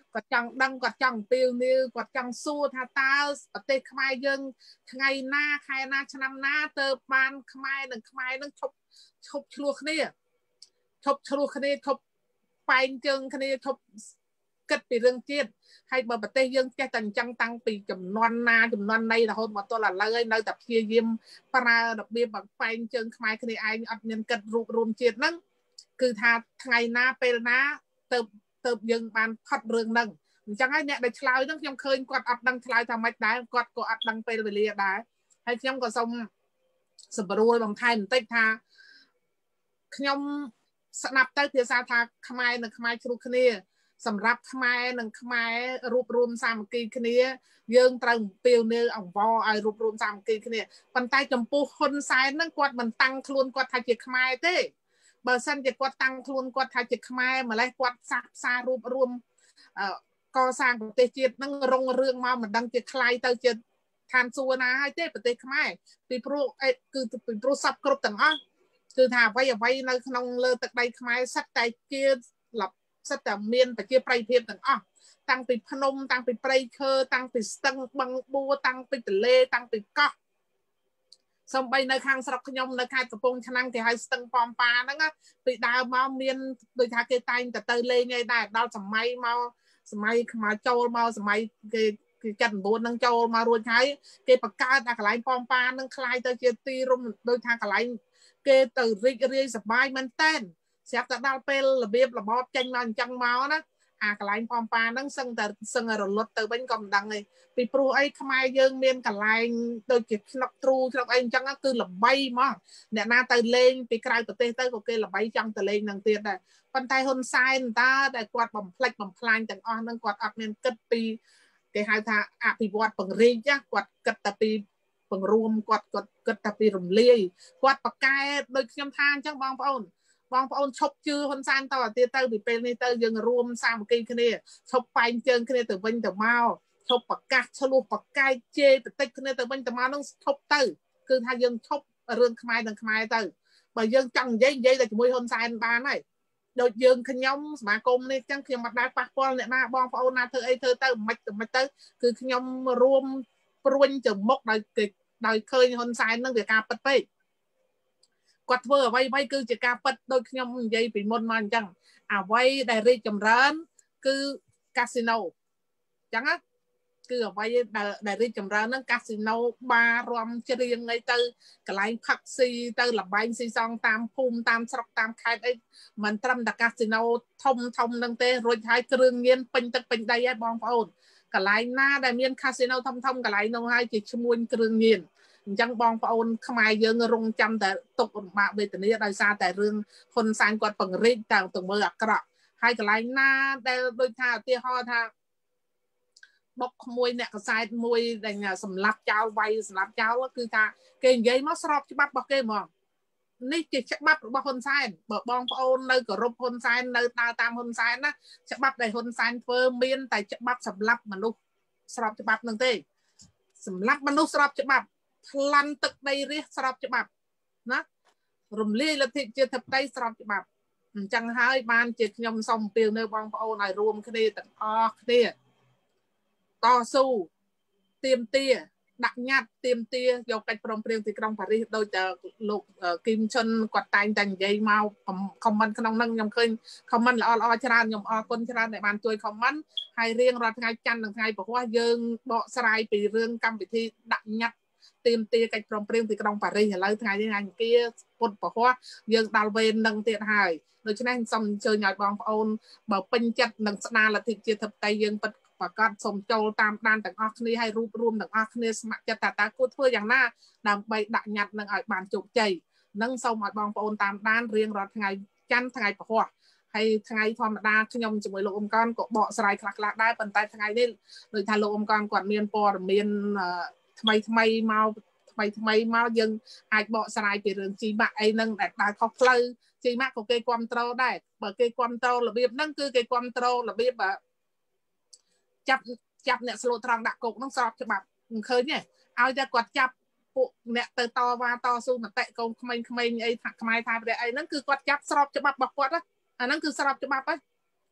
គាត់ចង់ដឹងគាត់ចង់ពីលនេះគាត់ចង់សួរថាតើប្រទេសខ្មែរយើងថ្ងៃណាខែណាឆ្នាំណាទៅបានខ្មែរនិងខ្មែរនឹងឈប់ឈប់ឆ្លោះគ្នាឈប់ឆ្លោះគ្នាឈប់បែងជើងគ្នាឈប់គិតពីរឿងជាតិហើយបើប្រទេសយើងចេះតែអញ្ចឹងតាំងពីចំនួនណាចំនួនណីរហូតមកទល់ឥឡូវហើយនៅតែព្យាយាមប្រើរបៀបបែងជើងខ្មែរគ្នាឯងអត់មានគិតរូបរួមជាតិហ្នឹងគឺថាថ្ងៃណាពេលណាទៅទៅយើងបានផុតរឿងហ្នឹងអញ្ចឹងហើយអ្នកដែលឆ្លើយហ្នឹងខ្ញុំឃើញគាត់អត់ដឹងឆ្លើយថាម៉េចដែរគាត់ក៏អត់ដឹងពេលវេលាដែរហើយខ្ញុំក៏សូមសម្រួលបន្ថែមបន្តិចថាខ្ញុំស្ដាប់ទៅភាសាថាខ្មែរនិងខ្មែរជ្រុះគ្នាសម្រាប់ខ្មែរនិងខ្មែររួបរวมសាមគ្គីគ្នាយើងត្រូវអំពាវនាវអង្វរឲ្យរួបរวมសាមគ្គីគ្នាប៉ុន្តែចំពោះហ៊ុនសែនហ្នឹងគាត់មិនតាំងខ្លួនគាត់ថាជាខ្មែរទេបើសិនជាគាត់តាំងខ្លួនគាត់ថាជាខ្មែរម្លេះគាត់សាផ្សាររួបរวมកសាងប្រទេសជាតិហ្នឹងរុងរឿងមកមិនដឹងជាខ្លាយទៅជាឋានសួគ៌ណាហើយទេប្រទេសខ្មែរពីព្រោះគឺពីព្រោះសពគ្រប់ទាំងអស់គឺថាអ្វីអ្វីនៅក្នុងលើទឹកដីខ្មែរសិតតែជាលប់សិតតែមានប្រជាប្រិយភាពទាំងអស់តាំងពីភ្នំតាំងពីព្រៃឈើតាំងពីស្ទឹងបឹងបួរតាំងពីទន្លេតាំងពីកោះសំបីនៅខាងស្រុកខ្ញុំនៅខេត្តកំពង់ឆ្នាំងគេហៅស្ទឹងប៉មប៉ាហ្នឹងពីដើមមកមានដូចថាគេតែងតែទៅលេងឯដែរដល់សម័យមកសម័យខ្មែរចូលមកសម័យគេគេចាត់ដំបូននឹងចូលមករួចហើយគេបង្កើតអាកន្លែងប៉មប៉ានឹងคล้ายទៅជាទីរំដូចថាកន្លែងគេទៅរីករាយសប្បាយមែនតែនស្រាប់តែដល់ពេលរបៀបរបបចេញមកអញ្ចឹងមកណាអាកន្លែងប៉មប៉ាហ្នឹងសឹងតែសឹងរលត់ទៅវិញក៏មិនដឹងទេពីព្រោះអីខ្មែរយើងមានកន្លែងដូចជាស្នុកទ្រូស្នុកអីអញ្ចឹងគឺល្បីមកអ្នកណាទៅលេងពីក្រៅប្រទេសទៅក៏គេល្បីចង់ទៅលេងនឹងទៀតដែរប៉ុន្តែហ៊ុនសែនតើដែលគាត់បំផ្លិចបំផ្លាញទាំងអស់ហ្នឹងគាត់អត់មានគិតពីគេហៅថាអភិវឌ្ឍពង្រីកគាត់គិតតែពីពង្រួមគាត់គាត់គិតតែពីរំលាយគាត់ប្រកែដូចខ្ញុំថាអញ្ចឹងបងប្អូនបងប្អូនឈប់ជឿហ៊ុនសែនតទៅទៀតទៅពីពេលនេះទៅយើងរួមសាមគ្គីគ្នាឈប់បែងជើងគ្នាទៅវិញទៅមកឈប់ប្រកាសឆ្លោះប្រកែកជេរបន្តិចគ្នាទៅវិញទៅមកនឹងឈប់ទៅគឺថាយើងឈប់រឿងខ្មែរនិងខ្មែរទៅបើយើងចង់និយាយនិយាយតែជាមួយហ៊ុនសែនបានហើយដូចយើងខ្ញុំសមាគមនេះចឹងខ្ញុំមិនដែលប៉ះពាល់អ្នកណាបងប្អូនណាធ្វើអីធ្វើទៅមិនទៅមិនទៅគឺខ្ញុំរួមព្រួញទៅមុខដោយដោយឃើញហ៊ុនសែននឹងវាការពិតពេកគាត់ធ្វើអ្វីអ្វីគឺជាការពិតដូចខ្ញុំនិយាយពីមុនមកអញ្ចឹងអ្វីដែលរីកចម្រើនគឺកាស៊ីណូអញ្ចឹងណាគឺអ្វីដែលដែលរីកចម្រើនហ្នឹងកាស៊ីណូបាររំច្រៀងអីទៅកន្លែងផឹកស៊ីទៅលបែងស៊ីសងតាមភូមិតាមស្រុកតាមខេត្តអីមិនត្រឹមតែកាស៊ីណូធំធំហ្នឹងទេរួចហើយគ្រឿងញៀនពេញទឹកពេញដីហើយបងប្អូនកន្លែងណាដែលមានកាស៊ីណូធំធំកន្លែងនោះហើយជាឈ្មួញគ្រឿងញៀនអញ្ចឹងបងប្អូនខ្មែរយើងរងចាំតែទុកលំបាកវេទនាដោយសារតែរឿងហ៊ុនសែនគាត់បង្រិចតែទៅមើលអាក្រក់ហើយកន្លែងណាដែលដូចថាឧទាហរណ៍ថាបុកក្មួយអ្នកកសែតមួយដែលសម្លាប់ចោលវាយសម្លាប់ចោលគឺថាគេនិយាយមកស្របច្បាប់របស់គេហ្មងនេះជាច្បាប់របស់ហ៊ុនសែនបើបងប្អូននៅគោរពហ៊ុនសែននៅដើរតាមហ៊ុនសែនណាច្បាប់ដែលហ៊ុនសែនធ្វើមានតែច្បាប់សម្លាប់មនុស្សស្របច្បាប់នឹងទេសម្លាប់មនុស្សស្របច្បាប់ប្លន់ទឹកដីរាស្ត្រស្របច្បាប់ណារំលាយលទ្ធិជាតិធិបតេយ្យស្របច្បាប់អញ្ចឹងហើយបានជាខ្ញុំសូមអំពាវនាវបងប្អូនឲ្យរួមគ្នាទាំងអស់គ្នាតស៊ូទាមទារដាក់ញត្តិទាមទារយកកិច្ចព្រមព្រៀងទីក្រុងប៉ារីសដោយតែលោកគីមឈុនគាត់តែងតែនិយាយមកខមមិនក្នុងហ្នឹងខ្ញុំឃើញខមមិនល្អល្អច្រើនខ្ញុំអរគុណច្រើនដែលបានជួយខមមិនហើយរៀងរាល់ថ្ងៃច័ន្ទនិងថ្ងៃពហុយើងបកស្រាយពីរឿងកម្មវិធីដាក់ញត្តិទាមទារកិច្ចព្រមព្រៀងទីក្រុងប៉ារីសឥឡូវថ្ងៃនេះថ្ងៃអង្គារពុទ្ធពហុយើងដល់វេននឹងទៀតហើយដូច្នេះសូមអញ្ជើញឲ្យបងប្អូនបើពេញចិត្តនឹងស្ដារលទ្ធិជាតិធិបតេយ្យយើងពិតប្រកាសសូមចូលតាមដានទាំងអស់គ្នាឲ្យរួបរวมទាំងអស់គ្នាស្ម័គ្រចិត្តថាតើគួរធ្វើយ៉ាងណាដើម្បីដាក់ញត្តិនឹងឲ្យបានជោគជ័យនឹងសូមឲ្យបងប្អូនតាមដានរៀងរាល់ថ្ងៃច័ន្ទថ្ងៃពហុហើយថ្ងៃធម្មតាខ្ញុំជាមួយលោកអ៊ុំកនក៏បកស្រាយខ្លះៗដែរប៉ុន្តែថ្ងៃនេះដូចថាលោកអ៊ុំកនគាត់មានព័ត៌មានថ្មីថ្មីមកថ្មីថ្មីមកយើងអាចបកស្រាយពីរឿងជីម៉ាក់អីហ្នឹងដែលដើរខុសផ្លូវជីម៉ាក់ក៏គេគ្រប់គ្រងដែរបើគេគ្រប់គ្រងរបៀបហ្នឹងគឺគេគ្រប់គ្រងរបៀបចាប់ចាប់អ្នកស្លូតត្រង់ដាក់គុកហ្នឹងស្របច្បាប់មិនឃើញទេឲ្យតែគាត់ចាប់ពួកអ្នកទៅតវ៉ាតស៊ូមតិកូនក្មេងៗអីថាខ្មែរថាប្រទេសអីហ្នឹងគឺគាត់ចាប់ស្របច្បាប់របស់គាត់អាហ្នឹងគឺស្របច្បាប់ហើយ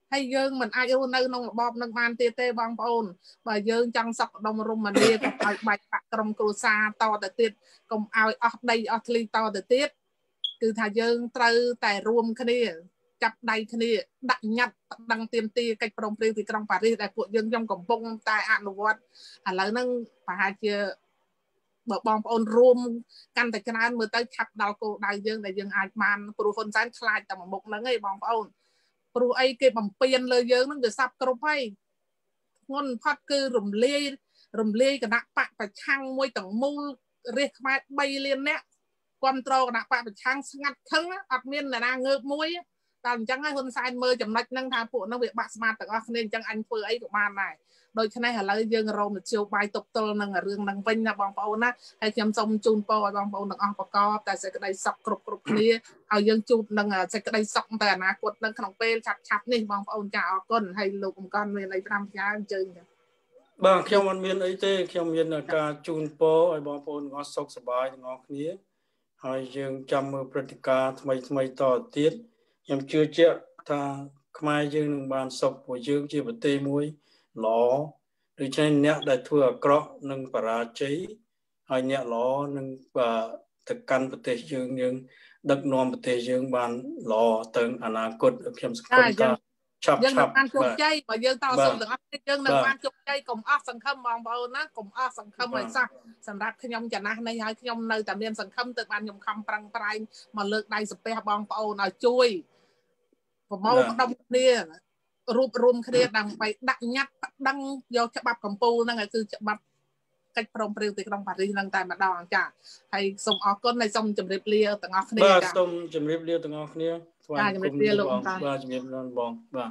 ហើយយើងមិនអាចរស់នៅក្នុងរបបនឹងបានទៀតទេបងប្អូនបើយើងចង់សុខដុមរមនាកុំឲ្យបាច់បាក់ក្រុមគ្រួសារតទៅទៀតកុំឲ្យអស់ដីអស់ធ្លីតទៅទៀតគឺថាយើងត្រូវតែរួមគ្នាចាប់ដៃគ្នាដាក់ញត្តិប្តឹងទាមទារកិច្ចព្រមព្រៀងទីក្រុងប៉ារីសដែលពួកយើងខ្ញុំកំពុងតែអនុវត្តឥឡូវហ្នឹងប្រហែលជាបើបងប្អូនរួមកាន់តែច្រើនមើលទៅឆាប់ដល់គោលដៅយើងដែលយើងអាចបានព្រោះហ៊ុនសែនខ្លាចតែមុខហ្នឹងឯងបងប្អូនព្រោះអីគេបំពេញលើយើងហ្នឹងវាសាប់គ្រប់ហើយធ្ងន់ផុតគឺរំលាយរំលាយគណៈបកប្រឆាំងមួយទាំងមូលរាជខ្មែរបីលានអ្នកគ្រប់គ្រងគណៈបកប្រឆាំងស្ងាត់ខឹងអត់មានអ្នកណាងើបមួយតែអញ្ចឹងហើយហ៊ុនសែនមើលចំណុចហ្នឹងថាពួកហ្នឹងវាបាក់ស្មាតទាំងអស់គ្នាអញ្ចឹងអញធ្វើអីក៏បានដែរដូច្នេះឥឡូវយើងរមនយោបាយទប់ទល់នឹងរឿងហ្នឹងវិញណាបងប្អូនណាហើយខ្ញុំសូមជូនពរឲ្យបងប្អូនទាំងអស់ប្រកបតែសេចក្តីសុខគ្រប់គ្រប់គ្នាឲ្យយើងជួបនឹងសេចក្តីសុខទៅអនាគតនឹងក្នុងពេលឆាប់ឆាប់នេះបងប្អូនចាអរគុណហើយលោកអង្គកនមានអីប្រាំផ្ញើអញ្ជើញចាបាទខ្ញុំមិនមានអីទេខ្ញុំមានការជូនពរឲ្យបងប្អូនទាំងអស់សុខសប្បាយទាំងអស់គ្នាហើយយើងចាំមើលព្រឹត្តិការណ៍ថ្មីថ្មីតទៅទៀតខ្ញុំជឿជាក់ថាខ្មែរយើងនឹងបានសុខព្រោះយើងជាប្រទេសមួយល្អដូច្នេះអ្នកដែលធ្វើអាក្រក់នឹងបរាជ័យហើយអ្នកល្អនឹងទៅកាន់ប្រទេសយើងយើងដឹកនាំប្រទេសយើងបានល្អទៅអនាគតខ្ញុំសង្ឃឹមថាឆាប់ឆាប់យើងនឹងបានជោគជ័យបើយើងតស៊ូទាំងអស់គ្នាយើងនឹងបានជោគជ័យកុំអស់សង្ឃឹមបងប្អូនណាកុំអស់សង្ឃឹមឲ្យសោះសម្រាប់ខ្ញុំចំណាស់នេះហើយខ្ញុំនៅតែមានសង្ឃឹមទៅបានខ្ញុំខំប្រឹងប្រែងមកលើកដៃសំពះបងប្អូនឲ្យជួយប្រមូលផ្ដុំគ្នារួបរวมគ្នាដើម្បីដាក់ញត្តិប្តឹងយកច្បាប់កម្ពុជាហ្នឹងគឺច្បាប់កិច្ចព្រមព្រៀងទីក្រុងប៉ារីសហ្នឹងតែម្ដងចាហើយសូមអរគុណហើយសូមជម្រាបលាទាំងអស់គ្នាបាទសូមជម្រាបលាទាំងអស់គ្នាស្វាគមន៍ជម្រាបលាលោកអង្គការបាទជម្រាបលាបងបាទ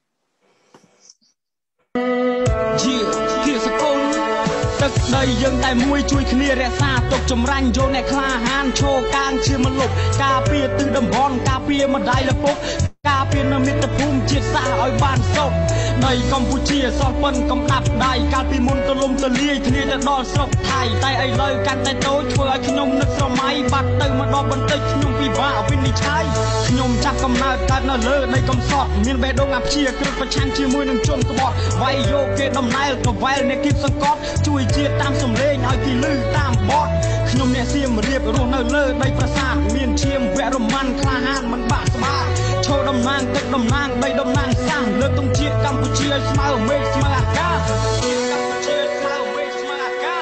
ជាជាសកលទឹកដីយើងតែមួយជួយគ្នារក្សាទុកចម្រាញ់យកអ្នកក្លាហានឈរកាងជាមលុបការពារទិសតំបន់ការពារម្ដាយលពុកការពារនៅមាតុភូមិជាតិសាសន៍ឲ្យបានសុខដីកម្ពុជាសោះប៉ុនកំដាប់ដៃកាលពីមុនទលំទលាយគ្នាទៅដល់ស្រុកថៃតែឥឡូវកាន់តែតូចធ្វើឲ្យខ្ញុំនឹកស្រមៃបាត់ទៅម្ដងបន្តិចខ្ញុំពិបាកវិនិច្ឆ័យខ្ញុំចាប់កំណើតកើតនៅលើដីកំសត់មានបេះដូងអាព្យាក្រឹតប្រឆាំងជាមួយនឹងជនក្បត់វាយយកគេដំណើរកវែលអ្នកគៀបសង្កត់ជួយជាតិតាមសំឡេងឲ្យគេលឺតាមបទខ្ញុំអ្នកសៀមរាបរស់នៅលើដីប្រាសាទមានឈាមវៈរមាន់ក្លាហានមិនបាក់ស្បាឈរតំណាងទឹកតំណាងដីតំណាងសាសលើកទង់ជាតិកម្ពុជាឲ្យស្មើមេឃស្មើអាកាសជាតិកម្ពុជាស្មើមេឃស្មើអាកាស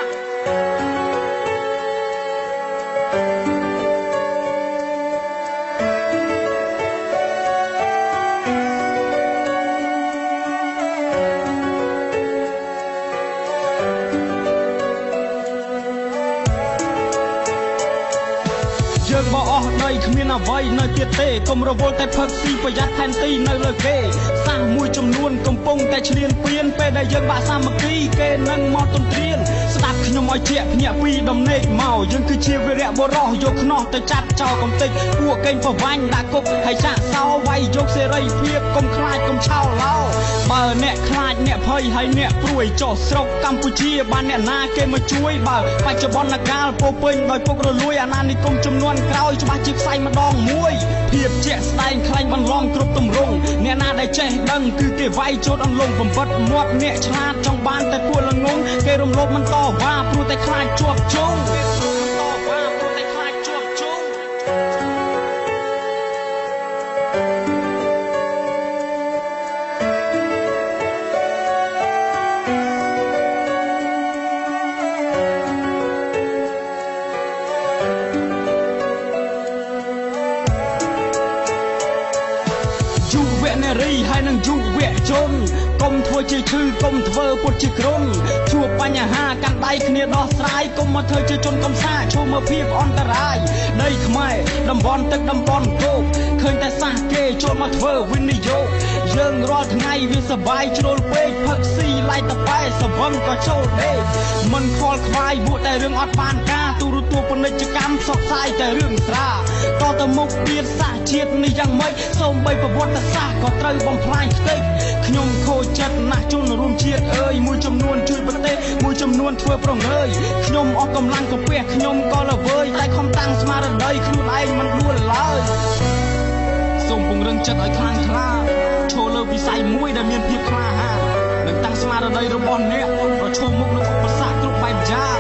យើងបោះអស់ដីគ្មានអ្វីនៅទៀតទេកុំរវល់តែផឹកស៊ីប្រយ័ត្នផែនទីនៅលើគេសាសមួយចំនួនកំពុងតែឈ្លានពានពេលដែលយើងបាក់សាមគ្គីគេនឹងមកទន្ទ្រានស្ដាប់ខ្ញុំឲ្យជាក់ភ្ញាក់ពីដំណេកមកយើងគឺជាវីរៈបុរសយកខ្នោះទៅចាត់ចោលកំតិចពួកកេងប្រវាញ់ដាក់គុកហើយចាក់សោវាយយកសេរីភាពកុំខ្លាចកុំឆោឡោបើអ្នកខ្លាចអ្នកភ័យហើយអ្នកព្រួយចុះស្រុកកម្ពុជាបានអ្នកណាគេមកជួយបើបច្ចុប្បន្នកាលពោពេញដោយពុករលួយអាណានិគមចំនួនក្រោយច្បាស់ជាផ្សាយម្ដងមួយភាពជាក់ស្ដែងខ្លាញ់បន្លំគ្រប់ទម្រង់អ្នកណាដែលចេះដឹងគឺគេវាយចូលអន្លង់បំបត្តិមាត់អ្នកឆ្លាតចង់បានតែពួកល្ងងគេរំលោភមិនតវ៉ាព្រោះតែខ្លាចជាប់ជុំតវ៉ាព្រោះតែខ្លាចជាប់ជុំហើយនឹងយុវជនកុំធ្វើជាឈឺកុំធ្វើពុតជាក្រុមជួបបញ្ហាកាន់ដៃគ្នាដោះស្រាយកុំមកធ្វើជាជនកំសាឈុំមើលភាពអន្តរាយដីខ្មែរតំបន់ទឹកតំបន់គោកឃើញតែសាសគេចូលមកធ្វើវិនិយោគយើងរាល់ថ្ងៃវាសបាយជ្រុលពេកផឹកស៊ីឡាយតប៉ែសវឹងក៏ចូលដេកមិនខ្វល់ខ្វាយពួកតែរឿងអត់បានការទូរទស្សន៍ពាណិជ្ជកម្មផ្សព្វផ្សាយតែរឿងស្រាតទៅមុខទៀតសាសជាតិនេះយ៉ាងម៉េចសូម្បីប្រវត្តិសាស្ត្រក៏ត្រូវបំផ្លាញខ្ទេចខ្ញុំខូចចិត្តណាស់ជនរួមជាតិអើយមួយចំនួនជួយប្រទេសមួយចំនួនធ្វើប្រងើយខ្ញុំអស់កម្លាំងកាពះខ្ញុំក៏ល្វើយតែខំតាំងស្មារតីខ្លួនឯងមិនដួលឡើយសូមពង្រឹងចិត្តឲ្យខ្លាំងក្លាឈរលើវិស័យមួយដែលមានភាពក្លាហាននិងតាំងស្មារតីរបស់អ្នកប្រឈមមុខនឹងឧបសគ្គគ្រប់បែបយ៉ាង